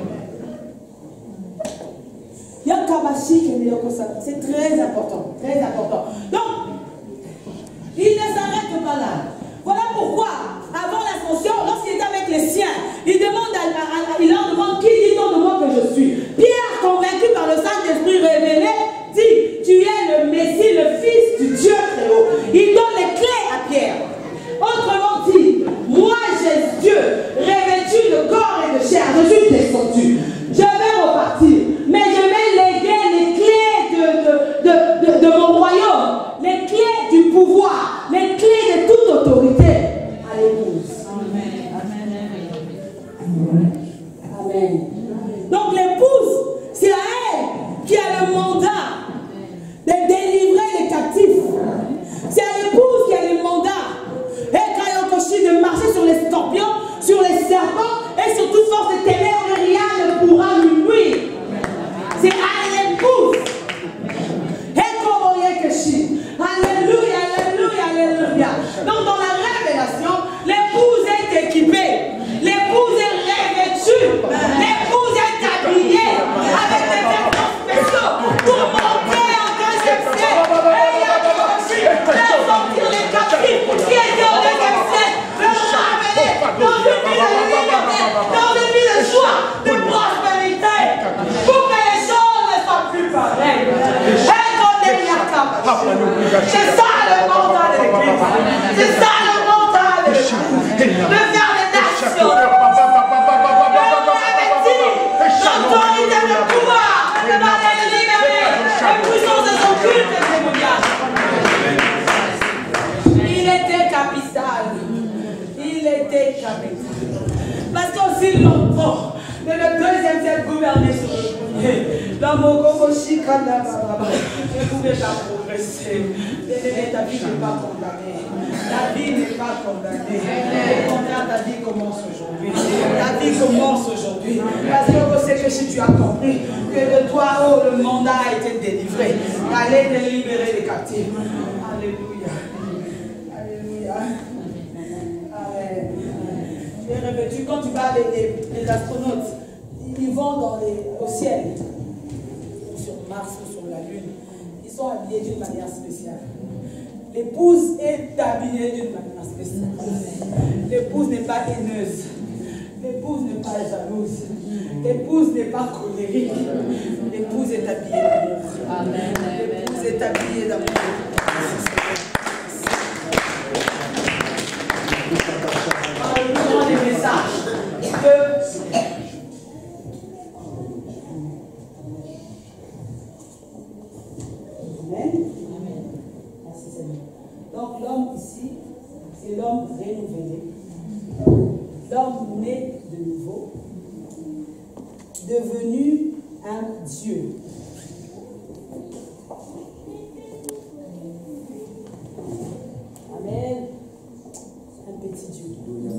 C'est très important, très important. Donc, il ne s'arrête pas là. Voilà pourquoi, avant l'ascension, lorsqu'il était avec les siens, il, demande à, à, à, il leur demande qui dit-on de moi que je suis. Pierre, convaincu par le Saint-Esprit révélé, dit, tu es le Messie, le Fils du Dieu très haut. Il donne les clés à Pierre. Autrement dit, moi j'ai Dieu, revêtu de corps et de chair, je suis descendu. Je vais repartir, mais je vais léguer les clés de, de, de, de, de mon royaume, les clés du pouvoir, les clés de toute autorité à l'épouse. Amen. Amen. Amen. Donc l'épouse, c'est à elle qui a le mandat de délivrer les captifs. C'est à l'épouse qui a le mandat de marcher sur les scorpions, sur les serpents et sur toute force de ténèbres, rien ne pourra lui nuire. C'est à l'épouse. Alléluia, alléluia, alléluia. Donc dans la révélation, l'épouse est équipée, l'épouse est revêtue, l'épouse est habillée avec des vêtements spéciaux pour monter en deuxième siècle. Et il y a faire sortir les captifs qui étaient au deuxième siècle, le ramener dans une vie de liberté, dans une vie de joie, de prospérité, pour que les choses ne soient plus pareilles. C'est ça le mandat de l'Église. C'est ça le mandat de l'Église. De faire les nations. De revêtir l'autorité, le pouvoir, de demander de libérer les puissances de son culte et des Il était capital. Il était capital. Parce qu'aussi longtemps, de le deuxième siècle gouverné sur le premier. Dans mon gomoshi kanda baba, je ne pouvais pas progresser. Ta vie n'est pas condamnée. Ta vie n'est pas condamnée. Au contraire, ta vie commence aujourd'hui. Ta vie commence aujourd'hui. aujourd'hui. Parce que je sais que si tu as compris que de toi, oh, le mandat a été délivré. Allez délibérer les captifs. Alléluia. Alléluia. Amen. Tu es revêtu. Quand tu vas, les, les, les astronautes, ils vont dans les, au ciel, sur Mars ou sur la Lune. Ils sont habillés d'une manière spéciale. L'épouse est habillée d'une manière spéciale. L'épouse n'est pas haineuse. L'épouse n'est pas jalouse. L'épouse n'est pas colérique. L'épouse est habillée d'amour. Amen. L'épouse est habillée d'amour. Dans les messages que donc l'homme ici, c'est l'homme renouvelé, l'homme né de nouveau, devenu un Dieu. Amen. Un petit Dieu.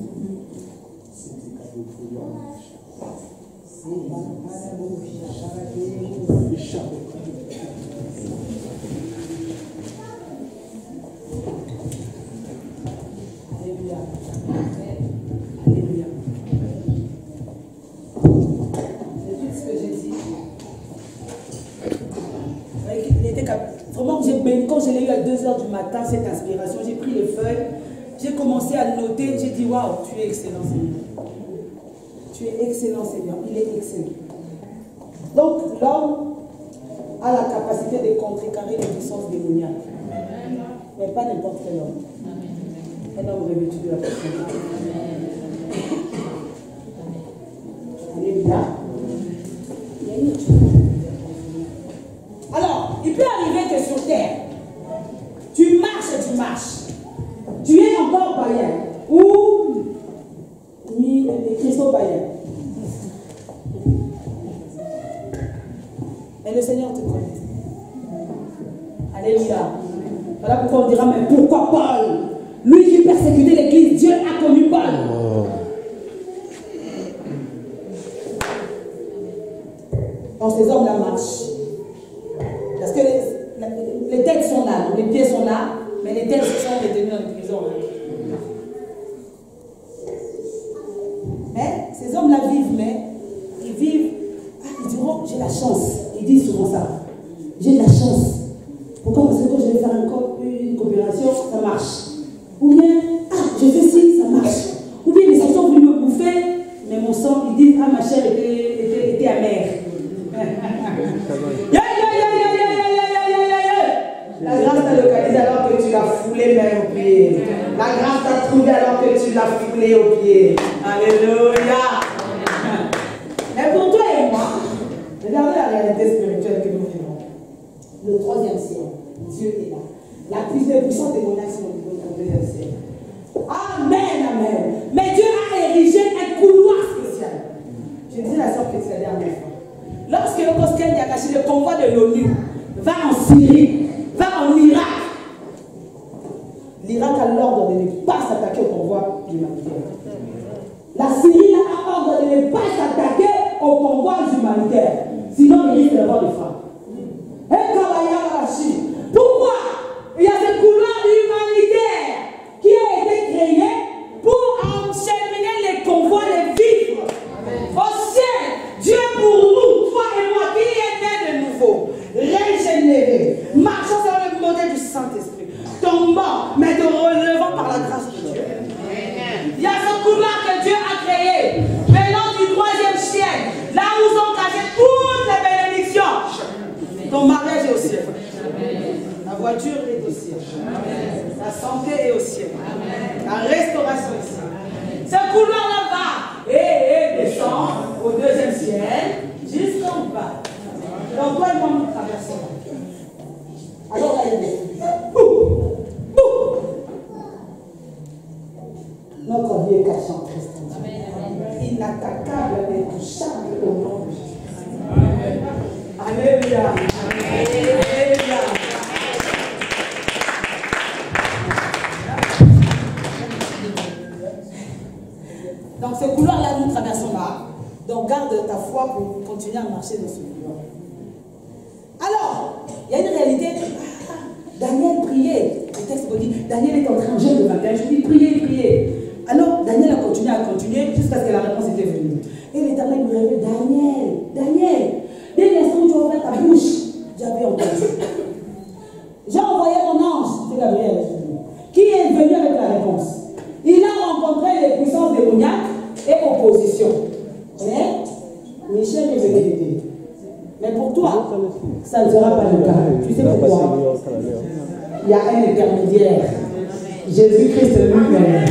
Alléluia. Alléluia. C'est tout ce que j'ai dit. Il était cap... Vraiment, quand je l'ai eu à deux heures du matin, cette inspiration, j'ai pris les feuilles, j'ai commencé à noter, j'ai dit waouh, tu es excellent Seigneur. Tu es excellent Seigneur, il est excellent. Donc l'homme a la capacité de contrecarrer les puissances démoniaques. Mais pas n'importe quel homme. Un homme revêtu de la puissance. Alléluia. Il y a une autre chose. Alors, il peut arriver que sur terre, tu marches et tu marches. Tu es encore païen. Ou les Christos païens. Mais le Seigneur te connaît. Alléluia. Voilà pourquoi on dira, mais pourquoi Paul? Lui qui persécutait l'église, Dieu a connu Paul. Oh. Donc ces hommes-là marchent. Parce que les, les têtes sont là, les pieds sont là, mais les têtes sont retenues en prison. Mais ces hommes-là vivent, mais ils vivent, ah, ils diront, j'ai la chance. Ils disent souvent ça. J'ai de la chance. Pourquoi? Parce que quand je vais faire une, une coopération, ça marche. Ou bien, ah, je fais ci, ça marche. Ou bien, les enfants ont voulu me bouffer, mais mon sang, ils disent, ah, ma chair était, était, était amère. Yeah, yeah, yeah, yeah, yeah, yeah, yeah, yeah, yeah. La grâce t'a localisé alors que tu l'as foulé même au pied. La grâce t'a trouvé alors que tu l'as foulé au pied. Alléluia. Mais pour toi et moi, regardez la réalité spirituelle que nous vivons. Le troisième ciel, Dieu est là. La plus puissante démoniaque sur le deuxième ciel. Amen, amen. Mais Dieu a érigé un couloir spécial. Je disais à la sœur que c'est la dernière fois. Lorsque le Cosquel Yakashi, le convoi de l'ONU, va en Syrie, va en Irak, l'Irak a l'ordre de ne pas s'attaquer au convoi humanitaire. La Syrie a l'ordre de ne pas s'attaquer au convoi humanitaire. Sinon, il risque d'avoir des femmes. Pourquoi? Il y a ce couloir humanitaire qui a été créé pour enchaîner les convois, les vivres. Au ciel, Dieu pour nous, toi et moi, qui est né de nouveau, régénéré, marchant sur le modèle du Saint-Esprit, tombant, mais te relevant par la grâce de Dieu. Il y a ce couloir que Dieu a créé, venant du troisième ciel, là où sont cachées toutes les bénédictions. Ton mariage est au ciel. La voiture est au ciel. La santé est au ciel. La restauration est au ciel. Ce couloir-là va et, et descend au deuxième ciel jusqu'en bas. Donc toi et moi nous traversons. Alors là il y a des notre vie est cachée en Christ. Inattaquable et intouchable au nom de Jésus. Alléluia. Alléluia. Donc ce couloir-là, nous traversons là. Donc garde ta foi pour continuer à marcher dans ce mouvement. Alors, il y a une réalité. Ah, Daniel priait. Le texte me dit, Daniel est en train de jeûne de vingt et un. Je dis, priez, priez. Alors, Daniel a continué à continuer jusqu'à ce que la réponse était venue. Et l'Éternel me révèle, Daniel, Daniel, dès l'instant où tu as ouvert ta bouche, j'avais entendu. J'ai envoyé mon ange, c'est Gabriel, qui est venu avec la réponse. Il a rencontré les puissances démoniaques et opposition. Mais Michel est venu l'aider. Mais pour toi, ça ne sera pas le cas. Tu sais pourquoi? Il y a un intermédiaire. Jésus-Christ lui-même.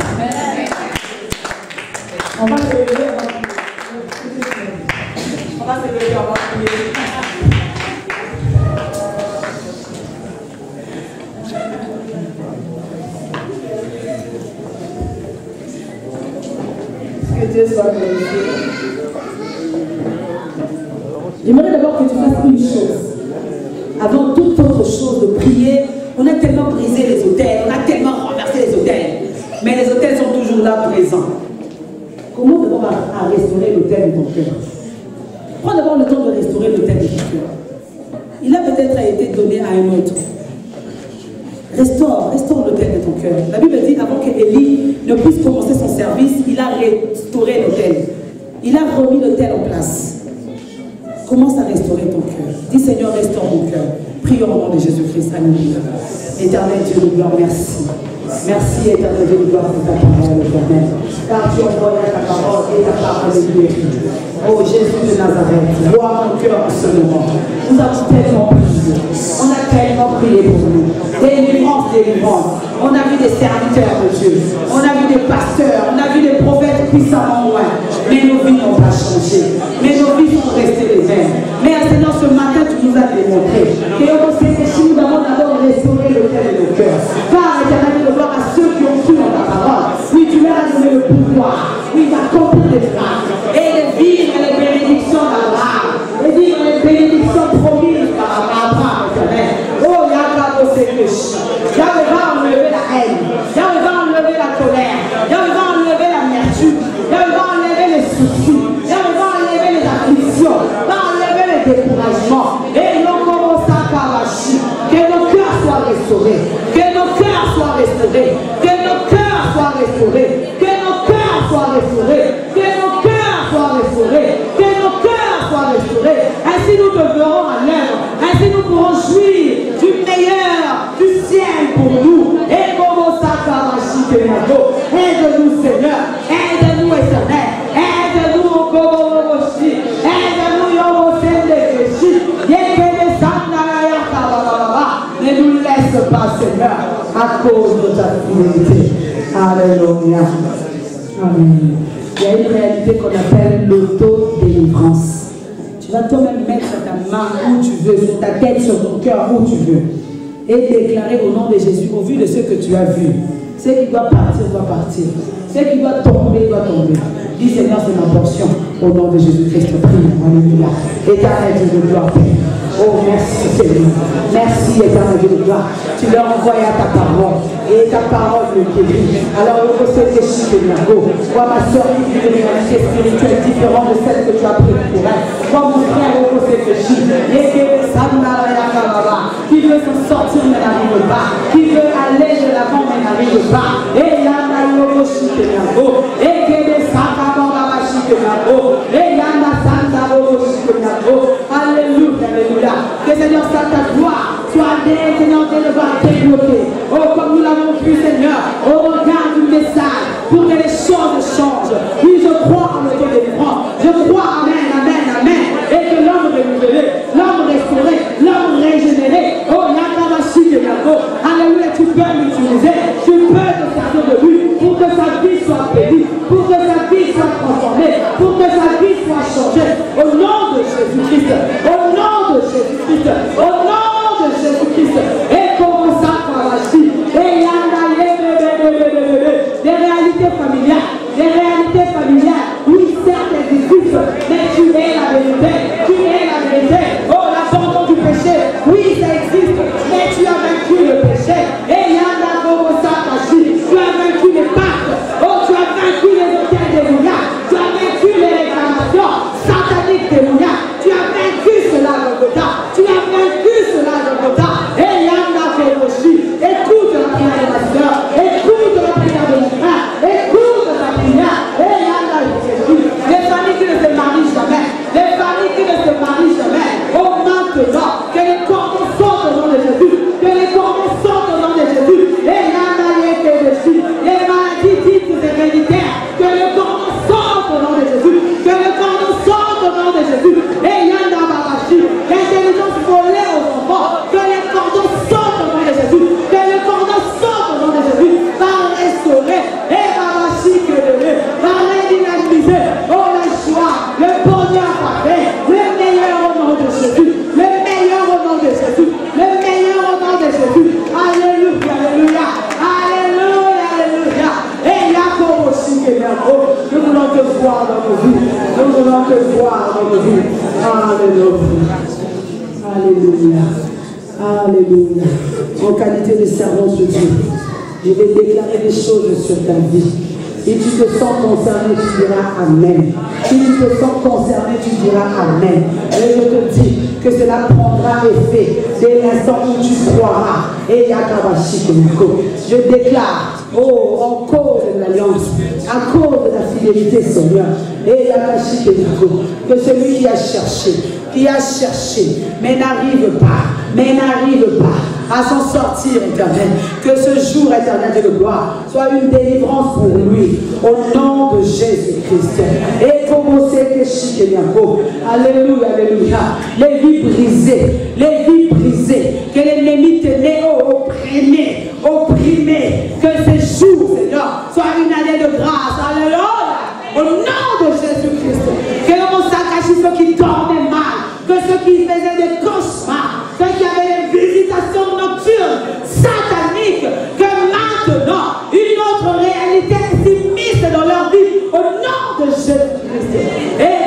On va se lever, on va prier. On va se lever, on va prier. Que Dieu soit glorifié. J'aimerais d'abord que tu fasses une chose. Avant toute autre chose, de prier. On a tellement brisé les autels, on a tellement renversé les autels. Mais les autels sont toujours là présents. Comment d'abord à restaurer l'autel de ton cœur? Prends d'abord le temps de restaurer l'autel de ton cœur. Il a peut-être été donné à un autre. Restaure, restaure l'autel de ton cœur. La Bible dit avant qu'Élie ne puisse commencer son service, il a restauré l'autel. Il a remis l'autel en place. Commence à restaurer ton cœur. Dis Seigneur, restaure mon cœur. Prions au nom de Jésus-Christ. Alléluia. Éternel Dieu de gloire, merci. Merci, éternel Dieu de gloire, pour ta parole, éternel. Car tu envoies ta parole et ta parole est guérie. Oh Jésus de Nazareth, vois mon cœur en ce moment. Nous avons tellement prié. On a tellement prié pour nous. Délivrance, délivrance. On a vu des serviteurs de Dieu. On a vu des pasteurs. On a vu des prophètes puissamment loin. Mais nos vies n'ont pas changé. Mais nos vies sont restées les mêmes. Mais Seigneur, ce matin, tu nous as démontré que nous avons d'abord restauré le cœur de nos cœurs. Car éternel de gloire à ceux qui ont cru dans ta parole. Oui, tu leur as donné le pouvoir. Oui, d'accomplir des miracles. Et de vivre les bénédictions d'Abraham. Et vivre les bénédictions promises par Abraham, éternel. Oh, Yahweh, c'est que Yahweh va enlever la haine. Yahweh va enlever la colère. Yahweh va enlever l'amertume. Yahweh va enlever les soucis. Yahweh va enlever les afflictions. Va enlever les découragements. Et nous commençons à Karachi. Que nos cœurs soient restaurés. Que nos cœurs soient restaurés. Que nos cœurs soient restaurés. Que nos cœurs soient restaurés. Que nos cœurs soient restaurés. Que nos cœurs soient restaurés. Ainsi nous demeurons à l'œuvre. Ainsi nous pourrons jouir du meilleur du ciel pour nous. Et comment ça Karachi Kenago. Aide-nous Seigneur. Aide-nous éternel. Aide-nous au Komomoshi. Aide-nous Yomo Sende Keshi. Yekene Sanaya Kabababa. Ne nous laisse pas Seigneur à cause de ta fidélité. Alléluia. Amen. Il y a une réalité qu'on appelle l'auto-délivrance. Tu vas toi-même mettre ta main où tu veux, sur ta tête, sur ton cœur, où tu veux. Et déclarer au nom de Jésus, au vu de ce que tu as vu. Ce qui doit partir, doit partir. Ce qui doit tomber, doit tomber. Dis Seigneur, c'est ma portion. Au nom de Jésus-Christ, prie. Alléluia. Éternel Dieu de gloire. Oh, merci Seigneur. Merci éternel Dieu de gloire. Tu leur envoies ta parole. Et ta parole me guérit. Alors, le conseil des chiffres de Nago. Vois ma soeur qui vit une réalité spirituelle différente de celle que tu as prise pour elle. Vois mon frère au conseil des chiffres. Et que qui veut s'en sortir mais n'arrive pas. Qui veut aller de l'avant mais n'arrive pas. Et là, et que des Alléluia, alléluia. Que Seigneur, ça ta gloire soit des Seigneur, de devoir débloquer. Oh, comme nous l'avons vu, Seigneur, au regard du message, pour que les choses changent. Oui, je crois en le Dieu délivrant. Je crois, amen, amen, amen. Et que l'homme renouvelé, l'homme restauré, l'homme régénéré. Oh, Yakamashi de Yako. Alléluia, tu peux l'utiliser. Tu peux te servir de lui pour que sa vie soit bénie, pour que sa vie soit transformée, pour que sa vie soit changée. Au nom de Jésus-Christ, au nom de Jésus-Christ, au nom de Jésus-Christ. Et comment ça par la suite? Et il y a des réalités familiales, des réalités familiales. Oui, certes, elles existent, mais tu es la vérité, tu es la vérité. Oh, l'abandon du péché, oui, ça existe, mais tu as vaincu le péché. Et il y a comment ça par la suite? Tu as vaincu les pactes, oh, tu as vaincu les hôtels des bouillards, tu as vaincu les réclamations. Nous voulons te voir dans nos vies. Nous voulons te voir dans nos vies. Alléluia. Alléluia. Alléluia. En qualité de servant de Dieu, je vais déclarer des choses sur ta vie. Et tu te sens concerné, tu diras Amen. Si tu te sens concerné, tu diras Amen. Et je te dis que cela prendra effet dès l'instant où tu croiras. Et Yakabashi Kenako. Je déclare, oh, en cause de l'alliance, à cause de la fidélité, Seigneur, et Yakabashi Kenako, que celui qui a cherché, qui a cherché, mais n'arrive pas, mais n'arrive pas à s'en sortir, éternel. Que ce jour éternel de gloire soit une délivrance pour lui, au nom de Jésus-Christ. Et comme c'est que Shikenyako, alléluia, alléluia, les vies brisées, les vies brisées, que l'ennemi tenait opprimé, opprimé, que ce jour, Seigneur, soit une année de grâce, alléluia, au nom de Jésus-Christ. Que l'on s'accachit ceux qui dormaient mal, que ceux qui faisaient des cauchemars, ceux qui avaient des visitations nocturnes, sataniques, que maintenant, une autre réalité s'immisce dans leur vie, au nom de Jésus-Christ. Et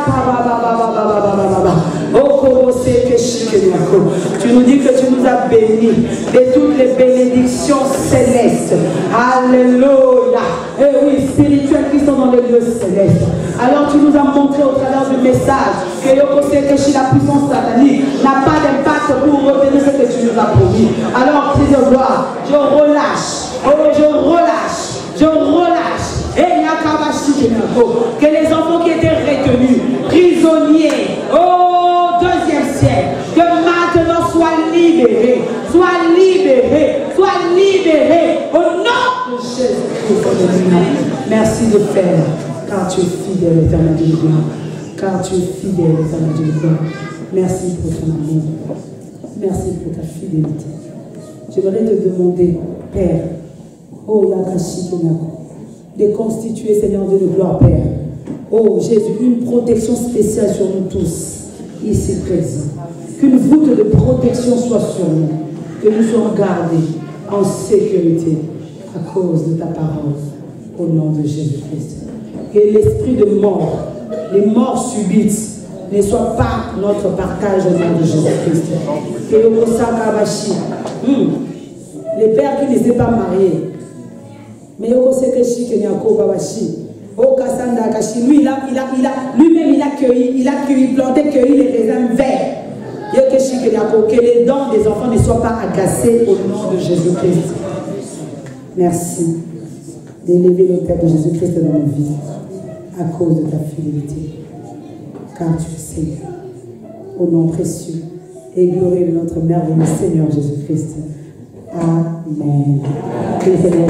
tu nous dis que tu nous as bénis de toutes les bénédictions célestes. Alléluia. Et oui, spirituels qui sont dans les lieux célestes. Alors tu nous as montré au travers du message que la puissance satanique n'a pas d'impact pour retenir ce que tu nous as promis. Alors, Christ de gloire, je relâche, oh, je relâche, je relâche. Et que les enfants qui étaient retenus, prisonniers, au deuxième siècle, que maintenant soient libérés, soient libérés, soient libérés au nom de Jésus-Christ. Merci de faire, car tu es fidèle, éternel de gloire. Car tu es fidèle, éternel de gloire. Merci pour ton amour. Merci pour ta fidélité. J'aimerais te demander, Père, oh Yakashi Kenako, de constituer, Seigneur Dieu de gloire, Père. Oh Jésus, une protection spéciale sur nous tous, ici présents. Qu'une voûte de protection soit sur nous, que nous soyons gardés en sécurité à cause de ta parole, au nom de Jésus-Christ. Que l'esprit de mort, les morts subites, ne soient pas notre partage au nom de Jésus-Christ. Que le Osakabashi, hum, les pères qui ne s'étaient pas mariés, mais lui, il a, il a, il a, lui-même, il a cueilli, il a cueilli, planté, cueilli les raisins verts. Que les dents des enfants ne soient pas agacées au nom de Jésus-Christ. Merci d'élever l'autel de Jésus-Christ dans nos vies à cause de ta fidélité. Car tu sais, au nom précieux et glorieux de notre merveilleux Seigneur Jésus-Christ. Amen. Que le Seigneur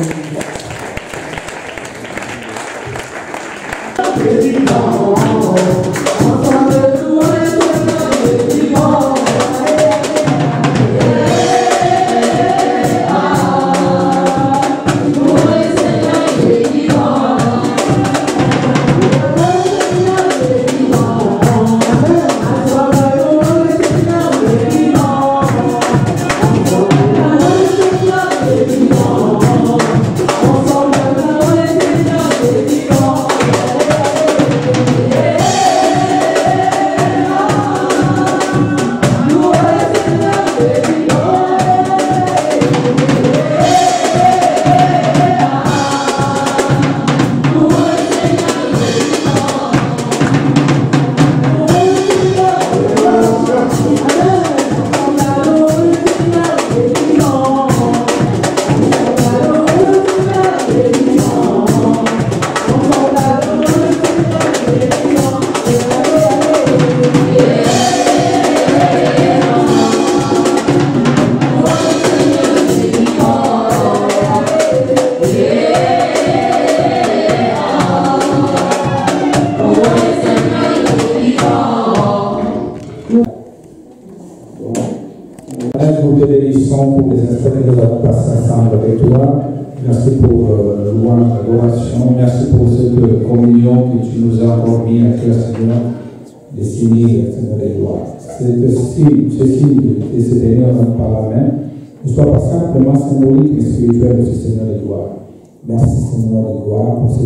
Merci pour euh, louange, l'adoration. Merci pour cette communion que tu nous as encore mis à cœur, Seigneur, de signer, Seigneur, les gloires. C'est signe, ce signe de se tenir par la main ne soit pas simplement symbolique, mais spirituel de ce Seigneur des gloires. Merci, Seigneur des gloires, pour cette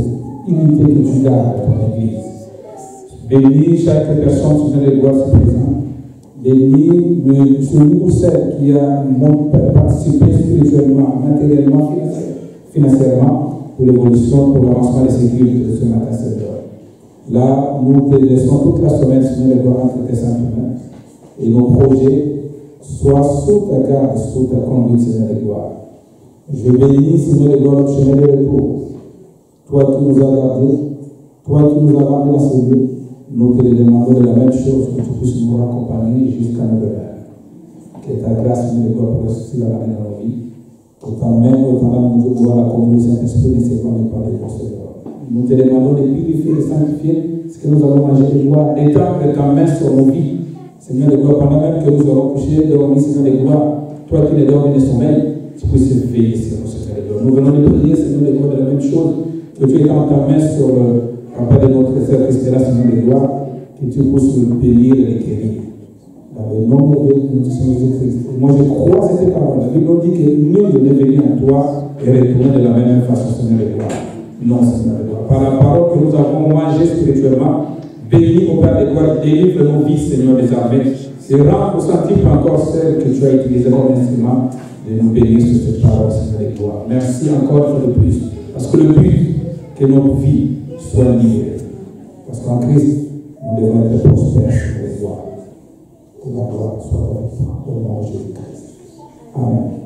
unité que tu gardes dans ton Église. Bénis chaque personne, Seigneur de gloire, se présente. Bénis le, celui ou celle qui a participé spirituellement, matériellement, financièrement, pour l'évolution, pour l'avancement des sécurités de ce matin, Seigneur. Là, nous te laissons toute la semaine, Seigneur de gloire, entre tes saintes mains. Et nos projets soient sous ta garde, sous ta conduite, Seigneur de gloire. Je bénis, Seigneur de gloire, notre chemin de retour. Toi qui nous as gardés, toi qui nous as ramenés dans ce lieu, nous te demandons de la même chose, que tu puisses nous accompagner jusqu'à nos demeures. Que ta grâce, Seigneur de gloire, puisse la ramener dans nos vies. Que ta main, que ta main, nous devons la communion du Saint-Esprit ne s'éloigne pas de ton Seigneur. Nous te demandons de purifier et sanctifier ce que nous avons mangé de gloire, d'étendre ta main sur nos vies. Seigneur de gloire, pendant même que nous aurons couché, dormi, Seigneur de gloire, toi qui ne dors ni ne sommeil, tu puisses veiller sur nous, Seigneur de gloire. Nous venons de prier, Seigneur de gloire, de la même chose, que tu étends ta main sur le papa de notre frère Christ-Là, Seigneur de gloire, que tu puisses le bénir et le guérir. Dans le nom de notre Seigneur Jésus-Christ. Moi, je crois cette parole. La Bible dit que nul ne devait venir à toi et retourner de la même façon, Seigneur de gloire. Non, Seigneur de gloire. Par la parole que nous avons mangée spirituellement, bénis, au Père de gloire, délivre nos vies, Seigneur des armées, et rends au centime encore celle que tu as utilisée comme instrument de nous bénir sur cette parole, Seigneur de gloire. Merci encore une fois de plus. Parce que le but, que nos vies soient livrées. Parce qu'en Christ, nous devons être prospères, Seigneur de gloire. Que la gloire soit avec toi, au nom de Jésus-Christ. Amen.